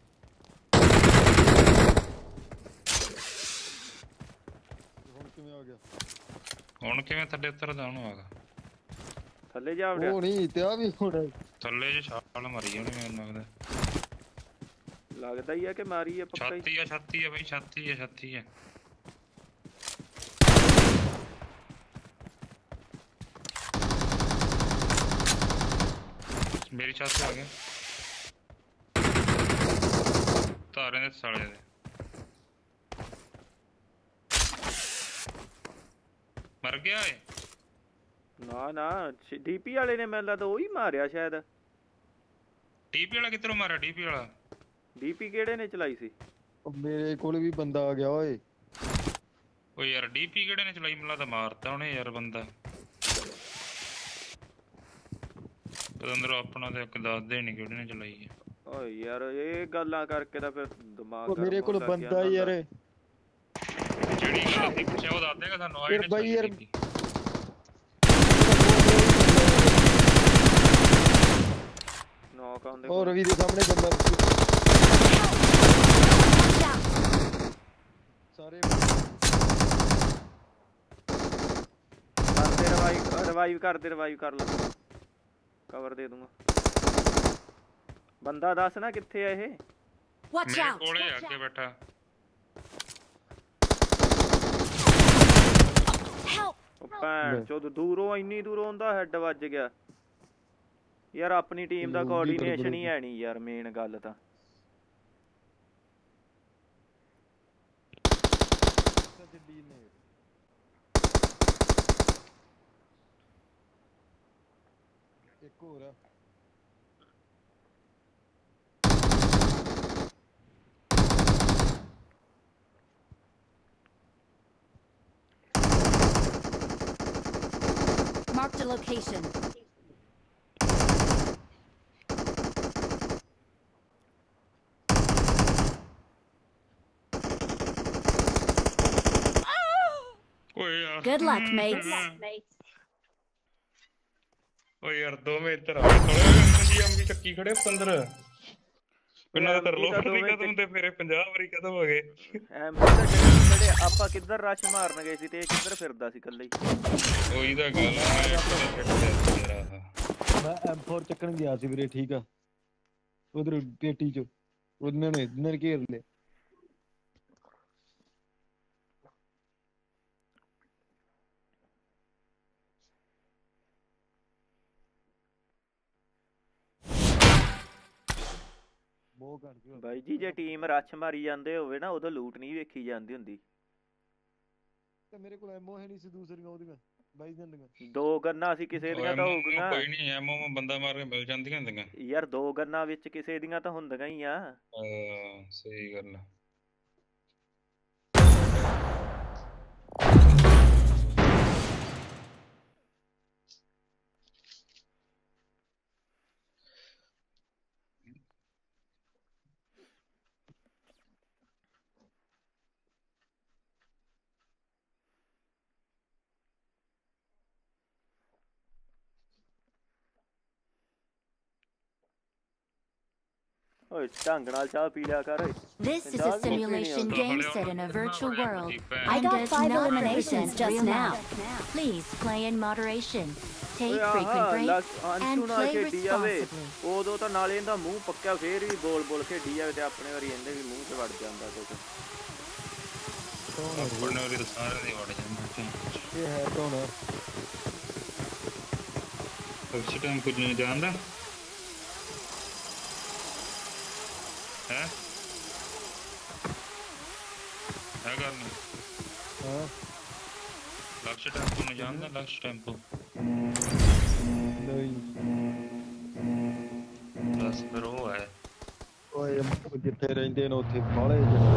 ਹੁਣ ਕਿਵੇਂ ਆ ਗਿਆ ਹੁਣ ਕਿਵੇਂ ਥੱਲੇ ਉਤਰਦਾ ਉਹਨੂੰ ਆਗਾ ਥੱਲੇ ਜਾ ਵੜਿਆ। ਉਹ ਨਹੀਂ ਤੇ ਆ ਵੀ ਹੁਣ ਥੱਲੇ ਜੇ ਛਾਲ ਮਾਰੀ ਉਹਨੇ ਮੈਨੂੰ ਲੱਗਦਾ ਲੱਗਦਾ ਹੀ ਆ ਕਿ ਮਾਰੀ ਆ ਪੱਕਾ ਹੀ। ਛਾਤੀ ਆ ਛਾਤੀ ਆ ਬਈ ਛਾਤੀ ਆ ਛਾਤੀ ਆ ਮੇਰੀ ਛੱਤ ਤੇ ਆ ਗਿਆ ਤਾਰੇ ਦੇ ਸਾਲੇ ਦੇ ਮਰ ਗਿਆ ਏ ਨਾ ਨਾ ਡੀਪੀ ਵਾਲੇ ਨੇ ਮੈਨੂੰ ਲੱਗਦਾ ਉਹੀ ਮਾਰਿਆ ਸ਼ਾਇਦ। ਡੀਪੀ ਵਾਲਾ ਕਿੱਧਰੋਂ ਮਾਰਿਆ ਡੀਪੀ ਵਾਲਾ ਡੀਪੀ ਕਿਹੜੇ ਨੇ ਚਲਾਈ ਸੀ? ਉਹ ਮੇਰੇ ਕੋਲ ਵੀ ਬੰਦਾ ਆ ਗਿਆ ਓਏ। ਓ ਯਾਰ ਡੀਪੀ ਕਿਹੜੇ ਨੇ ਚਲਾਈ ਮੈਨੂੰ ਤਾਂ ਮਾਰਤਾ ਉਹਨੇ ਯਾਰ ਬੰਦਾ ਅੰਦਰੋਂ ਆਪਣਾ ਤੇ ਇੱਕ ਦੱਸਦੇ ਨਹੀਂ ਕਿਹੜੇ ਨੇ ਚਲਾਈ ਹੈ। ਓਏ ਯਾਰ ਇਹ ਗੱਲਾਂ ਕਰਕੇ ਤਾਂ ਫਿਰ ਦਿਮਾਗ ਉਹ ਮੇਰੇ ਕੋਲ ਬੰਦਾ ਯਾਰ ਜਿਹੜੀ ਗੱਲ ਦੀ ਪੁੱਛਿਆ ਉਹ ਦੱਸ ਦੇਗਾ ਸਾਨੂੰ ਆਈ ਯਾਰ ਬਾਈ ਯਾਰ ਨੌਕ ਆਉਂਦੇ ਉਹ ਰਵੀ ਦੇ ਸਾਹਮਣੇ ਬੰਦਾ ਸਾਰੇ ਕਰਦੇ ਰਿਵਾਈਵ ਰਿਵਾਈਵ ਕਰਦੇ ਰਿਵਾਈਵ ਕਰ ਲੈ ਕਵਰ ਦੇ ਦੂੰਗਾ। ਬੰਦਾ ਦੱਸ ਨਾ ਕਿੱਥੇ ਆ ਇਹ? Watch ਮੇਰੇ out! ਕੋਲੇ ਆ ਕੇ ਬੈਠਾ Help! ਉਹ ਭੈਣ ਚੋਦ ਦੂਰੋਂ ਇੰਨੀ ਦੂਰੋਂ ਹੁੰਦਾ ਹੈਡ ਵੱਜ ਗਿਆ ਯਾਰ। ਆਪਣੀ ਟੀਮ ਦਾ ਕੋਆਰਡੀਨੇਸ਼ਨ ਹੀ ਹੈ ਨਹੀਂ ਯਾਰ ਮੇਨ ਗੱਲ ਤਾਂ। ਇੱਕ ਹੋਰ ਆ Marked a location. ਓਏ ਯਾਰ Good luck, mates. ਓਏ ਯਾਰ ਦੋ ਮੇ ਇੱਧਰ ਆ ਥੋੜੇ ਜੀ ਅੰਗੀ ਚੱਕੀ ਖੜੇ ਪੰਦਰ ਇਹਨਾਂ ਦਾ M P ਤਰਲੋ ਤਾਂ ਫਿਰਦੀ ਦੋਵੇਂ ਕਦਮ ਤੇ ਮੇਰੇ ਪੰਜਾਹ ਵਾਰੀ ਕਦਮ ਹੋ ਗਏ ਐਮ ਪੀ ਤਾਂ ਜਿਹੜੇ ਆਪਾਂ ਕਿੱਧਰ ਰਸ਼ ਮਾਰਨ ਗਏ ਸੀ ਤੇ ਇਹ ਕਿੱਧਰ ਫਿਰਦਾ ਸੀ ਇਕੱਲੇ ਹੀ ਉਹੀ ਤਾਂ ਗੱਲ ਆ ਮੈਂ ਇੱਕ ਤਾਂ ਛੱਡ ਦਿਆ ਸੀ ਯਾਰ ਆਹ ਮੈਂ ਐਮ ਫੋਰ ਚੱਕਣ ਗਿਆ ਸੀ ਵੀਰੇ ਠੀਕ ਆ ਉਧਰ ਪੇਟੀ ਚ ਉਹਨਾਂ ਨੇ ਇਹਨਾਂ ਨੇ ਘੇਰ ਲਿਆ ਬਹੁਤ ਘੱਟ ਗਿਆ ਬਾਈ ਜੀ ਜੇ ਟੀਮ ਰਸ਼ ਮਾਰੀ ਜਾਂਦੇ ਹੋਵੇ ਨਾ ਉਦੋਂ ਲੂਟ ਨਹੀਂ ਵੇਖੀ ਜਾਂਦੀ ਹੁੰਦੀ ਤੇ ਮੇਰੇ ਕੋਲ ਐਮਓ ਹੈ ਨਹੀਂ ਸੀ ਦੂਸਰੀਆਂ ਉਹਦੀਆਂ ਬਾਈ ਜਾਂਦੀਆਂ ਦੋ ਗੰਨਾਂ ਸੀ ਕਿਸੇ ਦੀਆਂ ਤਾਂ ਹੋਊਗੀਆਂ ਕੋਈ ਨਹੀਂ ਐਮੋ ਮੈਂ ਬੰਦਾ ਮਾਰ ਕੇ ਮਿਲ ਜਾਂਦੀਆਂ ਹੁੰਦੀਆਂ ਯਾਰ ਦੋ ਗੰਨਾਂ ਵਿੱਚ ਕਿਸੇ ਦੀਆਂ ਤਾਂ ਹੁੰਦੀਆਂ ਹੀ ਆ ਹਾਂ ਸਹੀ ਗੱਲ ਆ ਓਏ ਢੰਗ ਨਾਲ ਚਾਹ ਪੀ ਲਿਆ ਕਰ ਓਏ This is a simulation game set in a virtual world I and got does five not eliminations represent just real now. life. Please play in moderation. Take ਓਏ frequent ਆਹ breaks ਅੰਸ਼ੂ and ਨਾਲ play ਖੇਡੀ ਜਾਵੇ responsibly. ਉਦੋਂ ਤਾਂ ਨਾਲੇ ਇਹਦਾ ਮੂੰਹ ਪੱਕਿਆ ਫੇਰ ਵੀ ਬੋਲ ਬੋਲ ਖੇਡੀ ਜਾਵੇ ਤੇ ਆਪਣੇ ਵਾਰੀ ਇਹਦੇ ਵੀ ਮੂੰਹ 'ਚ ਵੜ ਜਾਂਦਾ ਕੁਝ ਆਪਣੇ ਵਾਰੀ ਤਾਂ ਸਾਰਿਆਂ ਦੇ ਵੜ ਜਾਂਦੇ ਇਹ ਹੈ ਕੌਣ ਉਸ ਟਾਈਮ ਕੁਝ ਨਹੀਂ ਜਾਣਦਾ ਹੈ ਹੈ ਗੱਲ ਨਹੀਂ ਹਾਂ ਲਕਸ਼ ਟੈਂਪੋ ਨੂੰ ਜਾਣਦਾ ਲਕਸ਼ ਟੈਂਪੋ ਨਹੀਂ ਬਸ ਫਿਰ ਉਹ ਹੈ ਓਏ ਉਹ ਜਿੱਥੇ ਰਹਿੰਦੇ ਨੇ ਉੱਥੇ ਬਾਲੇ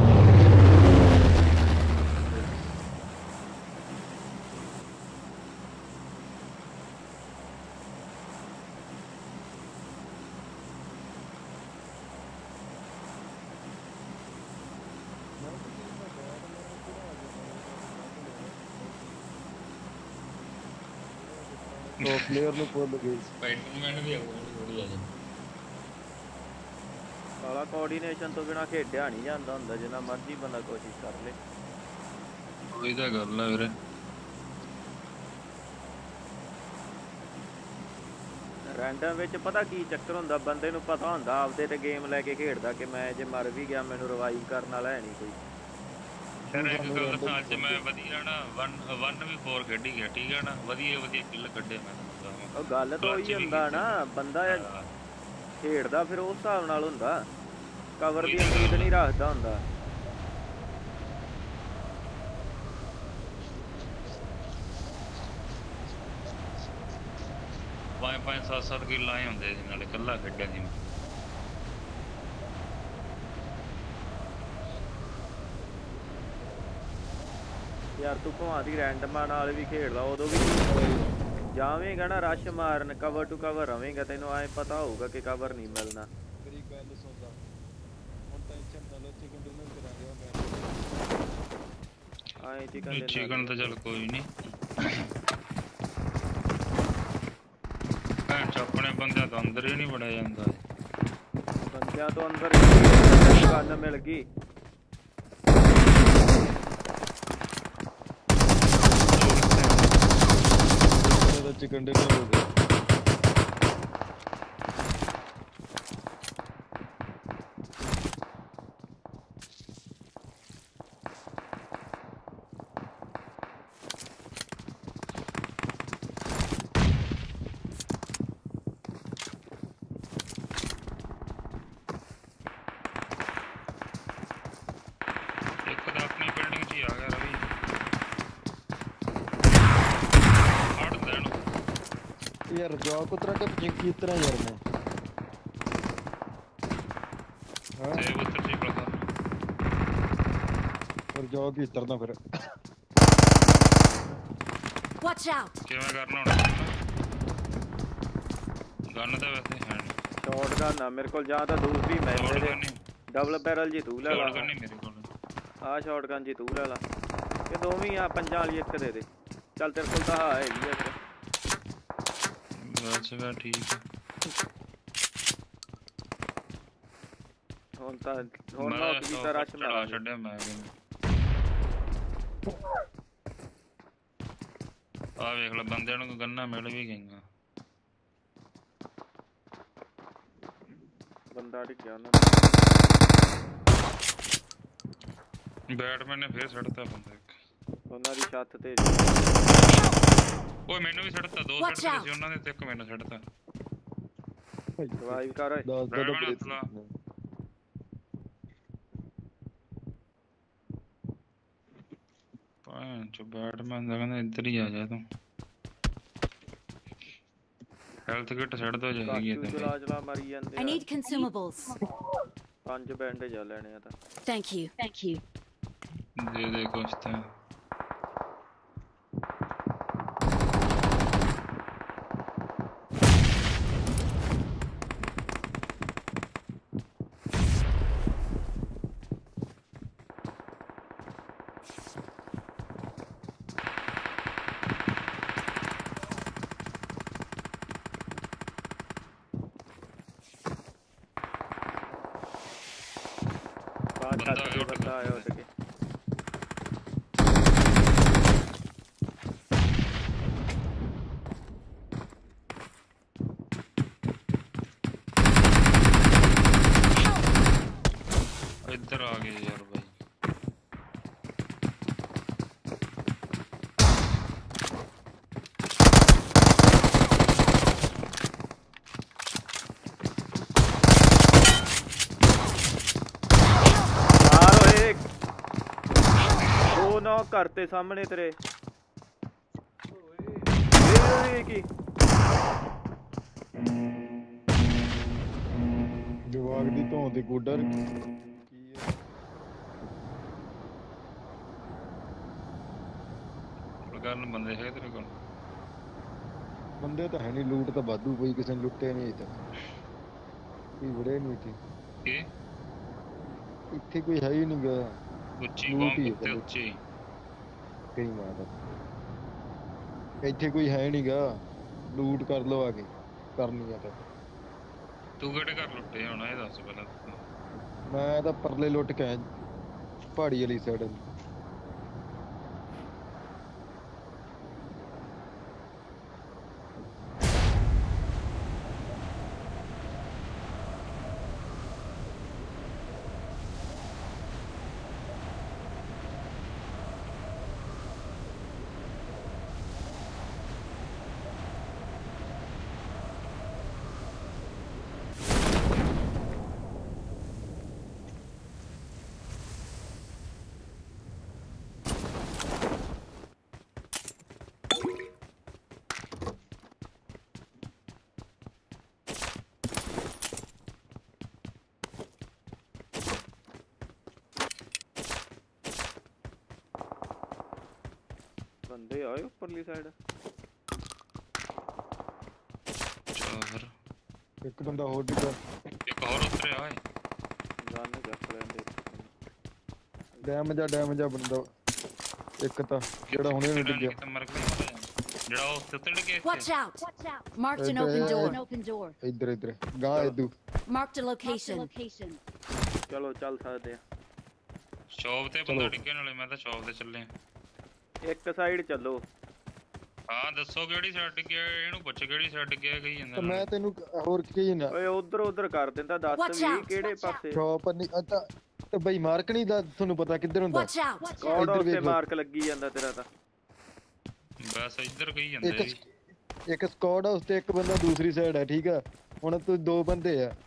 तो प्लेयर ਨੂੰ ਭੁੱਲ ਗਏ ਸਪਾਈਡਰਮੈਨ ਵੀ ਥੋੜੀ ਆ ਜੀ ਸਾਲਾ ਕੋਆਰਡੀਨੇਸ਼ਨ ਤੋਂ ਬਿਨਾ ਖੇਡਿਆ ਨਹੀਂ ਜਾਂਦਾ ਹੁੰਦਾ ਜਿੰਨਾ ਮਰਜ਼ੀ ਬੰਦਾ ਕੋਸ਼ਿਸ਼ ਕਰ ਲੇ ਉਹੀ ਤਾਂ ਗੱਲ ਆ ਵੀਰੇ ਰੈਂਡਮ ਵਿੱਚ ਪਤਾ ਕੀ ਚੱਕਰ ਹੁੰਦਾ ਬੰਦੇ ਨੂੰ ਪਤਾ ਹੁੰਦਾ ਆਪਦੇ ਤੇ ਗੇਮ ਲੈ ਕੇ ਖੇਡਦਾ ਕਿ ਮੈਂ ਜੇ ਮਰ ਵੀ ਗਿਆ ਮੈਨੂੰ ਰਿਵਾਈਵ ਕਰਨ ਵਾਲਾ ਹੈ ਨਹੀਂ ਕੋਈ ਫਿਰ ਇੱਕ ਗੱਲ ਦੱਸਾਂ ਅੱਜ ਮੈਂ ਵਧੀਆ ਨਾ ਵਨ ਵੀ ਫੋਰ ਖੇਡੀ ਗਿਆ ਠੀਕ ਹੈ ਨਾ ਵਧੀਆ ਵਧੀਆ ਕਿੱਲ ਕੱਢੇ ਮੈਂ ਉਹ ਗੱਲ ਤਾਂ ਉਹੀ ਹੁੰਦਾ ਨਾ ਬੰਦਾ ਖੇਡਦਾ ਫਿਰ ਉਸ ਹਿਸਾਬ ਨਾਲ ਹੁੰਦਾ ਕਵਰ ਦੀ ਉਮੀਦ ਨਹੀਂ ਰੱਖਦਾ ਹੁੰਦਾ ਪੰਜ ਪੰਜ ਸੱਤ ਸੱਤ ਕਿੱਲ ਆਏ ਹੁੰਦੇ ਸੀ ਨਾਲੇ ਇਕੱਲਾ ਖੇਡਿਆ ਸੀ ਮੈਂ ਯਾਰ ਤੂੰ ਭਾਂ ਦੀ ਰੈਂਡਮਾਂ ਨਾਲ ਵੀ ਖੇਡਦਾ ਉਦੋਂ ਵੀ ਜਾਵੇਂਗਾ ਨਾ ਰਸ਼ ਮਾਰਨ ਕਵਰ ਟੂ ਕਵਰ ਰਵੇਂਗਾ ਤੈਨੂੰ ਐ ਪਤਾ ਹੋਊਗਾ ਕਿ ਕਵਰ ਨਹੀਂ ਮਿਲਣਾ ਮੇਰੀ ਗੱਲ ਸੁਣਦਾ ਹੁਣ ਟੈਨਸ਼ਨ ਨਾ ਲਓ ਚਿਕਨ ਡਿਨਰ ਕਰਾਂਗੇ ਮੈਂ ਆਏ ਚਿਕਨ ਚਿਕਨ ਤਾਂ ਚੱਲ ਕੋਈ ਨਹੀਂ ਭੈਣ ਚ ਆਪਣੇ ਬੰਦਿਆਂ ਤੋਂ ਅੰਦਰ ਹੀ ਨਹੀਂ ਵੜਿਆ ਜਾਂਦਾ ਬੰਦਿਆਂ ਤੋਂ ਅੰਦਰ ਕੰਨ ਮਿਲ ਗਈ चिकन डिनर हो गया यार जॉब को तरह का पिंक की तरह यार मैं हां सेव उतर जी पड़ा और जॉब की तरह फिर Watch out ਕਿਵੇਂ ਕਰਨਾ ਹੁਣ ਗਨ ਤਾਂ ਵੈਸੇ ਹੈ ਨਹੀਂ ਸ਼ਾਟ ਗਨ ਆ ਮੇਰੇ ਕੋਲ ਜਾਂ ਤਾਂ ਦੂਸਰੀ ਮੈਂ ਮੇਰੇ ਡਬਲ ਬੈਰਲ ਜੀ ਤੂੰ ਲੈ ਲਾ ਸ਼ਾਟ ਗਨ ਨਹੀਂ ਮੇਰੇ ਕੋਲ ਆ ਸ਼ਾਟ ਗਨ ਜੀ ਤੂੰ ਲੈ ਲਾ ਇਹ ਦੋਵੇਂ ਆ ਪੰਜਾਂ ਵਾਲੀ ਇੱਕ ਦੇ ਦੇ ਚੱਲ ਤੇਰੇ ਕੋਲ ਤਾਂ ਹੈ ਹੈਗੀ ਆ ਬਸ ਵਾ ਠੀਕ ਹੈ ਹੁਣ ਤਾਂ ਹੁਣ ਮੈਂ ਨੌਕ ਵੀ ਤਾਂ ਰਸ਼ ਚੜਾ ਮਾਰ ਛੱਡਿਆ ਮੈਂ ਵੀ ਆ ਵੇਖ ਲੈ ਬੰਦਿਆਂ ਨੂੰ ਗੰਨਾ ਮਿਲ ਵੀ ਗਈਆਂ ਬੰਦਾ ਡਿੱਗਿਆ ਉਹਨਾਂ ਬੈਟਮੈਨ ਨੇ ਫੇਰ ਛੱਡਤਾ ਬੰਦਾ ਇੱਕ ਉਹਨਾਂ ਦੀ ਛੱਤ ਤੇ ਓਏ ਮੈਨੂੰ ਵੀ ਛੱਡਤਾ ਦੋ Watch ਛੱਡਦੇ out. ਸੀ ਉਹਨਾਂ ਨੇ ਤੇ ਇੱਕ ਮੈਨੂੰ ਛੱਡਤਾ ਰਿਵਾਈਵ ਕਰ ਓਏ ਦਸ ਦਾ ਬੈਟਮੈਨ ਤਾਂ ਹੱਥ ਲਾ ਭਾਂ ਚੋ ਬੈਟਮੈਨ ਦਾ ਕਹਿੰਦਾ ਇੱਧਰ ਹੀ ਆ ਜਾ ਤੂੰ ਹੈਲਥ ਕਿਟ ਛੱਡ ਦੋ ਜੇ ਹੈਗੀ ਕਾਚੂ ਤੇ ਚਲਾ ਚਲਾ ਮਰੀ ਜਾਂਦੇ I ਆ need consumables. ਪੰਜ ਬੈਂਡੇਜ ਆ ਲੈਣੇ ਆ ਤਾਂ Thank you. Thank you. ਦੇ ਦੇ ਕੁਛ ਤਾਂ ਬਾਹਰ ਬੰਦਾ ਛੱਤ ਤੇ ਆਇਆ ਉੱਡ ਬੰਦਾ ਆਇਆ ਉੱਡ ਕੇ ਇੱਧਰ ਆ ਗਏ ਯਾਰ ਬਾਈ ਮਾਰ ਓਏ ਦੋ ਨੌਕ ਕਰਤੇ ਸਾਹਮਣੇ ਤੇਰੇ ਓਏ ਕੀ ਜਵਾਗ ਦੀ ਧੌਣ ਤੇ ਗੋਡਾ ਕੀ ਹੈ ਗੱਲ ਬੰਦੇ ਹੈ ਤੇਰੇ ਕੋਲ ਬੰਦੇ ਤਾਂ ਹੈ ਨਹੀਂ ਲੂਟ ਤਾਂ ਵਾਧੂ ਪਈ ਕਿਸੇ ਨੇ ਲੁੱਟੇ ਨਹੀਂ ਇੱਥੇ ਕੋਈ ਵੜੇ ਨਹੀਂ ਇੱਥੇ ਕੀ ਇੱਥੇ ਕੋਈ ਹੈ ਹੀ ਨਹੀਂ ਗਾ ਉੱਚੀ ਲੂਟ ਬੰਬ ਹੀ ਹੈ ਉੱਤੇ ਇਕੱਲੀ। ਉੱਚੀ ਕਈ ਮਾਰਦਾ ਇੱਥੇ ਕੋਈ ਹੈ ਨਹੀਂ ਗਾ ਲੂਟ ਕਰ ਲਓ ਆ ਕੇ ਕਰਨੀ ਆ ਤਾਂ ਤੂੰ ਕਿਹੜੇ ਘਰ ਲੁੱਟੇ ਹੋਣਾ ਇਹ ਦੱਸ ਪਹਿਲਾਂ ਮੈਂ ਤਾਂ ਪਰਲੇ ਲੁੱਟ ਕੇ ਆਇਆ ਪਹਾੜੀ ਵਾਲੀ ਸਾਈਡ ਬੰਦੇ ਆਏ ਉੱਪਰਲੀ ਸਾਈਡ ਚਲੋ ਫਿਰ ਇੱਕ ਬੰਦਾ ਹੋਰ ਡਿੱਗਾ ਇੱਕ ਹੋਰ ਉਤਰਿਆ ਓਏ ਗਨ ਚੱਕ ਲੈਂਦੇ ਡੈਮੇਜ ਆ ਡੈਮੇਜ ਆ ਬੰਦਾ ਇੱਕ ਤਾਂ ਜਿਹੜਾ ਹੁਣੇ ਨੂੰ ਡਿੱਗਿਆ ਕਿਤੇ ਮਰ ਗਿਆ ਮਾੜਾ ਜਿਹਾ। ਜਿਹੜਾ ਉਹ ਉੱਤੇ ਉੱਤੇ ਡਿੱਗਿਆ Watch ਇੱਥੇ out. Watch out. Marked an Uh, open door. uh, An open door. ਇੱਧਰ ਇੱਧਰ ਗਾਂ ਇਦੂ Marked a location. Location. ਚਲੋ ਚੱਲ ਸਕਦੇ ਆ ਸ਼ੌਪ ਤੇ ਬੰਦਾ ਡਿੱਗੇ ਨਾਲੇ ਮੈਂ ਤਾਂ ਸ਼ੌਪ ਤੇ ਚੱਲੇ ਇੱਕ ਸਾਈਡ ਚੱਲੋ ਹਾਂ ਦੱਸੋ ਕਿਹੜੀ ਸਾਈਡ ਡਿੱਗਿਆ ਇਹਨੂੰ ਪੁੱਛ ਕਿਹੜੀ ਸਾਈਡ ਡਿੱਗਿਆ ਕਹੀ ਜਾਂਦਾ ਤਾਂ ਮੈਂ ਤੈਨੂੰ ਹੋਰ ਕੀ ਨਾ ਓਏ ਉਧਰ ਉਧਰ ਕਰ ਦਿੰਦਾ ਦੱਸ Watch ਵੀ out, ਕਿਹੜੇ watch out. ਪਾਸੇ ਸ਼ੌਪ ਨਹੀਂ ਤਾਂ ਤੇ ਬਈ ਮਾਰਕ ਨਹੀਂ ਦਾ ਤੁਹਾਨੂੰ ਪਤਾ ਕਿੱਧਰ ਹੁੰਦਾ Watch out. Watch out. Code ਇੱਧਰ ਉੱਤੇ ਵੇਖ ਲਓ। ਮਾਰਕ ਲੱਗੀ ਜਾਂਦਾ ਤੇਰਾ ਤਾਂ ਬਸ ਇੱਧਰ ਕਹੀ ਜਾਂਦਾ ਇੱਕ ਇਹ ਇੱਕ ਸਕੁਆਡ ਹਾਊਸ ਤੇ ਇੱਕ ਬੰਦਾ ਦੂਸਰੀ ਸਾਈਡ ਹੈ ਠੀਕ ਆ ਹੁਣ ਤੂੰ ਦੋ ਬੰਦੇ ਆ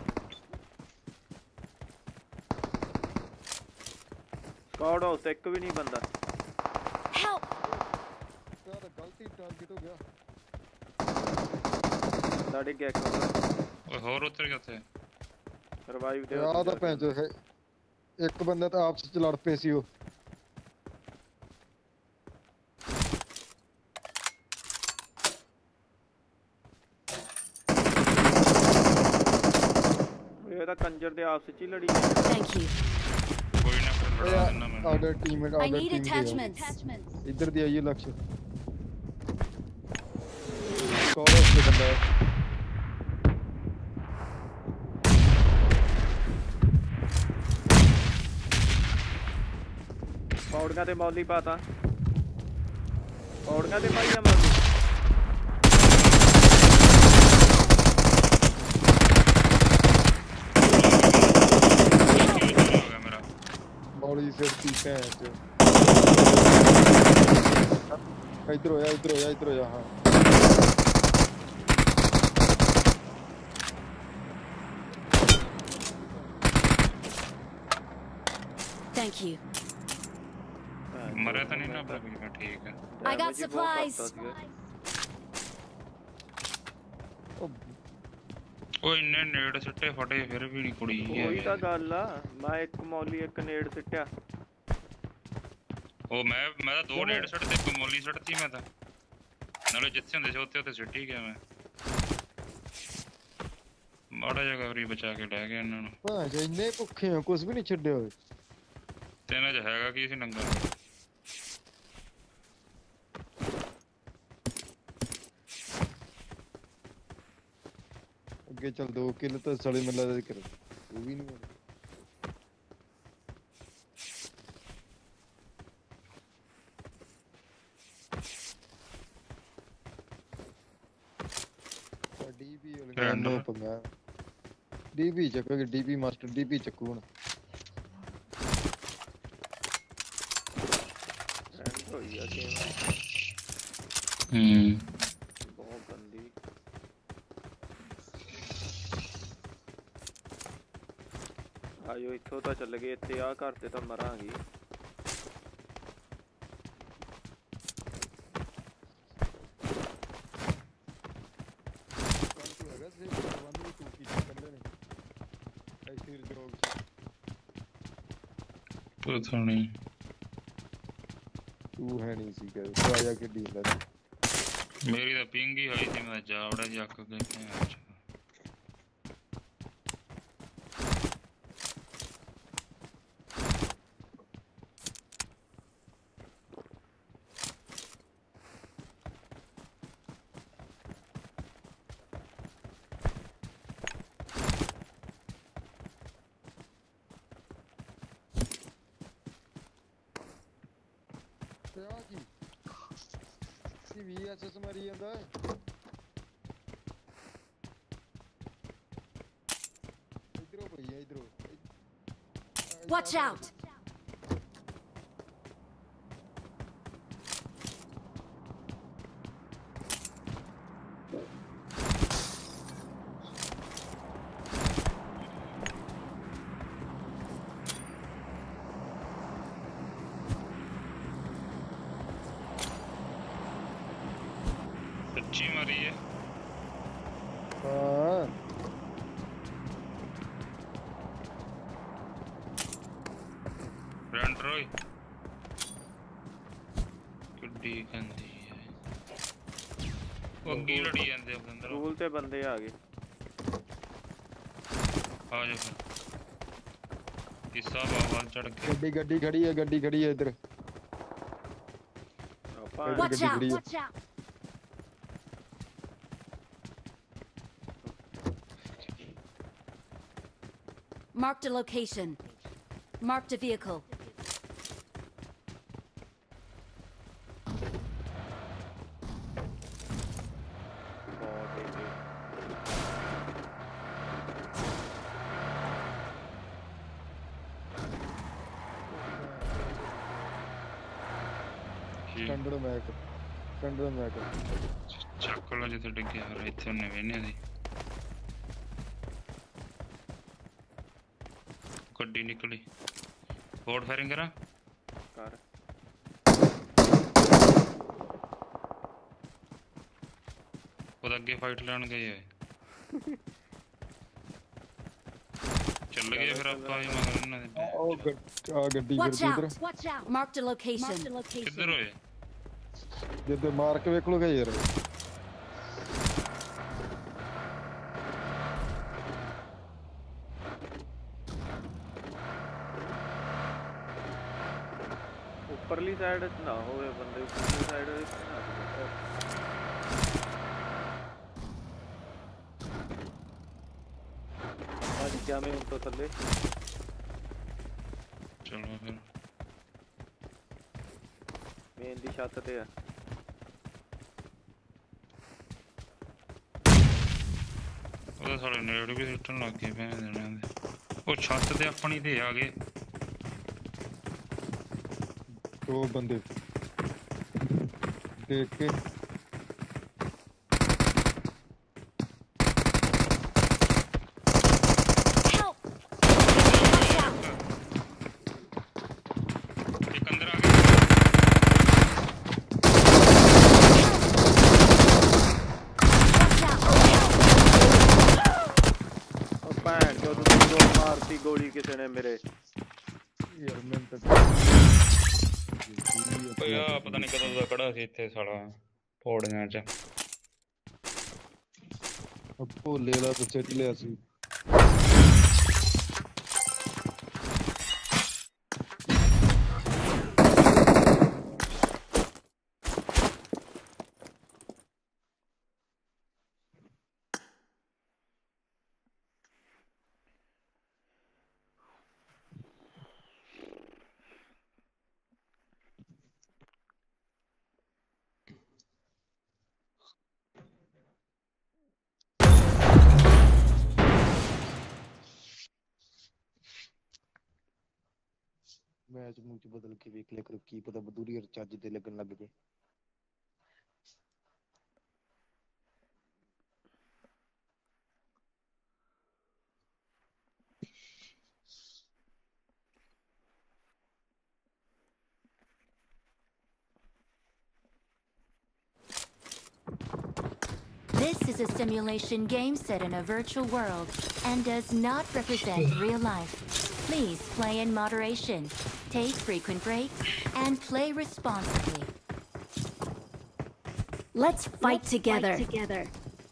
ਕੋਡ ਹਾਊਸ ਇੱਕ ਵੀ ਨਹੀਂ ਬੰਦਾ Help. ਯਾਰ ਗਲਤੀ ਟਾਰਗੇਟ ਹੋ ਗਿਆ ਸਾਡੇ ਗੈਕ ਓਏ ਹੋਰ ਉੱਤਰ ਗਿਆ ਉੱਥੇ ਰਿਵਾਈਵ ਦੇ ਆ ਤਾਂ ਭੈਣ ਚੋ ਹੈ ਇੱਕ ਬੰਦਾ ਤਾਂ ਆਪਸ ਚ ਲੜ ਪਏ ਸੀ ਉਹ ਇਹ ਤਾਂ ਕੰਜਰ ਦੇ ਆਪਸ ਚ ਹੀ ਲੜੀ ਜਾਂਦੇ। Thank you. ਕੋਈ ਨਾ ਫਿਰ ਲੜਾ ਦਿੰਦਾ ਮੈਂ order teammate I order need team attachments. ਇੱਧਰ ਦੀ ਆਈਏ ਲਕਸ਼ ਸਕੁਆਡ ਹਾਊਸ ਤੇ ਬੰਦਾ ਹੈ ਪੌੜੀਆਂ ਤੇ ਮੌਲੀ ਪਾਤਾ ਪੌੜੀਆਂ ਤੇ ਪਾਈ ਆ ਮੌਲੀ ਮੌਲੀ ਸਿਰਤੀ ਭੈਣ ਚ ਇੱਧਰ ਹੋਇਆ ਇੱਧਰ ਹੋਇਆ ਇੱਧਰ ਹੋਇਆ ਹਾਂ Thank you. ਮਰਿਆ ਤਾਂ ਨਹੀਂ ਨਾ ਆਪਣਾ ਕੋਈ ਮੈਂ ਠੀਕ ਹੈ I got supplies. ਉਹ ਇੰਨੇ ਨੇੜ ਸਿੱਟੇ ਫਟੇ ਫਿਰ ਵੀ ਨਹੀਂ ਕੁੜੀ ਉਹੀ ਤਾਂ ਗੱਲ ਆ ਮੈਂ ਇੱਕ ਮੌਲੀ ਇੱਕ ਨੇੜ ਸਿੱਟਿਆ ਉਹ ਮੈਂ ਮੈਂ ਤਾਂ ਦੋ ਨੇੜ ਸਿੱਟ ਤੇ ਇੱਕ ਮੌਲੀ ਸਿੱਟਤੀ ਮੈਂ ਤਾਂ ਨਾਲੇ ਜਿੱਥੇ ਹੁੰਦੇ ਸੀ ਉੱਥੇ ਉੱਥੇ ਸਿੱਟ ਹੀ ਗਿਆ ਮੈਂ ਮਾੜਾ ਜਿਹਾ ਗਵਰੀ ਬਚਾ ਕੇ ਲੈ ਗਿਆ ਇਹਨਾਂ ਨੂੰ ਭਾਂ ਜੇ ਇੰਨੇ ਭੁੱਖੇ ਹੋ ਕੁਝ ਵੀ ਨਹੀਂ ਛੱਡਿਆ ਹੋਏ ਤੇ ਇਹਨਾਂ 'ਚ ਹੈਗਾ ਕੀ ਸੀ ਨੰਗਾ ਅੱਗੇ ਚੱਲ ਦੋ ਕਿੱਲ ਤਾਂ ਸੜੇ ਮਿਲਾ ਦੇ ਕਰ ਉਹ ਵੀ ਨਹੀਂ ਡੀਪੀ ਵਾਲਾ ਨੋ ਪੰਗਾ ਡੀਪੀ ਚੱਕੋਗੇ ਡੀਪੀ ਮਾਸਟਰ ਡੀਪੀ ਚੱਕੂ ਹੁਣ ਹੋਈ ਆ ਗੇਮ ਹੂੰ ਬਹੁਤ ਗੰਦੀ ਆਇਓ ਇੱਥੋਂ ਤਾਂ ਚੱਲ ਗਏ ਇੱਥੇ ਆ ਘਰ ਤੇ ਤਾਂ ਮਰਾਂਗੇ ਪਤਾ ਨਹੀਂ ਤੂੰ ਹੈ ਨਹੀਂ ਸੀ ਕਿ ਤੂੰ ਆਇਆ ਕਿ ਡੀਲ ਲੈ ਮੇਰੀ ਤਾਂ ਪਿੰਗ ਹੀ ਹੋਈ ਸੀ ਮੈਂ ਜਾਵੜਾ ਜੱਕ ਕੇ ਵੀਐਸਐਸ ਮਾਰੀ ਜਾਂਦਾ ਇਧਰੋਂ ਭਈਆ ਇਧਰੋਂ Watch out. ਸੱਚੀ ਮਾਰੀ ਹੈ ਹਾਂ ਰੈਂਡਰੋਈ ਕਿੱਡੀ ਗੰਦੀ ਹੈ ਉਹ ਅੱਗੇ ਲੜੀ ਜਾਂਦੇ ਆਪਣੇ ਅੰਦਰ ਰੂਲ ਤੇ ਬੰਦੇ ਆ ਗਏ ਆ ਜਾ ਫਿਰ ਕਿਸਾ ਬਾਵਾਲ ਚੜ ਕੇ ਗੱਡੀ ਗੱਡੀ ਖੜੀ ਹੈ ਗੱਡੀ ਖੜੀ ਹੈ ਇੱਧਰ Watch out. Watch out. Marked a location. Marked a vehicle. Standard mag standard mag ਚੱਕ ਲਾ ਜਿੱਥੇ ਡਿੱਗਿਆ ਫਿਰ ਇੱਥੇ ਉਹਨੇ ਵੇਨੇ ਦੀ ਗੱਡੀ ਨਿਕਲੀ ਫੋਰਡ ਫਾਇਰਿੰਗ ਕਰਾਂ ਕਰ ਉਹਦਾ ਅੱਗੇ ਫਾਈਟ ਲੈਣ ਗਏ ਹੋਏ ਚੱਲ ਗਏ ਫਿਰ ਆਪਾਂ ਹੀ ਮਗਰ ਇਹਨਾਂ ਦੇ ਉਹ ਆ ਗੱਡੀ Watch ਫਿਰਦੀ ਇੱਧਰ out. Watch out. Marked a location. ਕਿੱਧਰ ਹੋਏ ਜਿੱਦੇ ਮਾਰ ਕੇ ਵੇਖ ਲੋਗੇ ਯਾਰ ਉੱਪਰਲੀ ਸਾਈਡ ਨਾ ਹੋਵੇ ਬੰਦੇ ਉੱਪਰਲੀ ਸਾਈਡ ਅੱਜ ਜਾਵੇਂ ਹੁਣ ਤੋਂ ਥੱਲੇ ਚਲੋ ਫਿਰ ਮੇਨ ਦੀ ਛੱਤ ਤੇ ਆ ਉਹਦਾ ਸਾਲੇ ਨੇੜ ਵੀ ਸਿੱਟਣ ਲੱਗ ਗਏ ਭੈਣ ਦੇਣਾ ਦੇ ਉਹ ਛੱਤ ਤੇ ਆਪਣੀ ਤੇ ਆ ਗਏ ਦੋ ਬੰਦੇ ਦੇਖ ਕੇ Help! Watch out! ਇੱਕ ਅੰਦਰ ਆ ਗਿਆ Watch out! ਉਹ ਭੈਣ ਚੋਦ ਤੂੰ ਦੋ ਮਾਰਤੀ ਗੋਲੀ ਕਿਸੇ ਨੇ ਮੇਰੇ ਯਾਰ ਮੈਂ ਤਾਂ ਓਏ ਆ ਪਤਾ ਨਹੀਂ ਕਦੋਂ ਦਾ ਖੜਾ ਸੀ ਇੱਥੇ ਸਾਲਾ ਫੋੜਿਆਂ ਚ ਭੋਲੇ ਵਾਲਾ ਤਾਂ ਸਿੱਟ ਲਿਆ ਸੀ ਮੈਚ ਮੂਚ ਬਦਲ ਕੇ ਵੇਖ ਲਿਆ ਕਰੋ ਕੀ ਪਤਾ ਬਦੂਰੀ ਚੱਜ ਤੇ ਲੱਗਣ ਲੱਗ ਜੇ This is a simulation game set in a virtual world and does not represent real life. Please play in moderation, take frequent breaks, and play responsibly. Let's fight together. Together.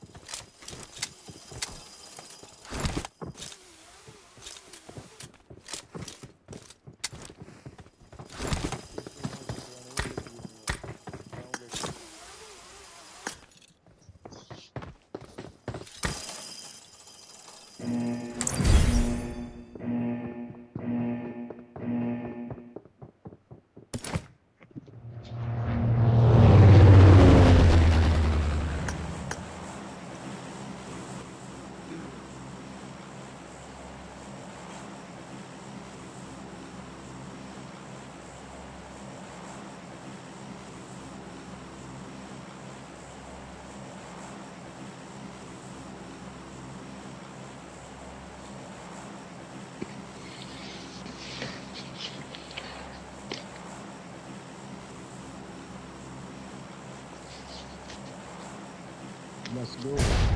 Let's go.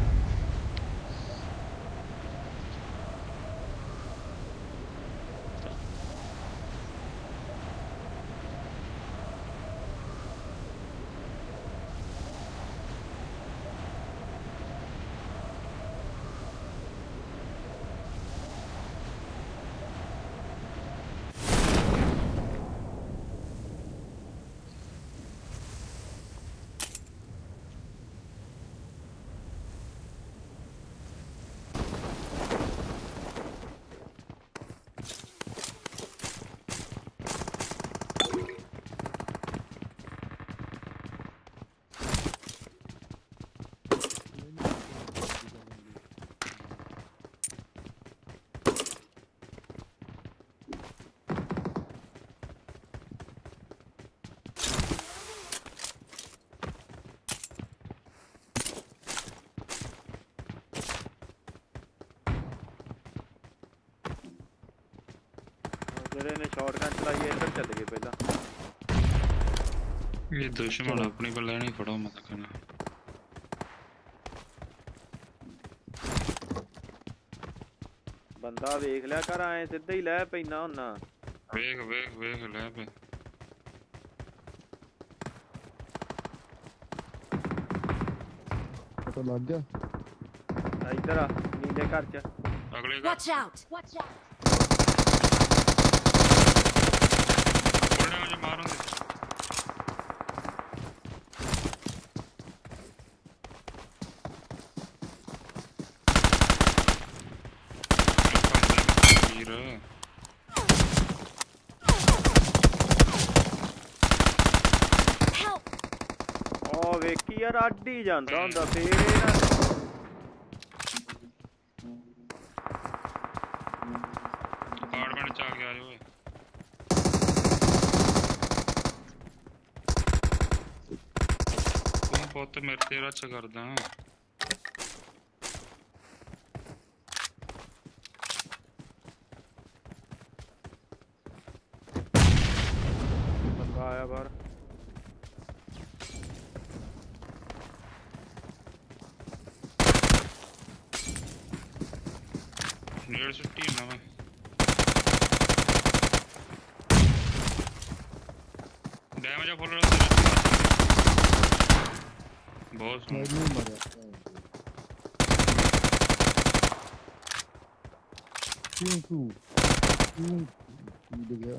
ਜਿਹੜੇ ਨੇ shotgun ਚਲਾਈ ਹੈ ਇੱਧਰ ਚੱਲ ਗਏ ਪਹਿਲਾਂ ਇਹ ਦੁਸ਼ਮਣ ਆਪਣੀ ਕੋਲ ਲੈਣੀ ਫੜੋ ਮਤ ਕਰਨਾ ਬੰਦਾ ਵੇਖ ਲਿਆ ਕਰ ਐ ਸਿੱਧਾ ਹੀ ਲੈ ਪੈਣਾ ਹੁੰਨਾ ਵੇਖ ਵੇਖ ਵੇਖ ਲੈ ਪੈ ਪਤਾ ਲੱਗ ਗਿਆ ਇੱਧਰ ਆ ਨੀਲੇ ਘਰ ਚ ਅਗਲੇ ਘਰ Watch out! Watch out! ਕੋਲੇ ਵਿੱਚ ਮਾਰਨ ਦੇ ਵੀਰ ਵੇਖੀ ਯਾਰ ਅੱਡ ਹੀ ਜਾਂਦਾ ਹੁੰਦਾ ਫੇਰ ਇਹਨਾਂ ਨੇ ਅਪਾਰਟਮੈਂਟ ਚ ਆ ਗਿਆ ਓਏ ਤੂੰ ਪੁੱਤ ਮੇਰੇ ਤੇ ਰੱਛ ਕਰਦਾ ਬੰਦਾ ਆਇਆ ਬਾਹਰ ਨੇੜ ਸੁੱਟੀ ਨਾ ਮੈਂ डैमेज है फुल बहुत नहीं मरा क्यों तू क्यों कूद गया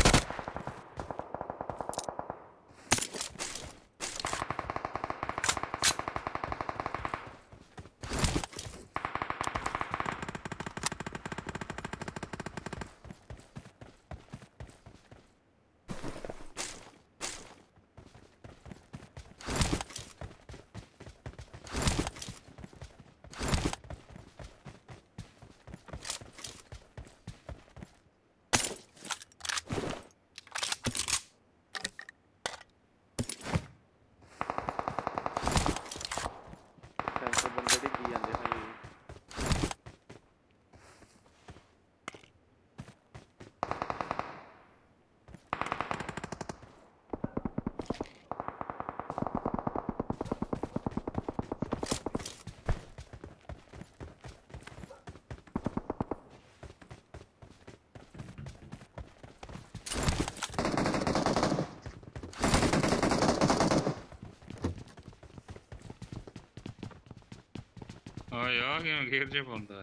हाँ यार क्या घेर जे पाਉਂਦਾ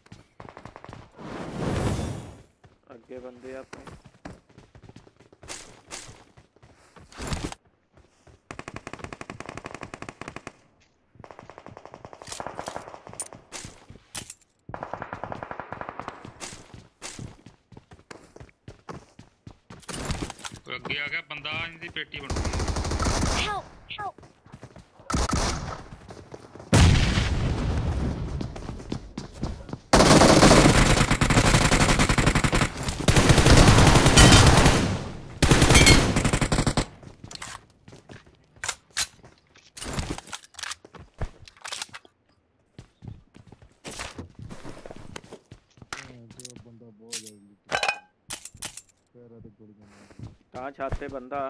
ਅੱਗੇ ਬੰਦੇ ਆਪਣੇ ਅੱਗੇ ਆ ਗਿਆ ਬੰਦਾ ਇਹਦੀ ਪੇਟੀ ਬਣਦੀ Help! Help! ਤਾਂ ਛੱਤ ਤੇ ਬੰਦਾ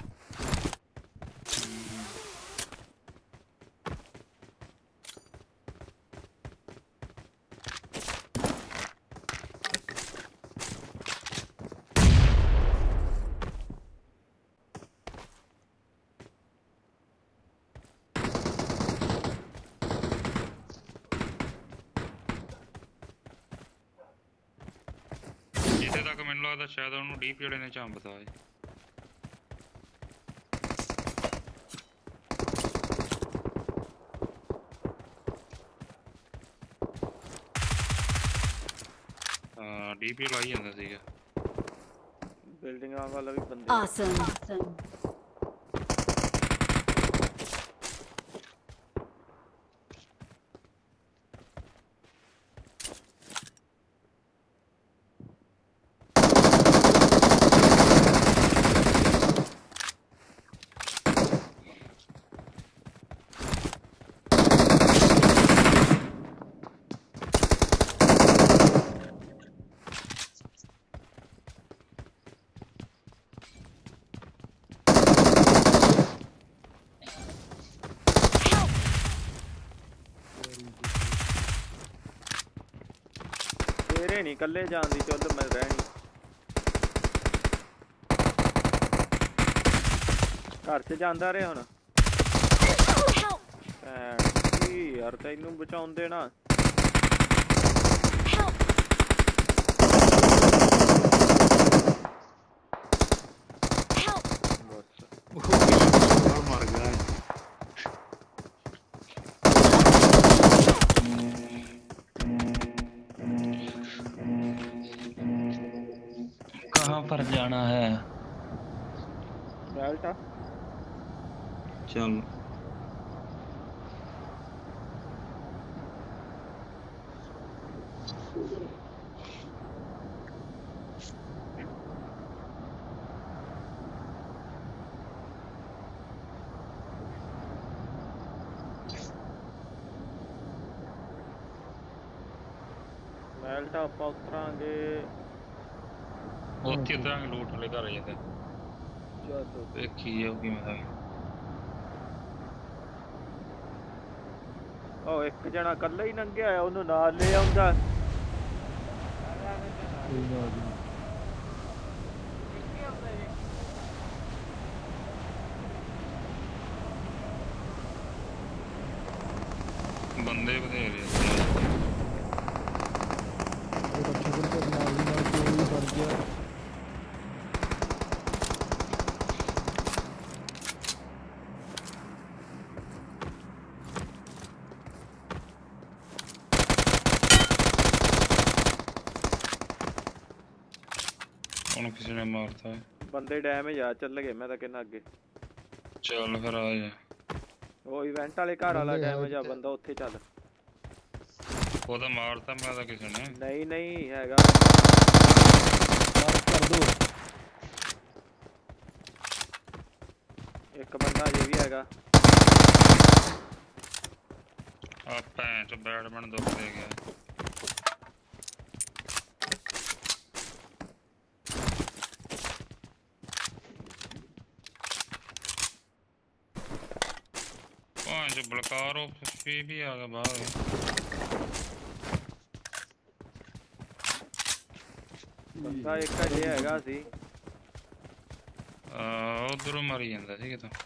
ਜਿੱਥੇ ਤੱਕ ਮੈਨੂੰ ਲੱਗਦਾ ਸ਼ਾਇਦ ਉਹਨੂੰ ਡੀਪ ਜਿਹੜੇ ਨੇ ਝੰਬਤਾ ਹੈ ਹਾਂ ਡੀਪੀ ਲਾਈ ਜਾਂਦਾ ਸੀਗਾ ਬਿਲਡਿੰਗਾਂ ਵਾਲਾ ਵੀ ਬੰਦੇ Awesome. Awesome. ਤੇਰੇ ਨਹੀਂ ਇਕੱਲੇ ਜਾਣ ਦੀ ਚੁੱਲ ਮੈਂ ਰਹਿਣੀ ਘਰ 'ਚ ਜਾਂਦਾ ਰਹੇ ਹੁਣ ਕੀ ਯਾਰ ਤੈਨੂੰ ਬਚਾਉਂਦੇ ਨਾ मर गया कहाँ पर जाना है? बेल्ट चल ਮੈਲ ਤਾਂ ਆਪਾਂ ਉਤਰਾਂਗੇ ਉੱਥੇ ਉਤਰਾਂਗੇ ਲੂਟ ਵਾਲੇ ਘਰ ਜਾਂਦੇ ਦੇਖੀ ਜਾਓ ਕਿਵੇਂ ਦਾ ਉਹ ਇੱਕ ਜਣਾ ਇਕੱਲਾ ਹੀ ਲੰਘਿਆ ਆ ਉਹਨੂੰ ਨਾਲ ਲੈ ਆਉਂਦਾ ਬੰਦੇ ਬਥੇਰੇ ਉਹਨੂੰ ਕਿਸੇ ਨੇ ਮਾਰਤਾ ਬੰਦੇ ਡੈਮੇਜ ਆ ਚੱਲ ਗਏ ਮੈਂ ਤਾਂ ਕਿੰਨਾ ਅੱਗੇ ਚੱਲ ਫਿਰ ਆ ਜਾ ਉਹ ਇਵੈਂਟ ਵਾਲੇ ਘਰ ਵਾਲਾ ਡੈਮੇਜ ਆ ਬੰਦਾ ਉੱਥੇ ਚੱਲ ਉਹਦਾ ਮਾਰਤਾ ਮੈਂ ਤਾਂ ਕਿਸੇ ਨੇ ਨਹੀਂ ਨਹੀਂ ਹੈਗਾ ਕਰ ਦੋ ਇੱਕ ਬੰਦਾ ਅਜੇ ਵੀ ਹੈਗਾ ਆ ਭੈਣ ਚ ਬੈਟਮੈਨ ਦੁੱਖ ਦੇ ਗਿਆ जो बलकारो पे भी आ गया बाहर ਬੰਦਾ ਇੱਕ ਅਜੇ ਹੈਗਾ ਸੀ ਆ ਉਧਰੋਂ ਮਾਰੀ ਜਾਂਦਾ ਸੀ ਕਿਤੋਂ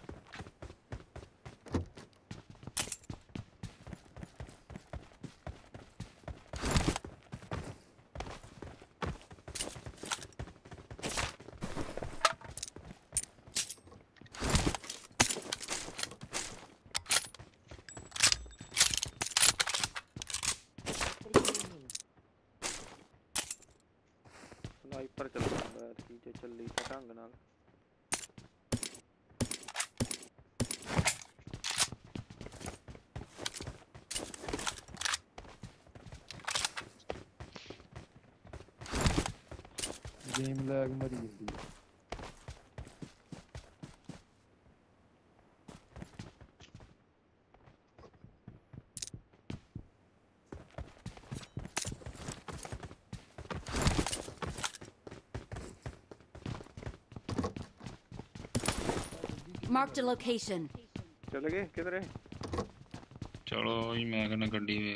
ਸਨਾਈਪਰ ਚੱਲਦਾ ਯਾਰ ਕੀ ਜੇ ਚੱਲੀ ਤਾਂ ਢੰਗ ਨਾਲ ਗੇਮ ਲੈਗ ਮਰੀ ਜਾਂਦੀ Marked a location. चले गए किधर है चलो ही मैं कहना गड्डी वे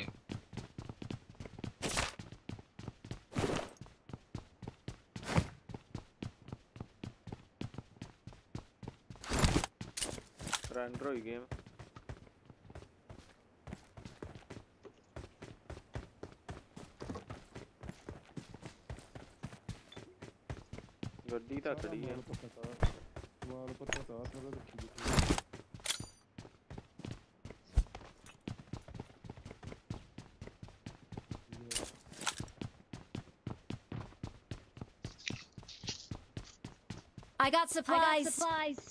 रैंडर हुई गेम गड्डी तो खड़ी है ਵਾਲ ਪੱਤਾ ਤਾਂ ਸਾਰਾ ਰੱਖੀ I got supplies. I got supplies.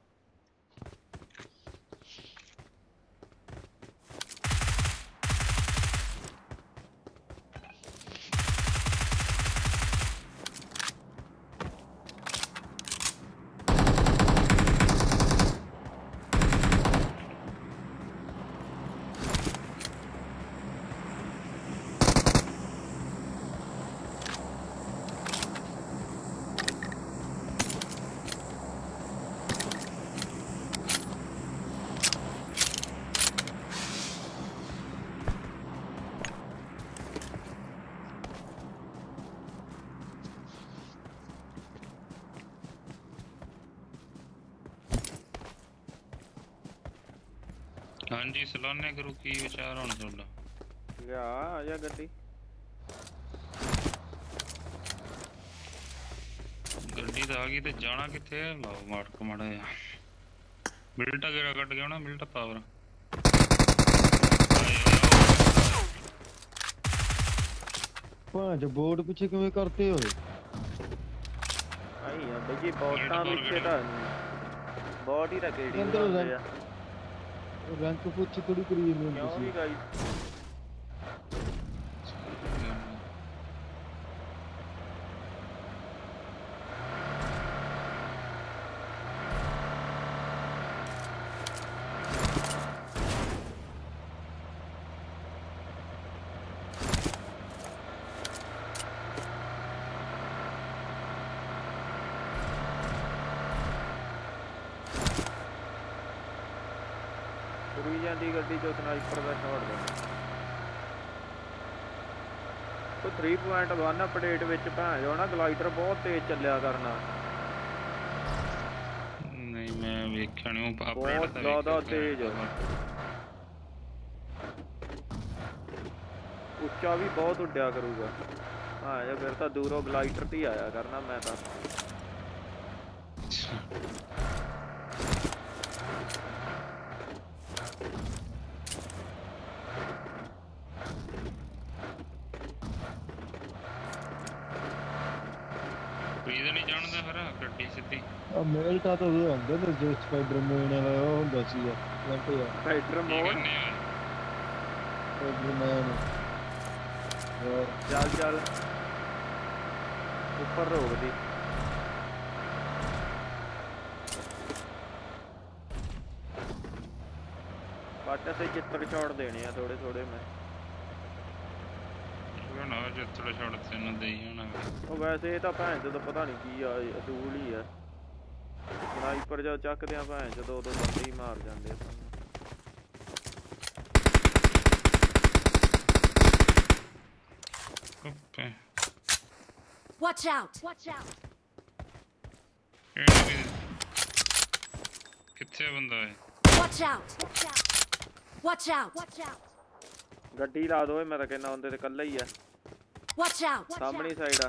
हाँ जी सलोने गुरु की विचार होना थोड़ा या आजा गड्डी गड्डी तो आ गई तो जाना किथे लाओ मार को माड़ा या मिल्टा गेड़ा कट गया ना मिल्टा पावर पांच बोर्ड पीछे किवें करते हो आई यार देखिए बोटां पीछे ता बॉडी दा केड़ी अंदर रैंक पुछ थोड़ी करी नहीं क्यों भी गाइस ਤੁਰੀ ਜਾਂਦੀ ਗੱਡੀ ਚੋਂ ਸਨਾਈਪਰ ਦਾ ਸ਼ਾਟ ਦੇ ਉਹ ਥ੍ਰੀ ਪੁਆਇੰਟ ਵਨ ਅਪਡੇਟ ਵਿੱਚ ਭੈਣ ਜੋ ਨਾ ਗਲਾਈਡਰ ਬਹੁਤ ਤੇਜ਼ ਚੱਲਿਆ ਕਰਨਾ ਨਹੀਂ ਮੈਂ ਵੇਖਿਆ ਨਹੀਂ ਉਹ ਅਪਡੇਟ ਬਹੁਤ ਜ਼ਿਆਦਾ ਤੇਜ਼ ਉੱਚਾ ਵੀ ਬਹੁਤ ਉੱਡਿਆ ਕਰੂਗਾ ਹਾਂ ਜੇ ਫਿਰ ਤਾਂ ਦੂਰੋਂ ਗਲਾਈਡਰ ਤੇ ਹੀ ਆਇਆ ਕਰਨਾ ਮੈਂ ਤਾਂ ਪ੍ਰੀਤ ਨਹੀਂ ਜਾਣਦਾ ਫਿਰ ਗੱਡੀ ਸਿੱਧੀ ਆ ਮੇਲ ਤਾਂ ਤਾਂ ਉਹ ਹੁੰਦਾ ਨਾ ਜੋ ਸਪਾਈਡਰਮੈਨ ਵਾਲਾ ਉਹ ਹੁੰਦਾ ਸੀ ਲੰਟ ਆ ਸਪਾਈਡਰਮੈਨ ਸਪਾਈਡਰਮੈਨ ਚੱਲ ਚੱਲ ਉੱਪਰ ਰੋਕ ਦੀ ਪਾਟਾ ਸੇ ਚਿੱਤਰ ਛੋੜ ਦੇਣੇ ਆ ਥੋੜੇ ਥੋੜੇ ਮੈਂ ਉਹ ਨਾ ਚਿੱਤਰ ਛੋੜ ਤੈਨੂੰ ਦੇਈ ਹੋਣਾ ਉਹ ਵੈਸੇ ਇਹ ਤਾਂ ਭੈਣ ਜਦੋਂ ਪਤਾ ਨਹੀਂ ਕੀ ਆ ਅਸੂਲ ਹੀ ਆ ਸਨਾਈਪਰ ਜਦੋਂ ਚੱਕਦੇ ਆ ਭੈਣ ਜਦੋਂ ਉਦੋਂ ਬੰਦੇ ਹੀ ਮਾਰ ਜਾਂਦੇ ਆ okay Watch out! Watch out! ਕਿੱਥੇ ਬੰਦਾ ਹੈ Watch out! Watch out! Watch out! Watch out! ਗੱਡੀ ਲਾ ਦੋ ਮੈਂ ਤਾਂ ਕਹਿੰਦਾ ਉਹਦੇ ਤੇ ਇਕੱਲਾ ਹੀ ਆ Watch out! ਸਾਹਮਣੀ ਸਾਈਡ ਆ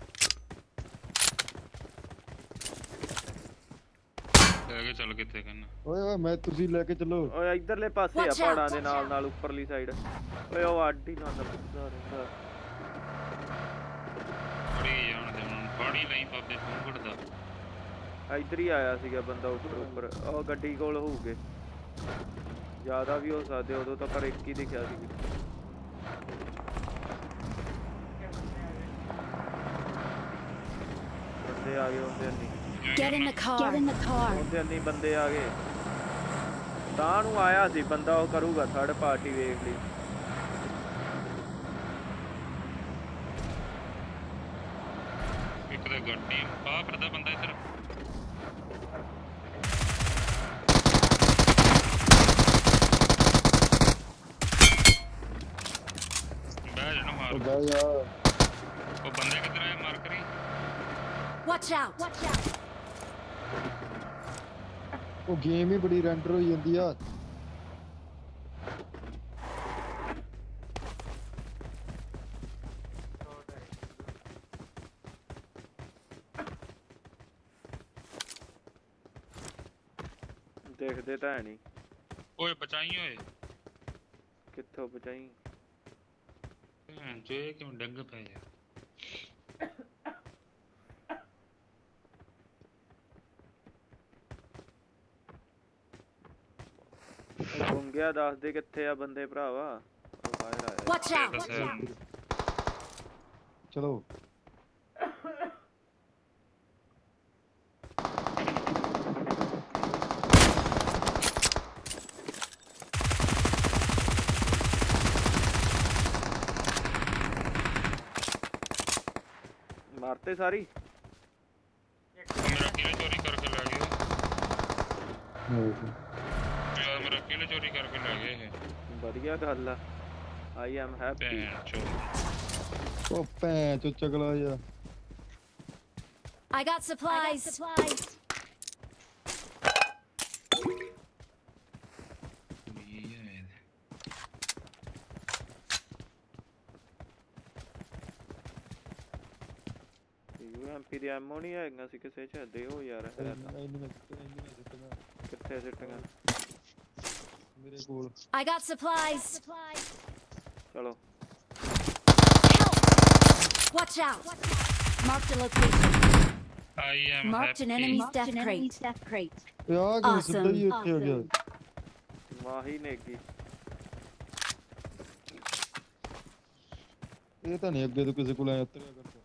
ਲੈ ਕੇ ਚੱਲ ਕਿੱਥੇ ਕਰਨਾ ਓਏ ਓਏ ਮੈਂ ਤੁਸੀਂ ਲੈ ਕੇ ਚੱਲੋ ਓਏ ਇਧਰਲੇ ਪਾਸੇ ਆ ਪਹਾੜਾਂ ਦੇ ਨਾਲ ਨਾਲ ਉੱਪਰਲੀ ਸਾਈਡ ਓਏ ਉਹ ਆਡੀ ਨਾਲ ਲੱਭਦਾ ਰਹਿੰਦਾ ਫੜੀ ਜਾਣ ਦੇ ਹੁਣ ਫੜੀ ਲਈ ਬਾਬੇ ਫੋਂਗੜ ਦਾ ਇੱਧਰ ਹੀ ਆਇਆ ਸੀਗਾ ਬੰਦਾ ਉੱਪਰ ਉੱਪਰ ਉਹ ਗੱਡੀ ਕੋਲ ਹੋਊਗੇ ਜ਼ਿਆਦਾ ਵੀ ਹੋ ਸਕਦੇ ਉਦੋਂ ਤਾਂ ਪਰ ਇੱਕ ਹੀ ਦਿਖਿਆ ਸੀ ਬੰਦੇ ਆ ਗਏ ਹੁੰਦੇ ਨਹੀਂ Get in the car. Get in the car. ਹੁੰਦੇ ਨਹੀਂ ਬੰਦੇ ਆ ਗਏ ਤਾਂ ਨੂੰ ਆਇਆ ਸੀ ਬੰਦਾ ਉਹ ਕਰੂਗਾ ਥਰਡ ਪਾਰਟੀ ਵੇਖ ਲਈ ਇੱਕ ਤਾਂ ਗੱਡੀ ਆ ਫਿਰਦਾ ਬੰਦਾ ਇੱਧਰ ਬਹਿ ਜਾਣਾ ਮਾਰ ਉਹ ਜਾ ਯਾਰ ਉਹ ਬੰਦੇ ਕਿੱਧਰ ਆਏ ਮਾਰ ਕਰੀ Watch out! Watch out! ਉਹ ਗੇਮ ਹੀ ਬੜੀ ਰੈਂਡਰ ਹੋਈ ਜਾਂਦੀ ਆ ਦੇਖਦੇ ਤਾਂ ਹੈ ਨਹੀਂ ਓਏ ਬਚਾਈ ਓਏ ਕਿੱਥੋਂ ਬਚਾਈ ਭੈਣ ਚੋ ਕਿਉਂ ਡੰਗ ਪੈ ਜਾ ਗੁੰਗਿਆ ਦੱਸ ਦੇ ਕਿੱਥੇ ਆ ਬੰਦੇ ਭਰਾਵਾ ਉਹ ਬਾਹਰ ਆਇਆ Watch out! Watch out! ਚਲੋ ਮਾਰਤੇ ਸਾਰੀ ਮੇਰਾ ਕਿਲੇ ਚੋਰੀ ਕਰਕੇ ਲੈ ਗਏ ਯਾਰ ਮੇਰਾ ਕਿਲੇ ਚੋਰੀ ਕਰਕੇ ਲੈ ਗਏ ਇਹ ਵਧੀਆ ਗੱਲ ਆ ਆਈ ਐਮ ਹੈਪੀ ਭੈਣ ਚੋ ਉਹ ਭੈਣ ਚੋ ਚਗਲਾ ਜਾ I got supplies. I got supplies. ਯੂਐਮਪੀ ਦੀ ਐਮੋ ਨਹੀਂ ਹੈਗਾ ਸੀ ਕਿਸੇ ਚ ਦਿਓ ਯਾਰ ਕਿੱਥੇ ਸਿੱਟੀਆਂ ਮੇਰੇ ਕੋਲ I got supplies. ਚਲੋ Watch out! Marked a location. I am Marked an happy. enemy's death crate. Death crate. ਇਹ ਆ ਗਿਆ ਸਿੱਧਾ ਹੀ ਇੱਥੇ ਆ ਗਿਆ ਮਾਹੀ ਨੇਗੀ ਇਹ ਤਾਂ ਨਹੀਂ ਅੱਗੇ ਤੋਂ ਕਿਸੇ ਕੋਲ ਐ ਉਤਰਿਆ ਕਰਦਾ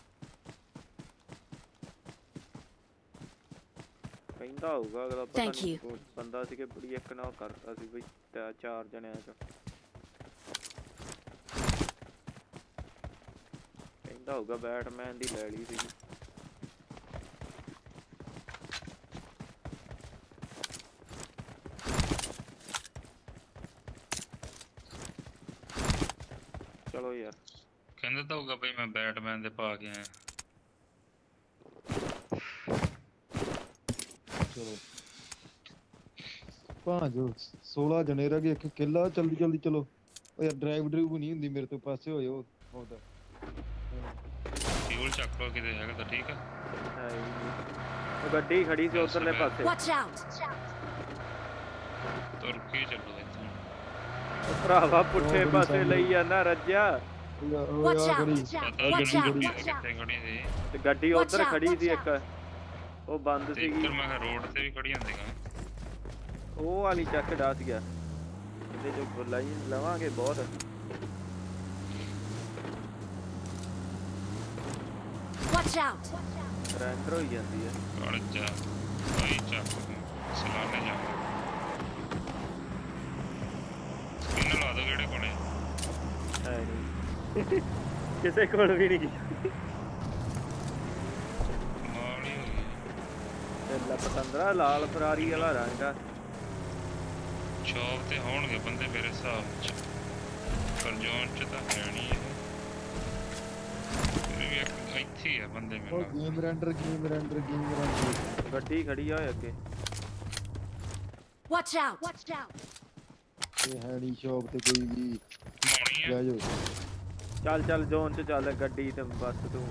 ਕਹਿੰਦਾ ਹੋਊਗਾ ਅਗਲਾ ਪਤਾ Thank ਨਹੀਂ you. ਕੋਈ ਬੰਦਾ ਸੀ ਕਿ ਬੜੀ ਇੱਕ ਨਾ ਕਰਦਾ ਸੀ ਬਈ ਤੇ ਚਾਰ ਜਣਿਆਂ ਚ ਕਹਿੰਦਾ ਹੋਊਗਾ ਬੈਟਮੈਨ ਦੀ ਲੈ ਲਈ ਸੀ ਚਲੋ ਯਾਰ ਕਹਿੰਦਾ ਤਾਂ ਹੋਊਗਾ ਬਈ ਮੈਂ ਬੈਟਮੈਨ ਦੇ ਪਾ ਕੇ ਆਇਆ ਚਲੋ ਭਾਂਜੋ ਸੋਲਾਂ ਜਣੇ ਰਹਿ ਗਏ ਇੱਕ ਕਿੱਲਾ ਜਲਦੀ ਜਲਦੀ ਚਲੋ ਓ ਯਾਰ ਡਰਾਈਵ ਡਰਾਈਵ ਨਹੀਂ ਹੁੰਦੀ ਮੇਰੇ ਤੋਂ ਪਾਸੇ ਹੋਏ ਉਹ ਉਹਦਾ ਫਿਊਲ ਚੱਕ ਲਓ ਕਿਤੇ ਹੈਗਾ ਤਾਂ ਠੀਕ ਆ ਹੈ ਹੀ ਨੀ। ਉਹ ਗੱਡੀ ਖੜੀ ਸੀ ਉਧਰਲੇ ਪਾਸੇ Watch out! ਤੁਰ ਕੇ ਚੱਲੋ ਇੱਥੋਂ ਉਹ ਭਰਾਵਾ ਪੁੱਠੇ ਉਹ ਪਾਸੇ ਬੜੀ ਲਈ ਜਾਂਦਾ ਰੱਜਿਆ ਓ Watch ਯਾਰ out! ਖੜੀ ਪਤਾ Watch ਗੱਡੀ out! ਗੱਡੀ Watch out! ਕਿੱਥੇ ਖੜੀ ਸੀ ਤੇ ਗੱਡੀ Watch ਉਧਰ out, ਖੜੀ ਸੀ watch ਇੱਕ ਉਹ ਬੰਦ ਤੇ ਸੀਗੀ ਇੱਧਰ ਮੈਂ ਕਿਹਾ ਰੋਡ ਤੇ ਵੀ ਖੜੀ ਹੁੰਦੀਆਂ ਉਹ ਵਾਲੀ ਚੱਕ ਡਾ ਸੀਗਾ ਇਹਦੇ ਜੋ ਗੁਲਾਈ ਲਵਾਂਗੇ ਬਹੁਤ Watch out! ਰੈਂਡਰ ਹੋਈ ਜਾਂਦੀ ਹੈ ਕੜ ਜਾ ਭਾਈ ਚੱਕ ਸਲਾਨੇ ਜਾ ਸਕਿਨ ਲਾ ਦੋ ਕਿਹੜੇ ਕੋਲੇ ਹੈ ਨੀ ਕਿਸੇ ਕੋਲ ਵੀ ਨਹੀਂ ਗਈ ਮਾਲ ਹੀ ਹੋ ਗਈ ਤੇ ਲਾ ਪਤੰਦਰਾ ਲਾਲ ਫਰਾਰੀ ਵਾਲਾ ਰੰਗ ਆ ਸ਼ੌਪ ਤੇ ਹੋਣਗੇ ਬੰਦੇ ਮੇਰੇ ਹਿਸਾਬ ਚ ਪਰ ਜੋਨ ਚ ਤਾਂ ਹੈ ਨਹੀਂ ਇਹ ਇਹ ਵੀ ਇੱਕ ਇੱਥੇ ਹੀ ਆ ਬੰਦੇ ਉਹ ਮੇਰੇ game render game render game render ਗੱਡੀ ਖੜੀ ਆ ਓਏ ਅੱਗੇ Watch out! Watch out! ਇਹ ਹੈ ਨਹੀਂ ਸ਼ੌਪ ਤੇ ਕੋਈ ਵੀ ਮਾਉਣੀ ਆ ਲੈ ਜਾਓ ਚੱਲ ਚੱਲ ਜ਼ੋਨ ਚ ਚੱਲ ਗੱਡੀ ਤੇ ਬਸ ਤੂੰ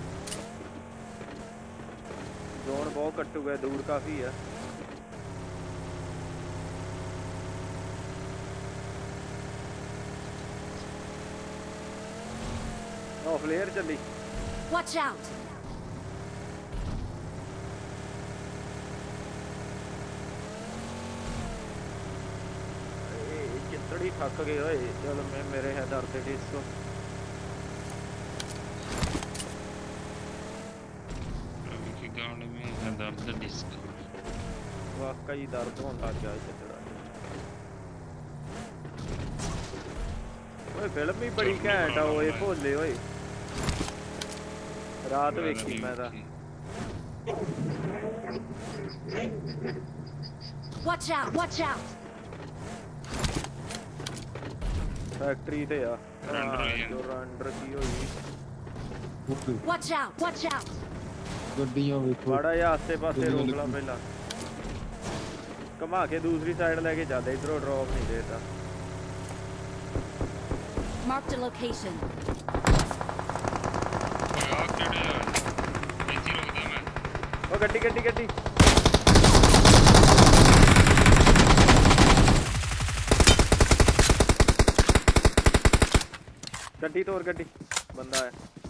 ਜ਼ੋਨ ਬਹੁਤ ਕੱਟੂਗਾ ਦੂਰ ਕਾਫੀ ਆ ਉਹ ਫਲੇਅਰ ਚੱਲੀ Watch out! ਇਹ ਚਿੱਤੜੀ ਥੱਕ ਗਏ ਓਏ ਚਲ ਮੈਂ ਮੇਰੇ ਹੈ ਦਰਦ ਡਿਸਕੋ ਰਵੀ ਕੀ ਗਾਣੇ ਮੇ ਹੈ ਦਰਦ ਡਿਸਕ ਵਾਕਈ ਦਰਦ ਹੋਣ ਲੱਗ ਗਿਆ ਚਿੱਤੜਾ ਓਏ ਫਿਲਮ ਵੀ ਬੜੀ ਘੈਂਟ ਆ ਓਏ ਭੋਲੇ ਓਏ ਰਾਤ ਵੇਖੀ ਮੈਂ ਤਾਂ Watch out! Watch out! Factory ਤੇ ਆ ਰੈਂਡਰ ਹੋਈ ਜੋ ਰੈਂਡਰ ਕੀ ਹੋਈ okay Watch out! Watch out! ਗੱਡੀਆਂ ਵੇਖੋ ਮਾੜਾ ਜਿਹਾ ਆਸੇ ਪਾਸੇ ਰੋਕ ਲਾ ਪਹਿਲਾਂ ਘੁਮਾ ਕੇ ਦੂਸਰੀ ਸਾਈਡ ਲੈ ਕੇ ਚੱਲ ਇਧਰੋਂ ਡ੍ਰੌਪ ਨਹੀਂ ਦੇਤਾ Marked a location. ਓਏ ਆ ਕਿਹੜੇ ਆ ਇੱਥੇ ਹੀ ਰੁਕਦਾ ਮੈਂ ਉਹ ਗੱਡੀ ਗੱਡੀ ਗੱਡੀ ਗੱਡੀ ਤੋਰ ਗੱਡੀ ਬੰਦਾ ਹੈ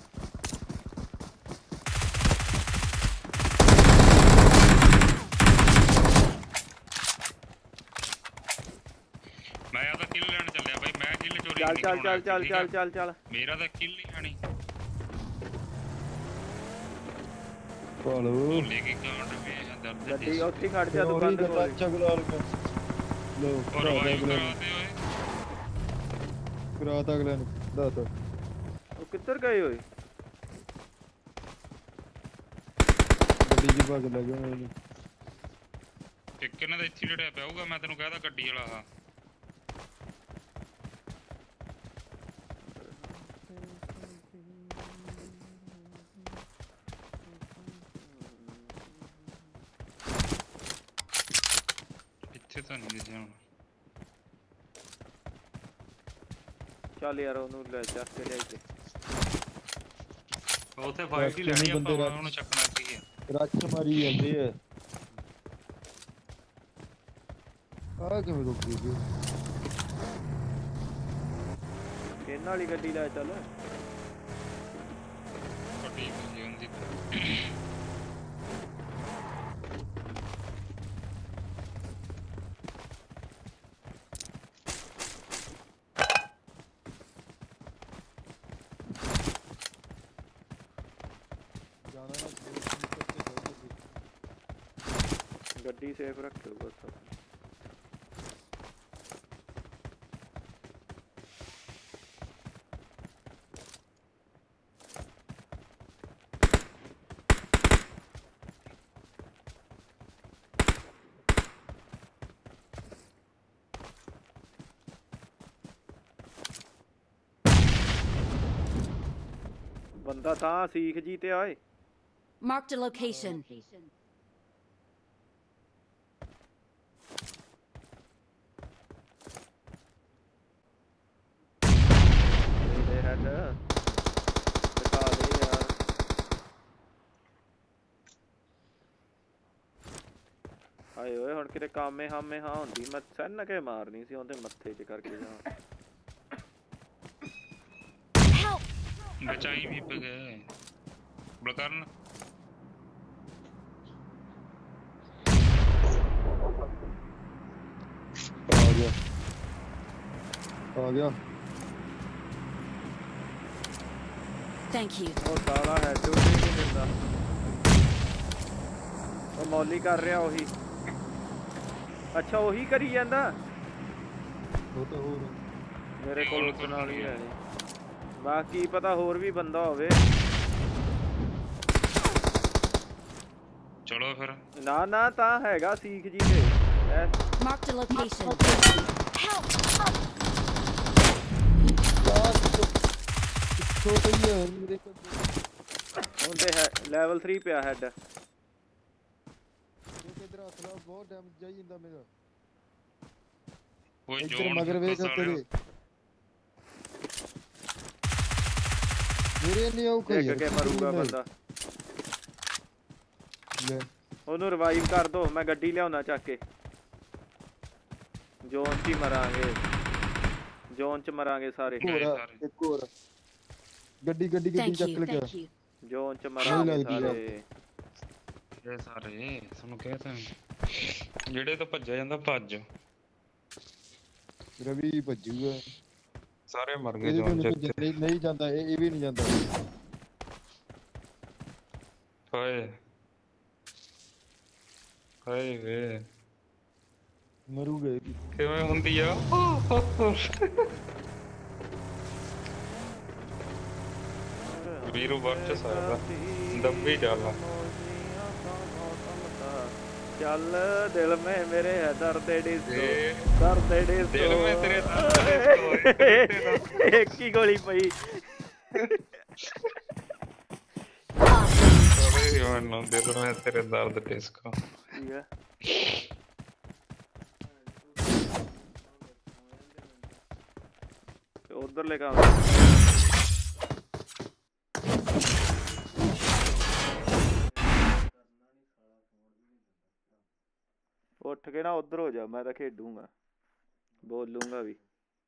ਮੈਂ ਆ ਤਾਂ ਕਿੱਲ ਲੈਣ ਚੱਲਿਆ ਬਾਈ ਮੈਂ ਕਿੱਲ ਚੋਰੀ ਚੱਲ ਨਹੀਂ ਚੱਲ ਕਰਾਉਣਾ, ਚੱਲ ਚੱਲ ਠੀਕ ਆ? ਚੱਲ ਚੱਲ ਚੱਲ ਮੇਰਾ ਤਾਂ ਕਿੱਲ ਹੀ ਆਣੀ ਭਾਲੋ ਭੋਲੇ ਕੀ ਕਾਂਡ ਮੇ ਹੈ ਦਰਦ ਗੱਡੀ ਡਿਸਕ ਉੱਥੇ ਹੀ ਖੜ ਜਾ ਦੁਕਾਨ ਦੇ ਕੋਲ ਅੱਛਾ ਗੁਲਾਲ ਲੋ ਔਰ ਕਰਾ ਵਾਈ ਅਗਲੇ ਕਰਾਤੇ ਓਏ ਕਰਾਤਾ ਅਗਲੇ ਨੂੰ ਦੱਸ ਉਹ ਕਿੱਧਰ ਗਏ ਓਏ ਗੱਡੀ ਜੀ ਭੱਜ ਲੈ ਗਿਆ ਉਹਨੂੰ ਇੱਕ ਇਹਨਾਂ ਦਾ ਇੱਥੇ ਲੜਿਆ ਪਿਆ ਹੋਊਗਾ ਮੈਂ ਤੈਨੂੰ ਕਹਿਦਾ ਗੱਡੀ ਵਾਲਾ ਆ ਇੱਥੇ ਤਾਂ ਨਹੀਂ ਦਿਸਿਆ ਹੁਣ ਚੱਲ ਯਾਰ ਉਹਨੂੰ ਲੈ ਜਾ ਕੇ ਲਿਆਈ ਤੇ ਉੱਥੇ ਫਾਈਟ ਹੀ ਲੈਣੀ ਆਪਾਂ ਹੁਣ ਉਹਨੂੰ ਚੱਕਣਾ ਕੀ ਹੈ ਰੱਛ ਮਾਰੀ ਜਾਂਦੇ ਆ ਆ ਕਿਵੇਂ ਰੁਕ ਗਈ ਇਹਨਾਂ ਵਾਲੀ ਗੱਡੀ ਲੈ ਚੱਲ ਗੱਡੀ ਵੀ ਹੁੰਦੀ ਜਾਣਾ ਨਾ ਗੱਡੀ ਸੇਫ ਰੱਖਿਓ ਬਸ ਬੰਦਾ ਤਾਂ ਸੀਖ ਜੀ ਤੇ ਆਏ। Marked a location. ਦੇ ਹੈਡ ਦਿਖਾ ਦੇ ਯਾਰ। ਆਏ ਓਏ ਹੁਣ ਕਿਤੇ ਕਾਮੇ ਹਾਮੇ ਹਾਂ ਹੁੰਦੀ ਮੈਂ ਸੈਨ ਕੇ ਮਾਰਨੀ ਸੀ ਉਹਦੇ ਮੱਥੇ 'ਚ ਕਰਕੇ ਜਾ। बचाई भी पे गए बलकਰਨ आ गया आ गया। Thank you. ਉਹ ਸਾਲਾ ਹੈਡ ਉੱਤੇ ਨਹੀਂ ਦਿੰਦਾ। ਉਹ ਮੌਲੀ ਕਰ ਰਿਹਾ ਉਹੀ। ਅੱਛਾ ਉਹੀ ਕਰੀ ਜਾਂਦਾ। ਉਹ ਤਾਂ ਹੋਰ ਮੇਰੇ ਕੋਲ ਉਸ ਨਾਲ ਹੀ ਹੈ ਨਹੀਂ। ਬਾਕੀ ਪਤਾ ਹੋਰ ਵੀ ਬੰਦਾ ਹੋਵੇ। ਚਲੋ ਫਿਰ ਨਾ ਨਾ ਤਾਂ ਹੈਗਾ ਸੀਖ ਜੀ ਤੇ। Marked a location. Help! ਛੋਟੇ ਹੀ ਹੈ ਮੇਰੇ ਕੋਲ। ਉਹਦੇ ਹੈ ਲੈਵਲ ਥ੍ਰੀ ਪਿਆ ਹੈਡ। ਇਧਰ ਹੱਥ ਲਾ ਬਹੁਤ ਡੈਮੇਜ ਜਾਈ ਜਾਂਦਾ ਮੇਰਾ। ਕੋਈ ਇੱਧਰ ਜੋਨ ਮਗਰ ਵੇਖ ਤੇਰੇ ਮੇਰੇ ਨਹੀਂ ਆਉ ਕੋਈ ਇੱਕ ਕੇ ਮਰੂਗਾ ਬੰਦਾ। ਲੈ ਉਹਨੂੰ ਰਿਵਾਈਵ ਕਰ ਦੋ ਮੈਂ ਗੱਡੀ ਲਿਆਉਣਾ ਚੱਕ ਕੇ। ਜ਼ੋਨ 'ਚ ਹੀ ਮਰਾਂਗੇ ਜ਼ੋਨ 'ਚ ਮਰਾਂਗੇ ਸਾਰੇ। ਇੱਕ ਹੋਰ ਗੱਡੀ ਗੱਡੀ ਗੱਡੀ Thank ਚੱਕ you. ਲਿਆ। Thank you. ਜ਼ੋਨ 'ਚ ਮਰਾਂਗੇ ਲੱਗਦੀ ਸਾਰੇ। ਇਹ ਸਾਰੇ ਤੁਹਾਨੂੰ ਕਹਿ ਤਾ ਜਿਹੜੇ ਤੋਂ ਭੱਜਿਆ ਜਾਂਦਾ ਭੱਜ। ਰਵੀ ਭੱਜੂਗਾ ਸਾਰੇ ਮਰ ਗਏ ਇਹ ਜੋਨ ਚ। ਨਹੀਂ ਨਹੀਂ ਜਾਂਦਾ ਇਹ ਇਹ ਵੀ ਨਹੀਂ ਜਾਂਦਾ। ਹਾਏ ਹਾਏ ਵੇ ਮਰੂਗੇ ਕਿਵੇਂ ਹੁੰਦੀ ਆ। ਵੀਰੂ ਵਰਚ ਸਾਰਾ ਦੱਬੀ ਚੱਲ ਚੱਲ ਦਿਲ ਮੇ ਮੇਰੇ ਹੈ ਦਰਦ ਡਿਸਕੋ ਦਰਦ ਡਿਸਕੋ ਦਿਲ ਮੇ ਤੇਰੇ ਦਰਦ ਡਿਸਕੋ ਇੱਕ ਹੀ ਗੋਲੀ ਪਈ। ਅਰੇ ਯਾਰ ਨਾ ਦਿਲ ਮੇ ਤੇਰੇ ਦਰਦ ਡਿਸਕੋ। ਠੀਕ ਹੈ ਉਧਰ ਲੈ ਕੇ ਉੱਠ ਕੇ ਨਾ ਉਧਰ ਹੋ ਜਾ। ਮੈਂ ਤਾਂ ਖੇਡੂੰਗਾ ਬੋਲੂੰਗਾ ਵੀ।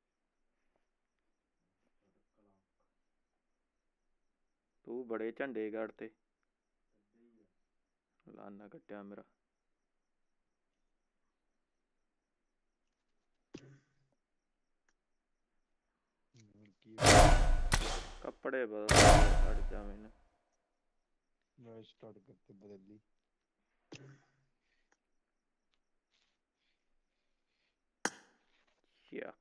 ਤੂੰ ਬੜੇ ਝੰਡੇ ਗੜ ਤੇ ਲਾਨਾ ਕੱਟਿਆ ਮੇਰਾ। ਕੱਪੜੇ ਬਦਲ ਛੱਡ ਜਾ ਮੈਨੂੰ। ਮੈਂ ਸਟਾਰਟ ਕਰਤੇ ਬਦਲੀ। ਯਾਕ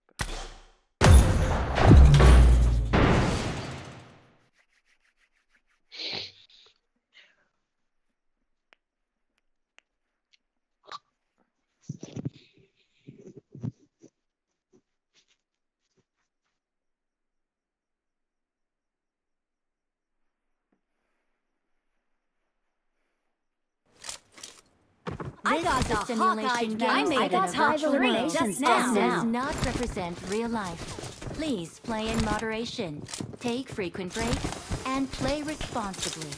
I got the simulation Hawkeye. game I made set in a a virtual three world just that now. does not represent real life. Please play in moderation, take frequent breaks, and play responsibly.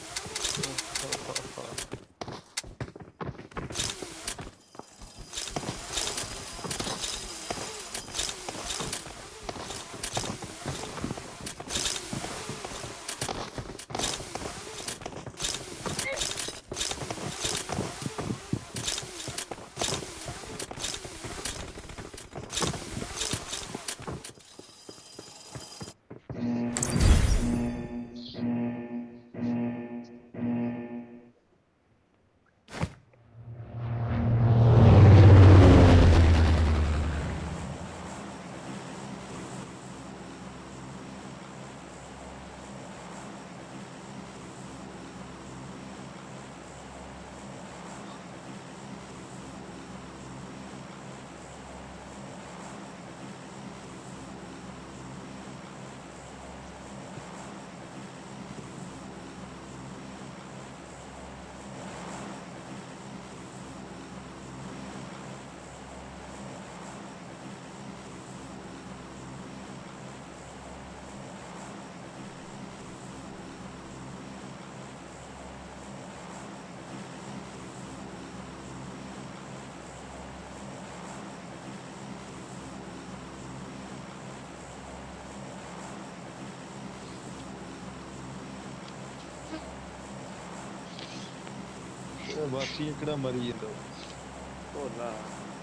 ਵਾਸੀ ਕਿਹੜਾ ਮਰੀ ਜਾਂਦਾ ਭੋਲਾ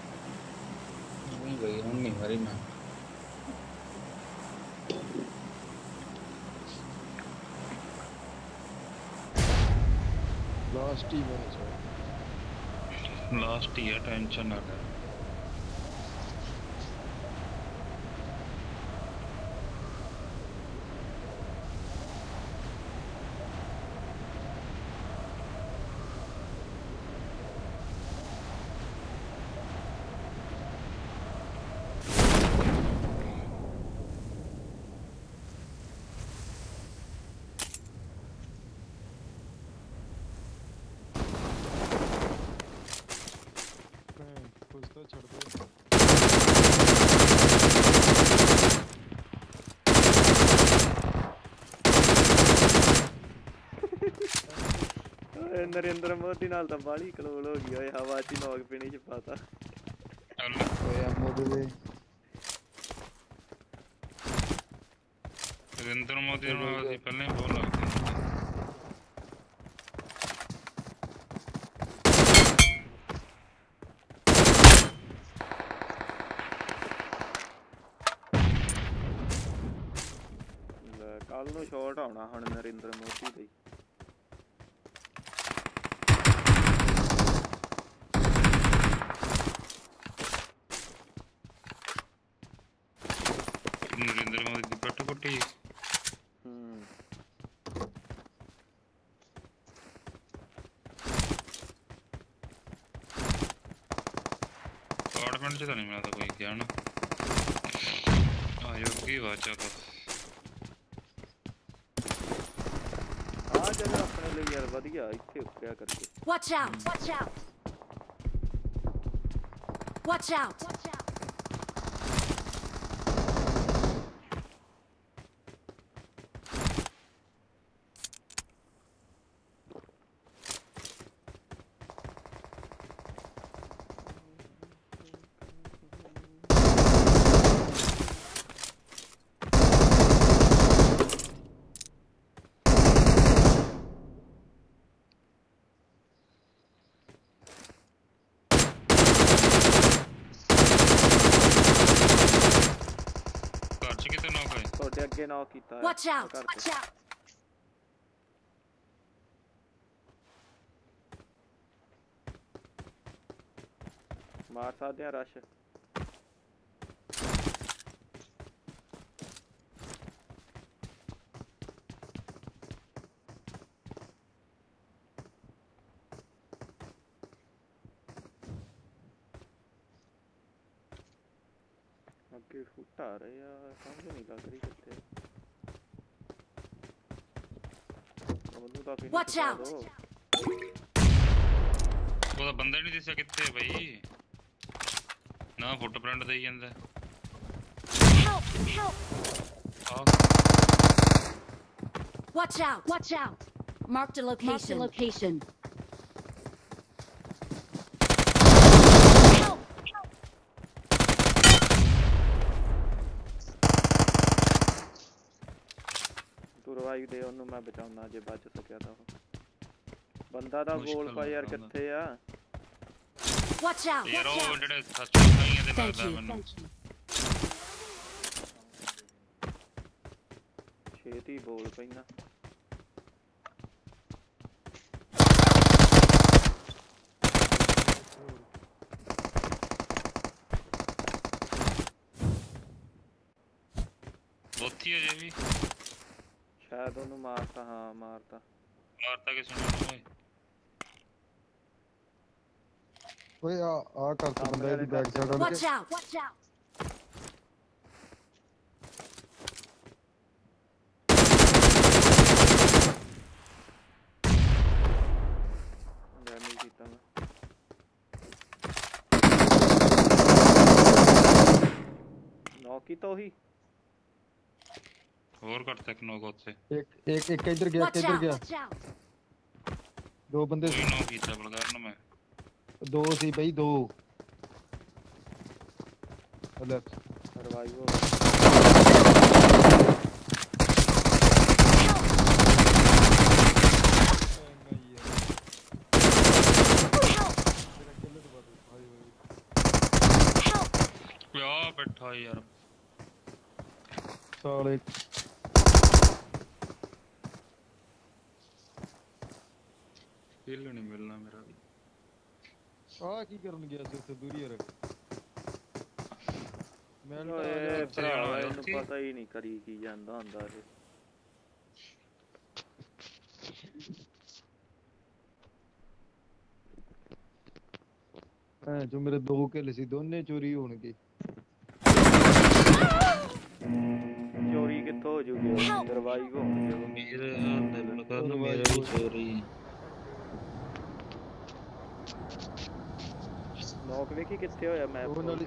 ਨਹੀਂ ਬਈ ਹੁਣ ਨਹੀਂ ਮਰੀ ਮੈਂ ਲਾਸਟ ਹੀ ਮੈਚ ਹੈ ਲਾਸਟ ਹੀ ਹੈ ਟੈਨਸ਼ਨ ਨਾ ਲੈ ਕੁਝ ਤਾਂ ਛੱਡ ਦੇ ਓਏ ਨਰਿੰਦਰ ਮੋਦੀ ਨਾਲ ਤਾਂ ਬਾਲੀ ਕਲੋਲ ਹੋ ਗਈ ਓਏ ਹਵਾ 'ਚ ਨੌਕ ਪੀਣੀ 'ਚ ਪਾਤਾ ਓਏ ਆਮੋ ਦੇ ਦੇ ਨਰਿੰਦਰ ਮੋਦੀ ਨੂੰ ਅਸੀਂ ਪਹਿਲਾਂ ਹੀ ਬਹੁਤ ਲੱਗਦੇ ਕੱਲ ਨੂੰ ਸ਼ਾਟ ਆਉਣਾ ਹੁਣ ਨਰਿੰਦਰ ਮੋਦੀ ਦਾ ਨਰਿੰਦਰ ਮੋਦੀ ਦੀ ਪੱਟ ਕੁੱਟੀ ਹੂੰ ਅਪਾਰਟਮੈਂਟ 'ਚ ਤਾਂ ਨਹੀਂ ਮਿਲਦਾ ਕੋਈ ਗਿਆ ਨਾ ਆ ਯੋਗੀ ਵਾਚਾ ਕੋ ਆ ਜਗ੍ਹਾ ਆਪਣੇ ਲਈ ਯਾਰ ਵਧੀਆ ਇੱਥੇ ਉੱਤਰਿਆ ਕਰਕੇ Watch out! Watch out! Watch out! Watch out! ਤੁਹਾਡੇ ਅੱਗੇ ਨੌਕ ਕੀਤਾ Watch out! Watch out! ਮਾਰ ਸਕਦੇ ਆ ਰਸ਼ ਅੱਗੇ ਫੁੱਟ ਆ ਰਹੇ ਆ ਸਮਝ ਨਹੀਂ ਲੱਗ ਰਹੀ ਕਿੱਥੇ ਉਹਨੂੰ ਤਾਂ ਫਿਰ Watch out! ਉਹਦਾ ਬੰਦਾ ਨਹੀਂ ਦਿਸਿਆ ਕਿੱਥੇ ਬਈ ਨਾ ਫੁੱਟਪ੍ਰਿੰਟ ਦੇਈ ਜਾਂਦਾ Help! Help! ਆ Watch out! Watch out! Marked a location. Marked a location. Help! ਤੂੰ ਰਿਵਾਈਵ ਦੇ ਉਹਨੂੰ ਮੈਂ ਬਚਾਉਣਾ ਜੇ ਬਚ ਸਕਿਆ ਤਾਂ ਉਹ ਬੰਦਾ ਦਾ ਗੋਲ ਪਾ ਯਾਰ ਕਿੱਥੇ ਆ Watch out! ਯਾਰ Watch ਉਹ out! ਜਿਹੜੇ ਸੱਚੇ ਖਾਈਆਂ ਦੇ Thank ਲੱਗਦਾ you. ਮੈਨੂੰ Thank you. ਛੇਤੀ ਬੋਲ ਪੈਣਾ ਉੱਥੀ ਅਜੇ ਵੀ ਸ਼ਾਇਦ ਉਹਨੂੰ ਮਾਰਤਾ ਹਾਂ ਮਾਰਤਾ ਮਾਰਤਾ ਕਿਸ ਨੂੰ ਓਏ ਓਏ ਆ ਆ ਕਰ ਤਾ ਬੰਦਾ ਇਹਦੀ ਬੈਕ ਸਾਈਡ ਵੱਲ Watch out! Watch out! Damage ਕੀਤਾ ਮੈਂ ਨੌਕ ਕੀਤਾ ਉਹੀ ਹੋਰ ਕੱਟ ਤੱਕ ਨੋਕ ਉੱਥੇ ਇੱਕ ਇੱਕ ਇੱਕ ਇੱਧਰ ਗਿਆ ਇੱਕ Watch ਇੱਧਰ out! ਗਿਆ Watch out! ਦੋ ਬੰਦੇ ਕੋਈ ਨੋ ਕੀਤਾ ਬਲਗਾਰ ਮੈਂ ਦੋ ਸੀ ਬਈ ਦੋ ਲੈ ਰਿਵਾਈਵ ਹੋ ਪਿਆ ਬੈਠਾ ਯਾਰ ਸਾਲੇ ਕਿੱਲ ਨਹੀਂ ਮਿਲਣਾ ਮੇਰਾ ਵੀ ਆ ਕੀ ਕਰਨ ਗਿਆ ਸੀ ਉੱਥੇ ਦੂਰੀ ਯਾਰ ਮੈਂ ਓਏ ਉੱਥੇ ਭਰਾ ਜਾਣਾ ਇਹਨੂੰ ਉੱਥੇ। ਪਤਾ ਹੀ ਨਹੀਂ ਕਰੀ ਕੀ ਜਾਂਦਾ ਹੁੰਦਾ ਇਹ ਐ ਜੋ ਮੇਰੇ ਦੋ ਕਿੱਲ ਸੀ ਦੋਨੇ ਚੋਰੀ ਹੋਣਗੇ ਚੋਰੀ ਕਿੱਥੋਂ ਹੋ ਜੂਗੀ ਉਹ ਦਰਵਾਈ ਹੋਣਗੇ ਉਹ ਮੇਰੇ ਦਿਲ ਕਰਨ ਮੇਰੇ ਵੀ ਚੋਰੀ ਨੌਕ ਵੇਖੀ ਕਿੱਥੇ ਹੋਇਆ ਮੈਪ ਉਹ ਨਾਲੇ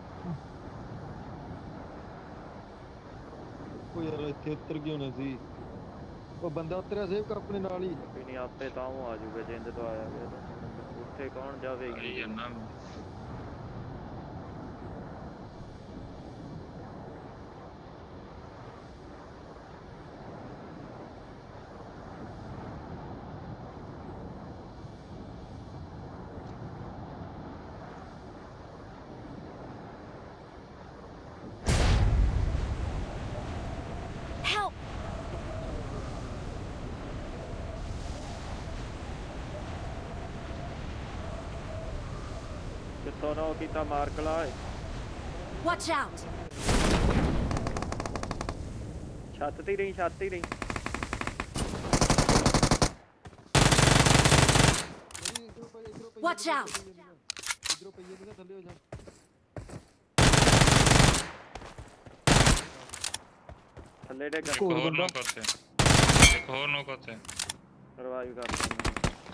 ਉਹ ਯਾਰ ਇੱਥੇ ਉੱਤਰ ਗਿਆ ਹੋਣਾ ਸੀ ਉਹ ਬੰਦਾ ਉਤਰਿਆ ਸੀ ਆਪਣੇ ਨਾਲ ਹੀ ਕੋਈ ਨਹੀਂ ਆਪੇ ਤਾਂ ਉਹ ਆ ਜੂਗਾ ਜਿੰਦ ਤੋਂ ਆਇਆ ਗਿਆ ਤਾਂ ਉੱਥੇ ਕੌਣ ਜਾਵੇਗੀ ਆਈ ਜਾਂਦਾ Help! ਕਿੱਥੋਂ ਨਾ ਉਹ ਕੀਤਾ ਮਾਰਕ ਲਾ ਏ Watch out! ਛੱਤ ਤੇ ਹੀ ਰਹੀ ਛੱਤ ਤੇ ਹੀ ਰਹੀ Watch out! ਇਧਰੋਂ ਪਈਏ ਨਹੀਂ ਥੱਲੇ ਹੋ ਜਾ ਥੱਲੇ ਡੇ ਇੱਕ ਹੋਰ ਹੋਰ ਬੰਦਾ? ਨੌਕ ਉੱਥੇ ਇੱਕ ਹੋਰ ਨੌਕ ਉੱਥੇ ਰਿਵਾਈਵ ਕਰ ਦਿੰਦੇ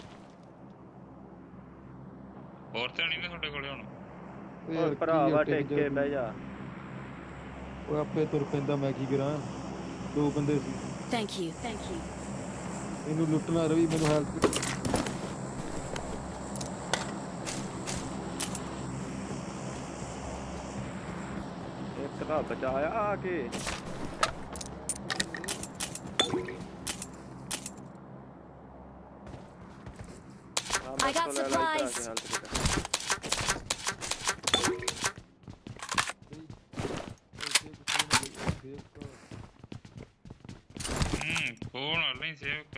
ਹੋਰ ਤੇ ਨਹੀਂ ਨਾ ਤੁਹਾਡੇ ਕੋਲੇ ਹੁਣ ਓ ਓਏ ਯਾਰ ਭਰਾਵਾ ਕੀ ਆ, ਟੇਕ ਕੇ ਟਿਕ ਬਹਿ ਜਾ ਉਹ ਆਪੇ ਤੁਰ ਪੈਂਦਾ ਮੈਂ ਕੀ ਕਰਾਂ ਦੋ ਬੰਦੇ ਸੀ Thank you, thank you. ਇਹਨੂੰ ਲੁੱਟਣਾ ਰਵੀ ਮੈਨੂੰ ਹੈਲਪ ਇੱਕ ਤਾਂ ਬਚਾਇਆ ਆ ਕੇ I got supplies. ਹੂੰ ਕੋਣ ਨਹੀਂ ਸੇਵਕ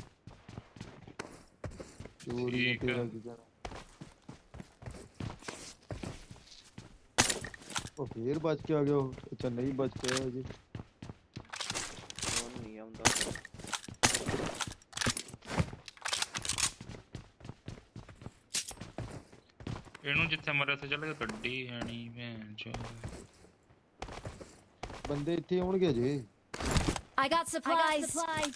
ਚੋਰੀ ਠੀਕ ਤੇਰਾ ਆ। ਕੀ ਕਹਿਣਾ ਉਹ ਫੇਰ ਬਚ ਕੇ ਆ ਗਿਆ ਉਹ ਅੱਛਾ ਨਹੀਂ ਬਚ ਕੇ ਆਇਆ ਜੀ ਹੁਣ ਨਹੀਂ ਆਉਂਦਾ ਇਹਨੂੰ ਜਿੱਥੇ ਮਰਿਆ ਉੱਥੇ ਚੱਲ ਗਿਆ ਗੱਡੀ ਹੈ ਨਹੀਂ ਭੈਣ ਚੋ ਬੰਦੇ ਇੱਥੇ ਆਉਣਗੇ ਜੇ I got supplies.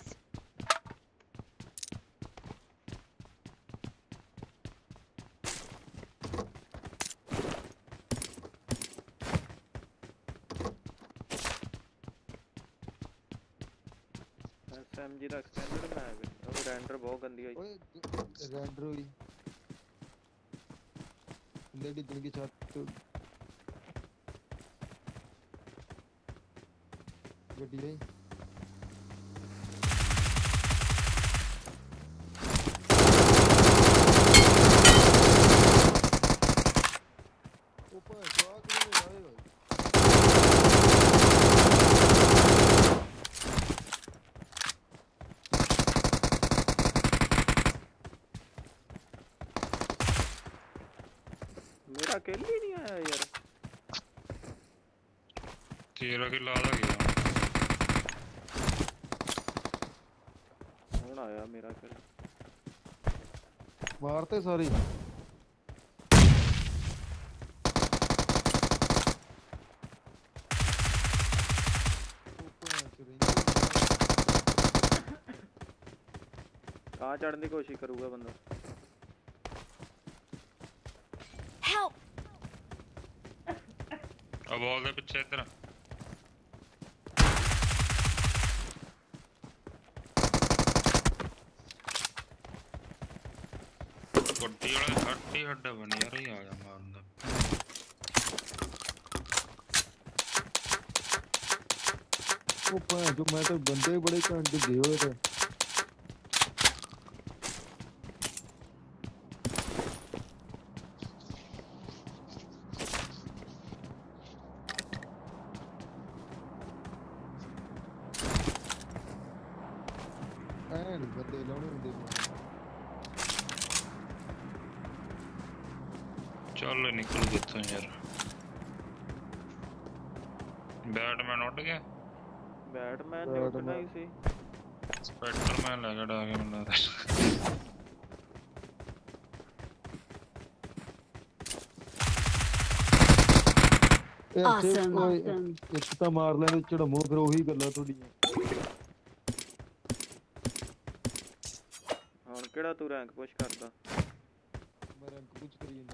ਐਸਐਮਜੀ ਦਾ ਐਕਸਟੈਂਡਡ ਮੈਗ ਉਹ ਰੈਂਡਰ ਬਹੁਤ ਗੰਦੀ ਹੋਈ ਓਏ ਰੈਂਡਰ ਹੋਈ ਲੇਡੀ ਦਿਨ ਕੀ ਛੱਤ ਗੱਡੀ ਆਈ ਉੱਪਰ ਜਾ ਕੇ ਲਾਏ ਹੋਏ ਮੇਰਾ ਕਿੱਲ ਹੀ ਨਹੀਂ ਆਇਆ ਯਾਰ ਤੇਰਾ ਕੀ ਲਾਦਾ ਗਿਆ ਹੁਣ ਆਇਆ ਮੇਰਾ ਕਿੱਲ ਮਾਰਤੇ ਸਾਰੇ ਆ ਚੜਨ ਦੀ ਕੋਸ਼ਿਸ਼ ਕਰੂਗਾ ਬੰਦਾ Help! ਆ ਬਾਲ ਦੇ ਪਿੱਛੇ ਇੱਧਰ ਗੱਡੀ ਵਾਲੇ ਹੱਟੀ ਹੱਡਾ ਬਣ ਯਾਰ ਹੀ ਆ ਜਾ ਮਾਰਨ ਦਾ ਉਹ ਭਾਂ ਜੋ ਮੈਂ ਤਾਂ ਬੰਦੇ ਬੜੇ ਘੰਟ ਦੇ ਹੋਏ ਤੇ ਬੰਦੇ ਲਾਉਣੇ ਹੁੰਦੇ ਚੱਲ ਨਿਕਲ ਕਿੱਥੋਂ ਯਾਰ ਬੈਟਮੈਨ ਉੱਡ ਗਿਆ ਬੈਟਮੈਨ ਨੇ ਉੱਡਣਾ ਹੀ ਸੀ ਸਪਾਈਡਰਮੈਨ ਲੈ ਗਿਆ ਡਾ ਕੇ ਮੈਨੂੰ ਲੱਗਦਾ Awesome. ਇੱਕ ਤਾਂ ਮਾਰ ਲੈਣੇ ਚੜਮੋ ਫਿਰ ਉਹੀ ਗੱਲਾਂ ਤੁਹਾਡੀਆਂ ਹੁਣ ਕਿਹੜਾ ਤੂੰ ਰੈਂਕ ਪੁਸ਼ ਕਰਦਾ ਮੈਂ ਰੈਂਕ ਪੁਸ਼ ਕਰੀ ਜਾਂਦਾ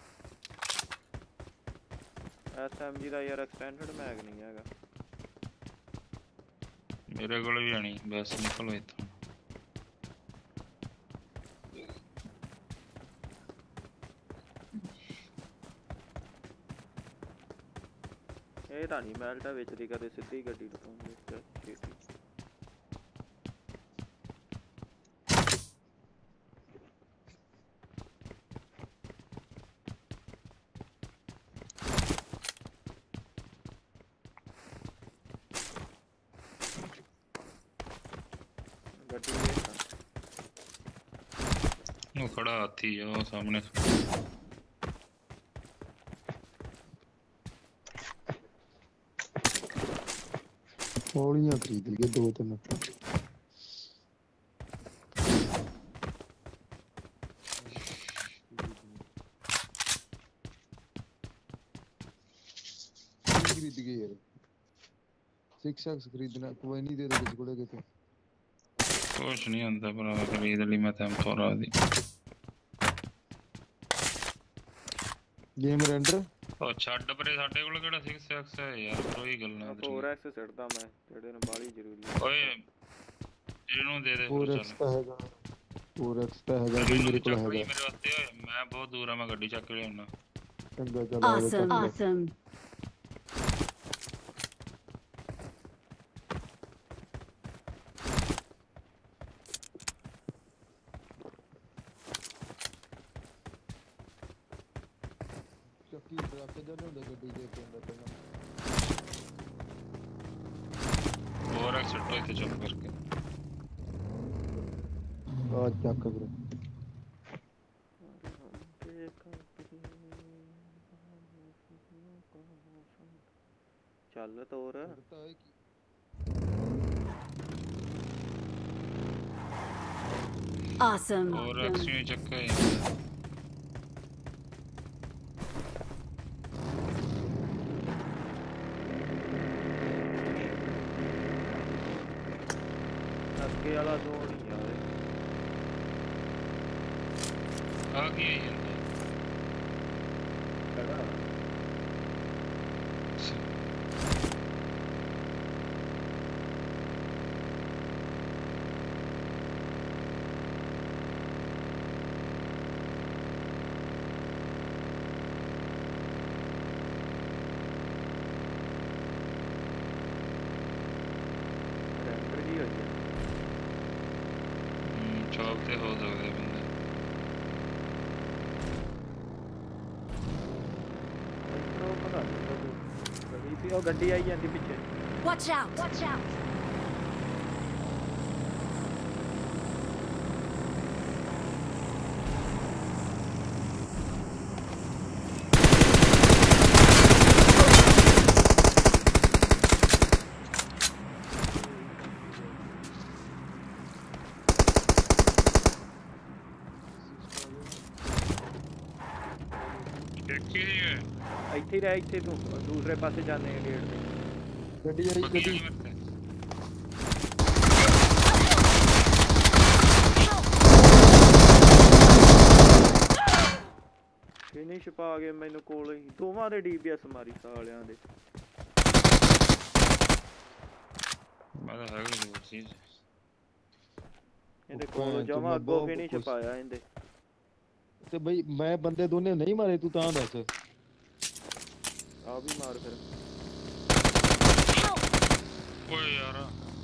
ਐਸਐਮਜੀ ਦਾ ਯਾਰ ਐਕਸਟੈਂਡਡ ਮੈਗ ਨਹੀਂ ਹੈਗਾ ਮੇਰੇ ਕੋਲ ਵੀ ਆਣੀ ਬਸ ਨਿਕਲੋ ਇੱਥੋਂ ਇਹ ਤਾਂ ਨਹੀਂ ਮੈਲਟਾ ਵਿੱਚ ਦੀ ਕਦੇ ਸਿੱਧੀ ਗੱਡੀ ਟਪਾਉਂਦੇ ਛੇਤੀ ਗੱਡੀ ਦੇਖਾਂ ਉਹ ਖੜਾ ਹਾਥੀ ਆ ਉਹ ਸਾਹਮਣੇ ਗੋਲੀਆਂ ਖਰੀਦ ਲਈਏ ਦੋ ਤਿੰਨ खरीद गए यार सिक्स एक्स खरीदना कोई नहीं दे दो किसी को लेके तो कुछ नहीं आंदा पर खरीद ली मैं तो थोड़ा दी गेम रेंडर ਉਹ ਛੱਡ ਪਰੇ ਸਾਡੇ ਕੋਲ ਕਿਹੜਾ ਸਿਕਸ ਐਕਸ ਹੈ ਯਾਰ ਕੋਈ ਗੱਲ ਨਾ ਫੋਰ ਐਕਸ ਸਿੱਟਦਾ ਮੈਂ ਜਿਹੜੇ ਨੂੰ ਬਾਲੀ ਜ਼ਰੂਰੀ ਹੈ ਓਏ ਇਹਨੂੰ ਦੇ ਦੇ फोर एक्स ਤਾਂ ਹੈਗਾ फोर एक्स ਤਾਂ ਹੈਗਾ ਵੀ ਮੇਰੇ ਕੋਲ ਹੈਗਾ ਮੇਰੇ ਵਾਸਤੇ ਓਏ ਮੈਂ ਬਹੁਤ ਦੂਰ ਆ ਮੈਂ ਗੱਡੀ ਚੱਕ ਲਿਆਉਣਾ ਚੰਗਾ ਚੱਲ Awesome. Awesome. ਚੱਕੀ ਟਰੱਕ ਜਾਂਦੇ ਹੁੰਦੇ ਗੱਡੀ ਦੇ ਕੇ ਅੰਦਰ ਪਹਿਲਾਂ ਫੋਰ ਐਕਸ ਸੱਟੋ ਇੱਥੇ ਚੁੱਪ ਕਰਕੇ ਆ ਚੱਕ ਵੀਰੇ ਚੱਲ ਤੋਰ Awesome. ਫੋਰ ਐਕਸ ਨੂੰ ਚੱਕਾ ਹੀ ਅੱਗੇ ਵਾਲਾ ਜ਼ੋਨ ਹੀ ਆ ਆ ਕੀ ਹੈ ਜਾਂਦਾ ਕਿਹੜਾ ਰੈਂਡਰ ਜੀ ਹੋਈ ਹੈ ਚੌਕ ਤੇ ਹੋ ਸਕਦੇ ਬੰਦੇ ਇੱਧਰੋਂ ਪਤਾ ਨਹੀਂ ਗੱਡੀ ਸੀ ਉਹ ਗੱਡੀ ਆਈ ਜਾਂਦੀ ਪਿੱਛੇ Watch out. Watch out. ਦੇਖੀ ਨਹੀਂ ਹੈ ਇੱਥੇ ਹੀ ਰਹਿ ਇੱਥੇ ਤੂੰ ਦੂਸਰੇ ਪਾਸੇ ਜਾਣੇ ਆ ਗੇਟ ਤੇ ਗੱਡੀ ਆਈ ਗੱਡੀ ਫਿਨਿਸ਼ ਪਾ ਕੇ ਮੈਨੂੰ ਕੋਲ ਹੀ ਦੋਵਾਂ ਦੇ ਡੀਪੀਐਸ ਮਾਰੀ ਸਾਲਿਆਂ ਦੇ ਮੈਂ ਤਾਂ ਹੈਗਾ ਨਹੀਂ ਉਹ ਚੀਜ਼ ਇਹਦੇ ਕੋਲ ਜਮਾ ਅੱਗੋਂ ਫਿਨਿਸ਼ ਪਾਇਆ ਇਹਦੇ ਤੇ ਬਈ ਮੈਂ ਬੰਦੇ ਦੋਨੇ ਨਹੀਂ ਮਾਰੇ ਤੂੰ ਤਾਂ ਦੱਸ ਆ ਵੀ ਮਾਰ ਫਿਰ ਓਏ ਯਾਰ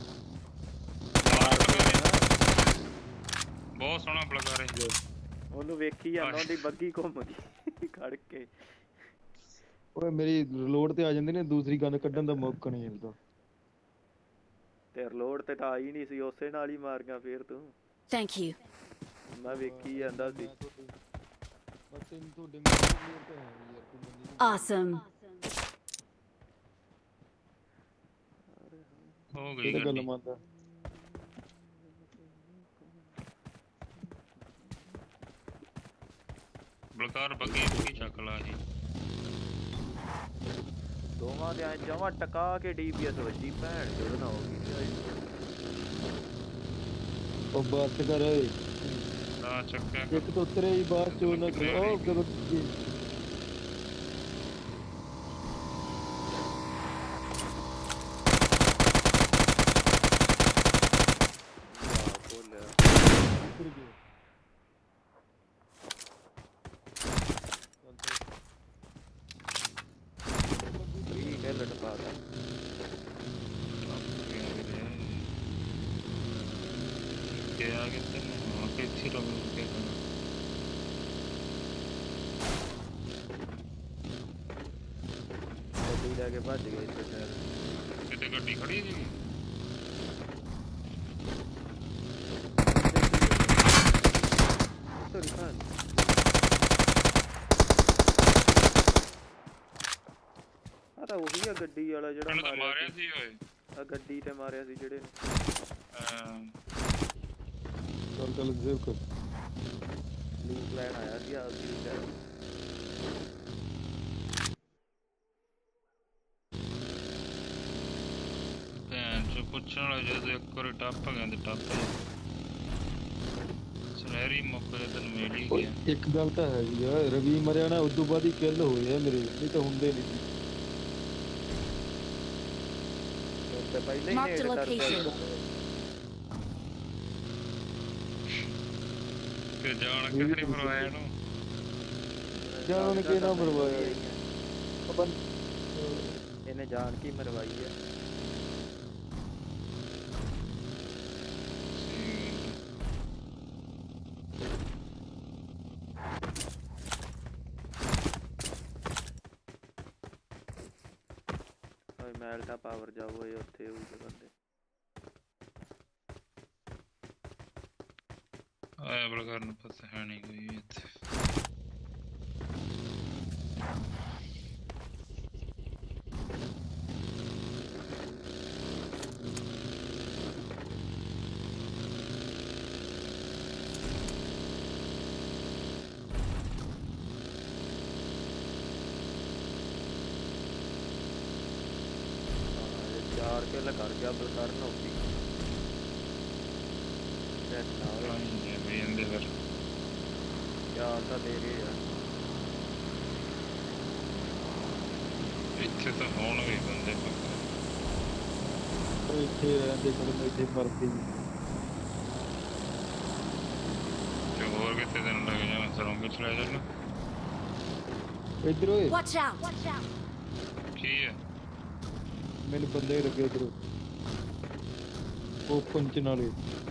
ਬਹੁਤ ਸੋਹਣਾ ਪਲਗਾ ਰਹੇ ਉਹਨੂੰ ਵੇਖੀ ਜਾਂਦਾ ਉਹਦੀ ਬੱਗੀ ਘੁੰਮ ਗਈ ਖੜ ਕੇ ਓਏ ਮੇਰੀ ਰਿਲੋਡ ਤੇ ਆ ਜਾਂਦੇ ਨੇ ਦੂਸਰੀ ਗਨ ਕੱਢਣ ਦਾ ਮੌਕਾ ਨਹੀਂ ਮਿਲਦਾ ਤੇ ਰਿਲੋਡ ਤੇ ਤਾਂ ਆਈ ਨਹੀਂ ਸੀ ਉਸੇ ਨਾਲ ਹੀ ਮਾਰ ਗਿਆ ਫੇਰ ਤੂੰ Thank you. ਮੈਂ ਵੇਖੀ ਜਾਂਦਾ ਸੀ ਮੈਂ ਤੁਹਾਡੇ ਬਸ ਤੈਨੂੰ ਤੁਹਾਡੇ ਮੇਰੇ ਕਲੀਅਰ ਤਾਂ ਹੈ ਨੀ ਯਾਰ ਤੂੰ ਮੰਨੀ ਨੀ। Awesome. ਹੋ ਗਈ ਇਹ ਤਾਂ ਗੱਲ ਗੱਡੀ ਮੰਨਦਾ। ਬਲਕਾਰ ਬੱਗੀ ਬੱਗੀ ਚੱਕ ਲਾ ਜੀ ਦੋਵਾਂ ਦੇ ਐ ਜਮਾਂ ਟਕਾ ਕੇ ਡੀਪੀਐਸ ਵੱਜੀ ਭੈਣ ਚੋਦ ਨਾ ਹੋ ਗਈ ਉਹ ਬਸ ਕਰ ਓਏ ਨਾ ਚੱਕਿਆ ਇੱਕ ਤੋਂ ਉਤਰੇ ਹੀ ਬਾਅਦ ਚੋਂ ਨਾ ਕਰ ਉਹ ਕਦੋਂ ਕੀ ਬੋਲਿਆ ਉਤਰ ਗਏ ਫ੍ਰੀ ਕੇ ਲਟਕਾ ਤਾ ਕਿ ਆ ਗਏ ਤੈਨੂੰ ਕਿ ਇੱਥੇ ਰੋਕ ਕੇ ਗੱਡੀ ਲੈ ਕੇ ਭੱਜ ਗਏ ਇੱਥੇ ਸ਼ਾਇਦ ਕਿਤੇ ਗੱਡੀ ਖੜੀ ਸੀ ਸੋਰੀ ਭੈਣ ਆ ਤਾਂ ਉਹੀ ਆ ਗੱਡੀ ਵਾਲਾ ਜਿਹੜਾ ਇਹਨੂੰ ਤਾਂ ਮਾਰਿਆ ਮਾਰਿਆ ਸੀ ਓਏ ਆ ਗੱਡੀ ਤੇ ਮਾਰਿਆ ਸੀ ਜਿਹੜੇ ਨੂੰ ਅਮ, ਚੱਲ ਚੱਲ ਜ਼ੇਬ ਕਰ ਲੂਟ ਲੈਣ ਆਇਆ ਸੀ ਆ ਸੀ ਸ਼ਾਇਦ ਭੈਣ ਚੋ ਪੁੱਛਣ ਵਾਲਾ ਜਦੋਂ ਇੱਕ ਵਾਰੀ ਟੱਪ ਗਿਆ ਤੇ ਟੱਪ ਗਿਆ ਸੁਨਹਿਰੀ ਮੌਕੇ ਤੈਨੂੰ ਮਿਲ ਹੀ ਓਏ ਗਿਆ ਇੱਕ ਗੱਲ ਤਾਂ ਹੈਗੀ ਆ ਰਵੀ ਮਰਿਆ ਨਾ ਉਦੋਂ ਬਾਅਦ ਹੀ ਕਿੱਲ ਹੋਏ ਆ ਮੇਰੇ ਨਹੀਂ ਤਾਂ ਹੁੰਦੇ ਨਹੀਂ ਸੀ ਤੇ ਪਹਿਲੇ ਹੀ Marked a ਨੇੜ location. ਕਰਦਾ ਕਿ ਜਾਣ ਕੇ ਨਹੀਂ ਮਰਵਾਇਆ ਇਹਨੂੰ ਜਾਣ ਕੇ ਨਾ ਮਰਵਾਇਆ ਆਪਾਂ ਇਹਨੇ ਜਾਣ ਕੇ ਹੀ ਮਰਵਾਈ ਆ ਓਏ ਮੈਲਟਾ ਪਾਵਰ ਜਾਓ ਓਏ ਉੱਥੇ ਹੋਊਗੇ ਬੰਦੇ ਆਇਆ ਬਲਕਾਰ ਨੂੰ ਪਤਾ ਹੈ ਨਹੀਂ ਕੋਈ ਵੀ ਇੱਥੇ ਚਾਰ ਕਿੱਲ ਕਰ ਗਿਆ ਬਲਕਾਰ ਨੌਕੀ ਸੈਟ ਨਾ ਹੋਏ ਆਈ ਵੀ ਇਹਦੇ ਫਿਰ ਚਾਰ ਤਾਂ ਦੇ ਰਹੇ ਆ ਇੱਥੇ ਤਾਂ ਹੋਣ ਵੀ ਬੰਦੇ ਪੱਕਾ ਉਹ ਇੱਥੇ ਰਹਿੰਦੇ ਖੜਨ ਇੱਥੇ ਮਰਦੇ ਜੀ ਤੇ ਹੋਰ ਕਿਤੇ ਦਿਨ ਲੱਗ ਜਾਣਾ ਸਰੋਂਗੇ ਚਲਾ ਜਾਣਾ ਇੱਧਰ ਓਏ Watch out. Watch out. ਕੀ ਹੈ ਮੈਨੂੰ ਬੰਦੇ ਲੱਗੇ ਇੱਧਰ ਉਹ ਪੰਚ ਨਾਲੇ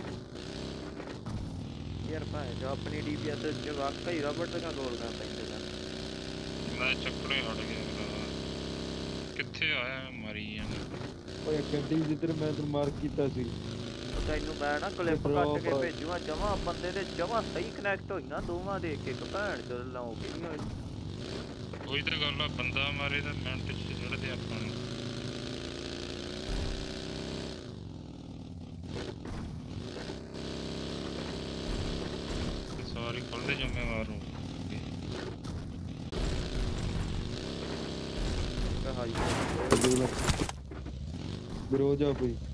ਯਾਰ ਭਾਵੇਂ ਜੋ ਆਪਣੀ ਡੀਪੀਐਸ ਚ ਵਾਕਈ ਰਬੜ ਦੀਆਂ ਗੋਲੀਆਂ ਪੈਂਦੇ ਸਨ ਮੈਂ ਚੱਕੜੇ ਹਟ ਗਿਆ ਭਰਾ। ਕਿੱਥੇ ਆਇਆ ਮਾਰੀ ਜਾਂਦਾ ਓਏ ਗੱਡੀ ਜਿੱਧਰ ਮੈਂ ਤੈਨੂੰ ਮਾਰ ਕੀਤਾ ਸੀ ਤੈਨੂੰ ਮੈਂ ਨਾ ਕਲਿੱਪ ਕੱਟ ਕੇ ਭੇਜੂਗਾ ਜਮਾਂ ਬੰਦੇ ਦੇ ਜਮਾਂ ਸਹੀ ਕਨੈਕਟ ਹੋਈਆਂ ਦੋਵਾਂ ਦੇ ਇੱਕ ਇੱਕ ਭੈਣ ਚੋਦ ਲਾਉ ਕੇ ਨਹੀਂ ਹੋਏ ਉਹੀ ਤਾਂ ਗੱਲ ਆ ਬੰਦਾ ਮਾਰੇ ਤਾਂ ਮਿੰਟ ਚ ਚੜਦੇ ਆਪਾਂ ਨੂੰ ਤੇ ਸਾਰੀ ਖੁੱਲਦੇ ਜ਼ਿੰਮੇਵਾਰ ਹੋ ਕਹਾਈ ਬਿਰੋ ਜਾ ਕੋਈ